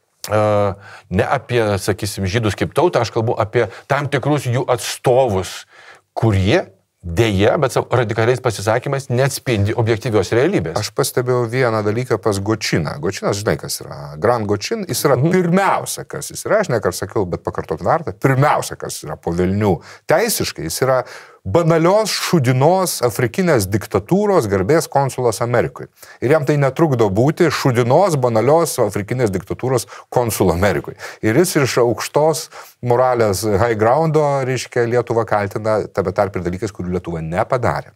Uh, ne apie, sakysim, žydus kaip tautą, aš kalbu apie tam tikrus jų atstovus, kurie dėja, bet savo radikaliais pasisakymais neatspindi objektyvios realybės.
Aš pastebėjau vieną dalyką pas Gočiną. Gočinas, žinai, kas yra. Grand Gočin, jis yra mhm. pirmiausia, kas jis yra, aš nekart sakiau, bet pakartot vertą, pirmiausia, kas yra po velnių. Teisiškai jis yra banalios šudinos afrikinės diktatūros garbės konsulas Amerikoje. Ir jam tai netrukdo būti šudinos banalios afrikinės diktatūros konsul Amerikoje. Ir jis iš aukštos moralės high groundo, reiškia, Lietuvą kaltina tame tarp ir dalykais, kurių Lietuva nepadarė.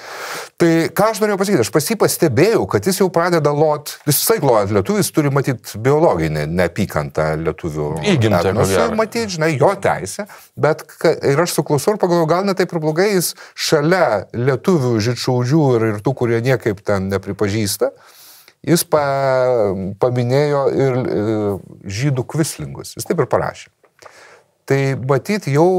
Tai ką aš norėjau pasakyti, aš pas jį pastebėjau, kad jis jau pradeda lot, jis visai glojant lietuvis, turi matyti biologinę neapykantą lietuvių.
Įgimtą,
matyti, žinai, jo teisę, bet ir aš suklausau ir pagalvoju, gal ne taip ir blogai, jis šalia lietuvių žydšaudžių ir, ir tų, kurie niekaip ten nepripažįsta, jis pa, paminėjo ir e, žydų kvislingus, jis taip ir parašė. Tai matyti jau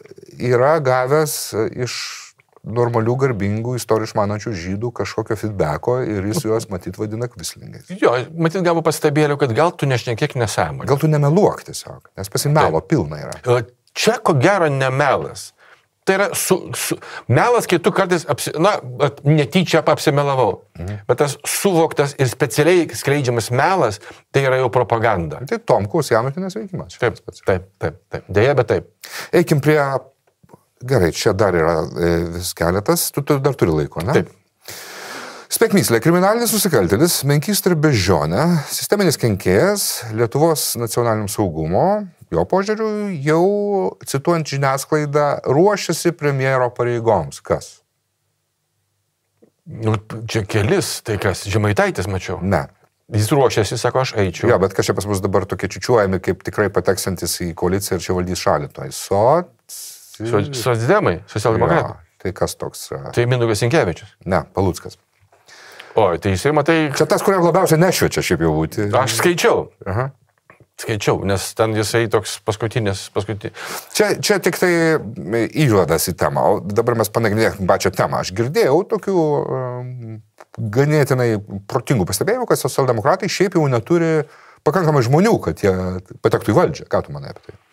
yra gavęs iš normalių, garbingų, istorijų išmanančių žydų kažkokio feedbacko ir jis juos matyt vadina kvislingais.
Jo, matyt gavo pastebėliau, kad gal tu nešnekėk nesąmonę.
Gal tu nemeluok tiesiog, nes pasimelo pilna yra.
Čia ko gero nemelas. Tai yra su, su, melas, kai tu kartais, apsi, na, netyčia apsimelavau, mhm. bet tas suvoktas ir specialiai skleidžiamas melas, tai yra jau propaganda.
Tai Tomkaus Janutinės veikimas.
Taip, taip, taip, taip. Deja, bet taip.
Eikim prie Gerai, čia dar yra vis keletas, tu, tu dar turi laiko, ne?
Taip.
Spekmyslė, kriminalinis nusikaltėlis, menkystrė bežionė, sisteminis kenkėjas, Lietuvos nacionaliniam saugumo, jo požiūriu, jau, cituojant žiniasklaidą, ruošiasi premjero pareigoms. Kas?
Nu, čia kelis, tai kas, Žemaitaitis mačiau.
Ne.
Jis ruošiasi, sako, aš eičiau.
Jo, bet kažkaip pas mus dabar tokie čiučiuojami, kaip tikrai pateksantis į koaliciją ir čia valdys šalį. Tai soc...
Socdemai, socialdemokratai.
Ja, tai kas toks?
Tai Mindaugas Sinkevičius.
Ne, Paluckas.
O, tai jisai, matai...
Čia tas, kuriam labiausiai nešviečia šiaip jau būti.
Aš skaičiau.
Aha.
Skaičiau, nes ten jisai toks paskutinis, paskutinis.
Čia, čia tik tai įžuodas į temą, o dabar mes panagrinėkime pačią temą. Aš girdėjau tokių um, ganėtinai protingų pastebėjimų, kad socialdemokratai šiaip jau neturi pakankamai žmonių, kad jie patektų į valdžią. Ką tu manai apie tai?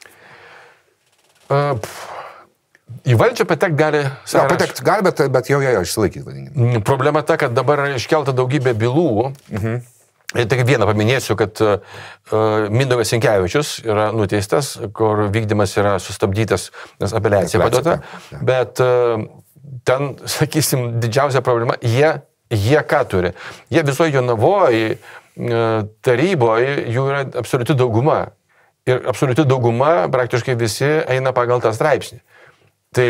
Uh, Į valdžią patekti gali...
Ja, patekti gali, bet, bet jau ją išsilaikyti, vadinkim.
Problema ta, kad dabar iškelta daugybė bylų. Mhm. Ir tik vieną paminėsiu, kad uh, Mindaugas Sinkevičius yra nuteistas, kur vykdymas yra sustabdytas, nes apeliacija paduota. Ja. Bet uh, ten, sakysim, didžiausia problema, jie, jie ką turi? Jie visoje Jonavoje uh, taryboje jų yra absoliuti dauguma. Ir absoliuti dauguma, praktiškai visi eina pagal tą straipsnį. Tai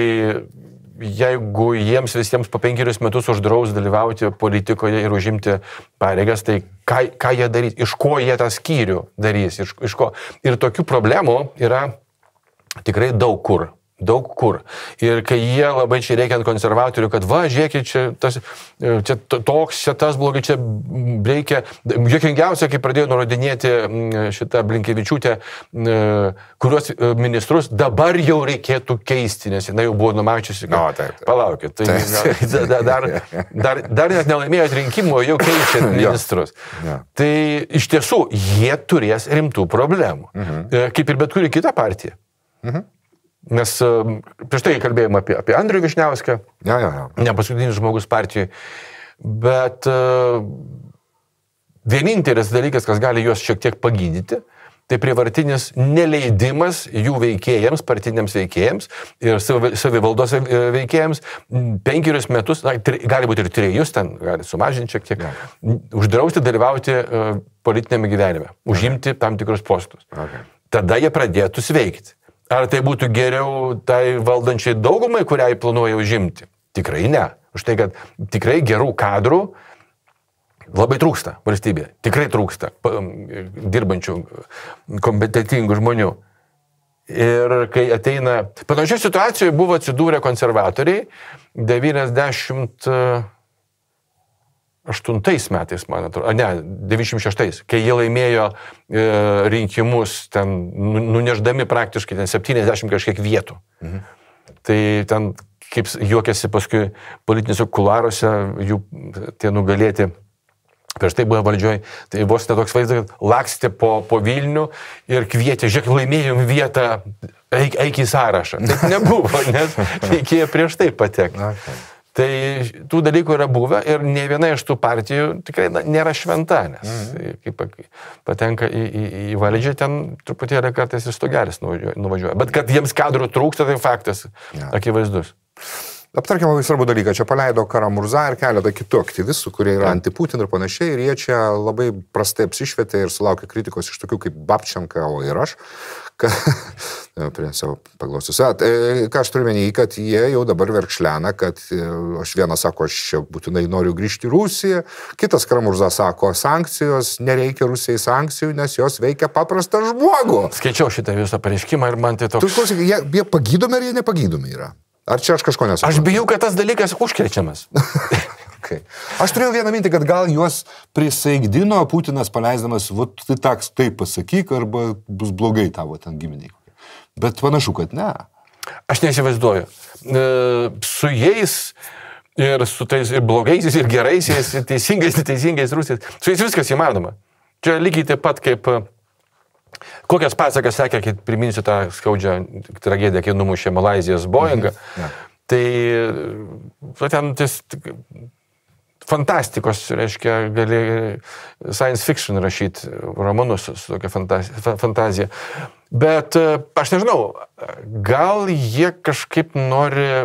jeigu jiems visiems po penkerius metus uždraus dalyvauti politikoje ir užimti pareigas, tai ką, ką jie darys, iš ko jie tą skyrių darys, iš, iš ko. Ir tokių problemų yra tikrai daug kur. Daug kur. Ir kai jie labai čia reikia ant konservatorių, kad va, žiūrėkit, čia, tas, čia toks, čia tas blogai, čia reikia. Juokingiausia, kai pradėjo nurodinėti šitą Blinkevičiūtę, kuriuos ministrus dabar jau reikėtų keisti, nes jinai jau buvo numačiusi.
No, taip, taip.
Palaukit, tai taip. Dar, dar, dar net nelaimėjot rinkimų, jau keičiat ministrus. Ja. Tai iš tiesų, jie turės rimtų problemų. Mhm. Kaip ir bet kuri kita partija. Mhm. Nes prieš tai kalbėjome apie, apie Andrių Višniauską,
ja, ja, ja.
ne paskutinis žmogus partijai, bet uh, vienintelis dalykas, kas gali juos šiek tiek pagydyti, tai prievartinis neleidimas jų veikėjams, partiniams veikėjams ir savivaldos veikėjams penkerius metus, na, tri, gali būti ir trejus, ten gali sumažinti šiek tiek, ja. Uždrausti dalyvauti uh, politinėme gyvenime, užimti okay. tam tikrus postus. Okay. Tada jie pradėtų sveikti. Ar tai būtų geriau tai valdančiai daugumai, kuriai planuoja užimti? Tikrai ne. Už tai, kad tikrai gerų kadrų labai trūksta valstybėje. Tikrai trūksta dirbančių, kompetentingų žmonių. Ir kai ateina... Panašiai situacijoje buvo atsidūrę konservatoriai devyniasdešimt aštuntais metais, man atrodo, ne, devyniasdešimt šeštais, kai jie laimėjo e, rinkimus, ten nuneždami praktiškai ten septyniasdešimt kažkiek vietų. Mhm. Tai ten, kaip juokėsi paskui politinėse kuluaruose, jų tie nugalėti, prieš tai buvo valdžioj, tai vos netoks vaizdas, kad lakstė po, po Vilnių ir kvietė, žiūrėk, laimėjom vietą, eik, eik į sąrašą. Taip nebuvo, nes reikėjo prieš tai patekti. Okay. Tai tų dalykų yra buvę ir ne viena iš tų partijų tikrai na, nėra šventa, nes mm. kaip patenka į, į, į valdžią, ten truputėlį kartais ir stogelis nuvažiuoja. Bet kad jiems kadrų trūksta, tai faktas ja. Akivaizdus.
Aptarkime labai svarbų dalyką. Čia paleido Karamurza ir keletą kitų aktyvistų, kurie yra anti-Putin ir panašiai. Ir jie čia labai prastai apsišvietė ir sulaukė kritikos iš tokių kaip Babčenka, o ir aš. Ka... Prie savo paklausius. Ką aš turiu menį, kad jie jau dabar verkšlena, kad aš vienas sako, aš čia būtinai noriu grįžti į Rusiją. Kitas Karamurza sako, sankcijos, nereikia Rusijai sankcijų, nes jos veikia paprastą žmogų.
Skaičiau šitą visą pareiškimą ir man tai toks...
Tu klausyk, jie, jie pagydomi ar jie nepagydomi yra? Ar čia aš kažko nesuprantu?
Aš bijau, kad tas dalykas užkrečiamas.
Okay. Aš turėjau vieną mintį, kad gal juos prisaigdino Putinas paleisdamas, va, tai taks taip pasakyk, arba bus blogai tavo ten giminiai. Bet panašu, kad ne.
Aš neįsivaizduoju. E, su jais ir su tais ir blogaisiais, ir geraisiais, ir teisingais, ir teisingais rusais, su jais viskas įmanoma. Čia lygiai taip pat kaip... Kokias pasakas sekė, kai priminsiu tą skaudžią tragediją, kai numušė Malaizijos Boeingą, mhm. ja. Tai ten tis, fantastikos, reiškia, gali science fiction rašyti romanus su tokia fantazija. Bet aš nežinau, gal jie kažkaip nori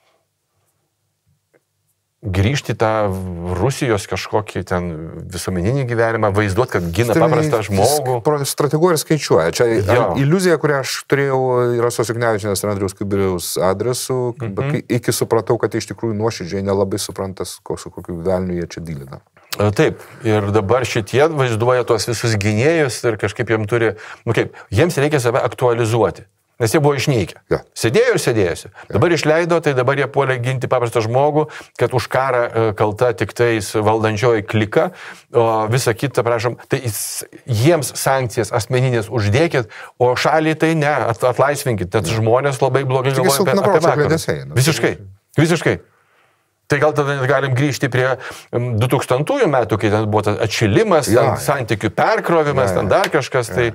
grįžti tą Rusijos kažkokį ten visuomeninį gyvenimą, vaizduoti, kad gina paprastą žmogų.
Strateguoja ir skaičiuoja. Čia jo. Iliuzija, kurią aš turėjau Rasos Juknevičienės ir Andriaus Kubiliaus adresu, mm-hmm. iki supratau, kad iš tikrųjų nuoširdžiai nelabai suprantas, su kokiu velniu jie čia dylina.
Taip, ir dabar šitie vaizduoja tuos visus gynėjus ir kažkaip jiems turi, nu kaip, jiems reikia save aktualizuoti. Nes jie buvo išnykę. Ja. Sėdėjo ir sėdėjosi. Ja. Dabar išleido, tai dabar jie puolė ginti paprastą žmogų, kad už karą kalta tik tais valdančioji klika, o visa kita, prašom, tai jiems sankcijas asmeninės uždėkit, o šaliai tai ne, atlaisvinkit, tad žmonės labai blogai galvoja apie, apie vakarus. Visiškai, visiškai. Tai gal tada galim grįžti prie du tūkstantųjų metų, kai ten buvo atšilimas, ja, ten, ja. santykių perkrovimas, ja, ja. ten dar kažkas, ja.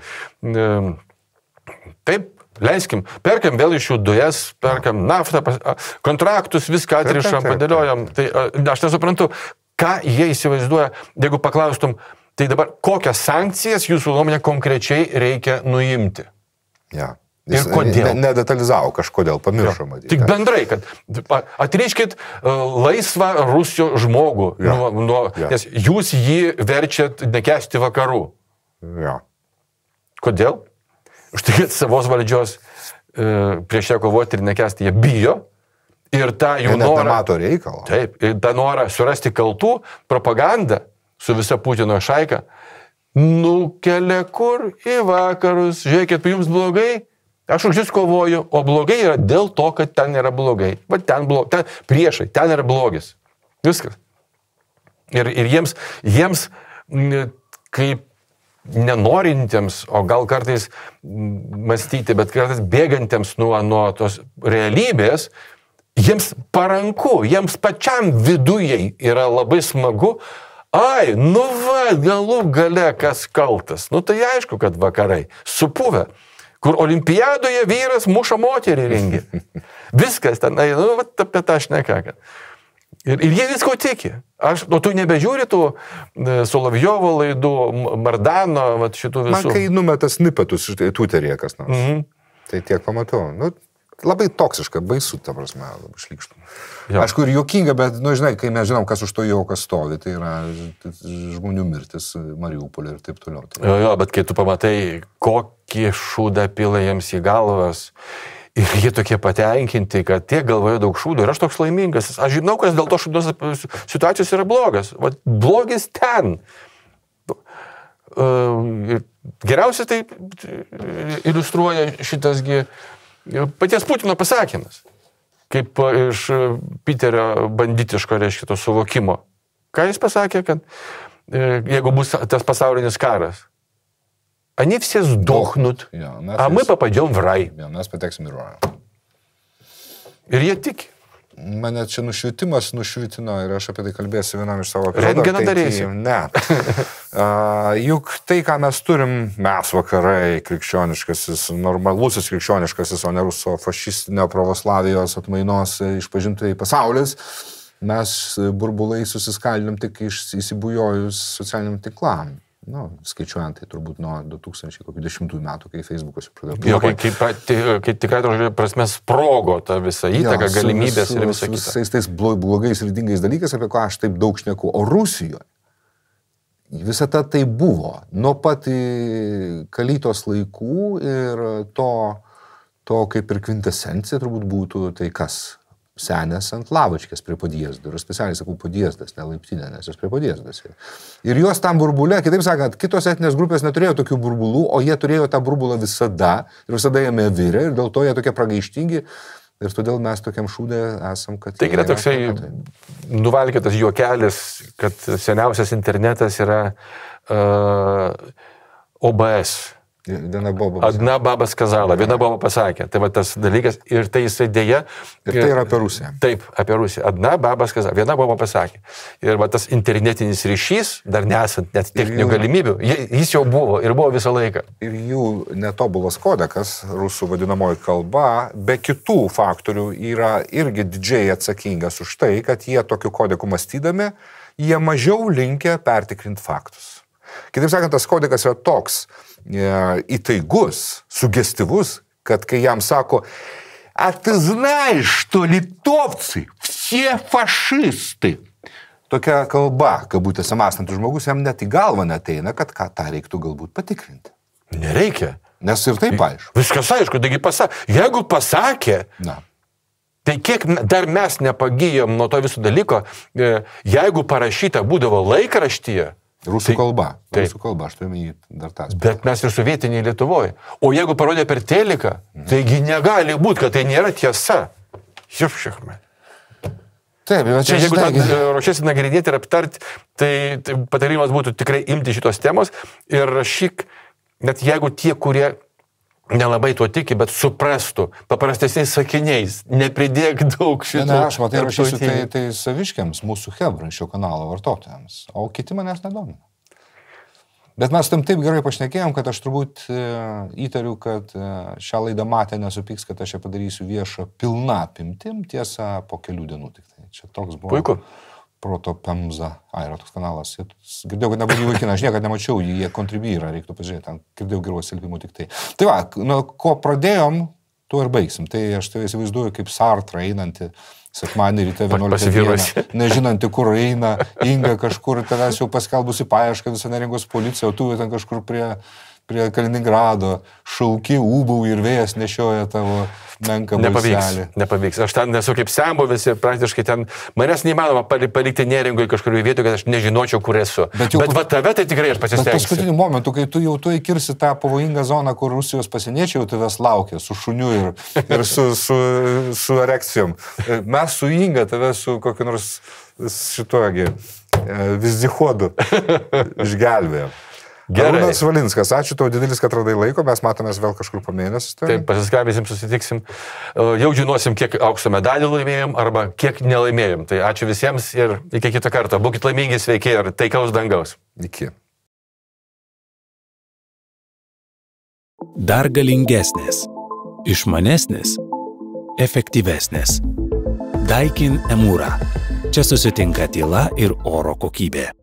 tai taip, leiskim, perkam vėl iš jų dujas, perkam naftą, kontraktus, viską atrišam, padėliojam. Tai aš nesuprantu, ką jie įsivaizduoja, jeigu paklaustum, tai dabar kokias sankcijas jūsų nuomonė konkrečiai reikia nuimti.
Ja.
Ir kodėl?
Nedetalizavo kažkodėl, pamiršom. Ja.
Tik bendrai, kad atriškit laisvą Rusijos žmogų, ja. nuo, nuo, ja. nes jūs jį verčiat nekęsti vakarų.
Ja.
Kodėl? Už tai, kad savos valdžios e, prieš ją kovoti ir nekęsti, jie bijo. Ir tą jų
jie
norą...
nemato reikalo.
Taip, ir tą norą surasti kaltų, propagandą su visa Putino šaika, nukelia kur į vakarus. Žiūrėkit, jums blogai, aš už jūs kovoju, o blogai yra dėl to, kad ten yra blogai. Va ten, blog, ten priešai, ten yra blogis. Viskas. Ir, ir jiems, jiems kaip nenorintiems, o gal kartais mąstyti, bet kartais bėgantiems nuo, nuo tos realybės, jiems paranku, jiems pačiam vidujai yra labai smagu. Ai, nu va, galų gale kas kaltas. Nu tai aišku, kad vakarai supuvę, kur olimpiadoje vyras muša moterį ringi. Viskas ten, nu va, apie tą šneka. Ir, ir jie visko tiki. Aš, o tu nebežiūri tų Solovjovo laidų, Mardano, va, šitų visų.
Man kai numeta snipetus Twitter'yje kas nors, mm-hmm. tai tiek pamatau. Nu, labai toksiška, baisu, ta prasme, labai šlykštų. Jo. Aišku, ir juokinga, bet, nu, žinai, kai mes žinom, kas už to juokas stovi, tai yra žmonių mirtis Mariupolė ir taip toliau. Tai...
Jo, jo, bet kai tu pamatai, kokį šūdą pila jiems į galvas, ir jie tokie patenkinti, kad tiek galvoja daug šūdų. Ir aš toks laimingas. Aš žinau, kas dėl to šūdos situacijos yra blogas. Va, blogis ten. Uh, geriausiai tai iliustruoja šitasgi paties Putino pasakymas. Kaip iš Piterio banditiško, reiškia, to suvokimo. Ką jis pasakė, kad jeigu bus tas pasaulinis karas, они все сдохнут, ja, а мы попадем в рай.
Ja, mes pateksim į rajų.
Ir jie tiki.
Mane čia nušvitimas nušvitino ir aš apie tai kalbėsiu vienam iš savo
Rentgeną darysi?
Ne. uh, juk tai, ką mes turim, mes vakarai, krikščioniškasis, normalusis krikščioniškasis, o ne ruso fašistinio pravoslavijos atmainos išpažintai pasaulis, mes burbulai susiskaldėm tik įsibujojus socialiniam tiklam. Nu, skaičiuojant, tai turbūt nuo du tūkstančiai dešimtųjų metų, kai Facebookas pradėjo.
Jo, kai, kai, kai tikrai to prasme sprogo ta visa įtaka, ja, galimybės ir visa kita.
Su visais tais blogais ir dingais dalykais, apie ką aš taip daug šneku. O Rusijoje visą tą tai buvo. Nuo pat Kalytos laikų ir to, to kaip ir kvintesencija turbūt būtų tai kas? Senės ant lavačkės prie Podiezdų. Ir specialiai sakau Podiezdas, ne laiptinė, nes jis prie Podiezdas. Ir juos tam burbulė, kitaip sakant, kitos etinės grupės neturėjo tokių burbulų, o jie turėjo tą burbulą visada ir visada jame virė ir dėl to jie tokie pragaištingi ir todėl mes tokiam šūdė esam, kad...
Tai yra toksai nuvalkytas juokelis, kad seniausias internetas yra uh, O B S.
Viena baba pasakė.
Adna baba skazala, viena baba pasakė. Tai va tas dalykas ir tai jisai dėja.
Ir tai yra apie Rusiją.
Taip, apie Rusiją. Adna baba skazala, viena baba pasakė. Ir va tas internetinis ryšys, dar nesant net techninių jų... galimybių, jis jau buvo ir buvo visą laiką.
Ir jų netobulas kodekas, rusų vadinamoji kalba, be kitų faktorių yra irgi didžiai atsakingas už tai, kad jie tokiu kodeku mąstydami jie mažiau linkę pertikrinti faktus. Kitaip sakant, tas kodekas yra toks e, įtaigus, sugestyvus, kad kai jam sako, a ты знаешь, что литовцы все фашисты. Tokia kalba, kabutėse mąstantis žmogus, jam net į galvą neteina, kad ką tą reiktų galbūt patikrinti.
Nereikia.
Nes ir taip aišku.
Viskas aišku, taigi pasakė. Jeigu pasakė,
Na.
tai kiek dar mes nepagyjom nuo to viso dalyko, jeigu parašyta būdavo laikraštyje.
Rusų
tai,
kalba.
Tai,
Rusų kalba, aš turime jį dar tas.
Bet mes ir sovietiniai Lietuvoje. O jeigu parodė per teliką, mhm. taigi negali būti, kad tai nėra tiesa. Jupšichme.
Taip, bet čia,
jeigu
žinai,
ruošiasi nagrinėti ir aptarti, tai, tai patarimas būtų tikrai imti šitos temos ir rašyk, net jeigu tie, kurie nelabai tuo tiki, bet suprastų paprastesniais sakiniais, nepridėk daug šitų.
Ne, aš matai rašysiu tai, tai saviškiams, mūsų Hebra šio kanalo vartotojams, o kiti manęs nedomina. Bet mes tam taip gerai pašnekėjom, kad aš turbūt e, įtariu, kad e, šią laidą matę nesupyks, kad aš ją padarysiu viešą pilna apimtim, tiesa, po kelių dienų tik tai. Čia toks buvo.
Puiku.
Proto Pemza. Ai, yra toks kanalas. Girdėjau, kad nebuvo vaikina, aš niekada nemačiau, jie kontribyra, reiktų pažiūrėti, ten girdėjau geros silpimų tik tai. Tai va, nuo ko pradėjom, tuo ir baigsim. Tai aš tai įsivaizduoju kaip Sartra einanti, sekmanį ryte vienuoliktą dieną, nežinanti, kur eina, Inga kažkur, tavęs jau paskelbusi paiešką visą neringos policiją, o tu ten kažkur prie, prie Kaliningrado, šauki, ūbau ir vėjas nešioja tavo menką balselį.
Nepavyks, nepavyks. Aš ten nesu kaip senbuvis ir praktiškai ten, manęs neįmanoma palikti neringoj kažkurioje vietoje, kad aš nežinočiau, kur esu. Bet, jau, bet va tave tai tikrai aš pasistengsiu.
Bet paskutiniu momentu, kai tu jau tu įkirsi tą pavojingą zoną, kur Rusijos pasieniečiai jau tavęs laukia, su šuniu ir, ir su, su, su erekcijom. Mes su Inga tave su kokiu nors šituogi vizdichodu išgelbėjom. Arūnas Valinskas, ačiū tau didelis, kad radai laiko, mes matomės vėl kažkur po mėnesį.
Taip, pasiskambėsim, susitiksim, jau žinosim, kiek aukso medalį laimėjom arba kiek nelaimėjom. Tai ačiū visiems ir iki kitą kartą. Būkit laimingi, sveiki ir taikaus dangaus.
Iki.
Dar galingesnės, išmanesnės, efektyvesnės. Daikin Emūra. Čia susitinka tyla ir oro kokybė.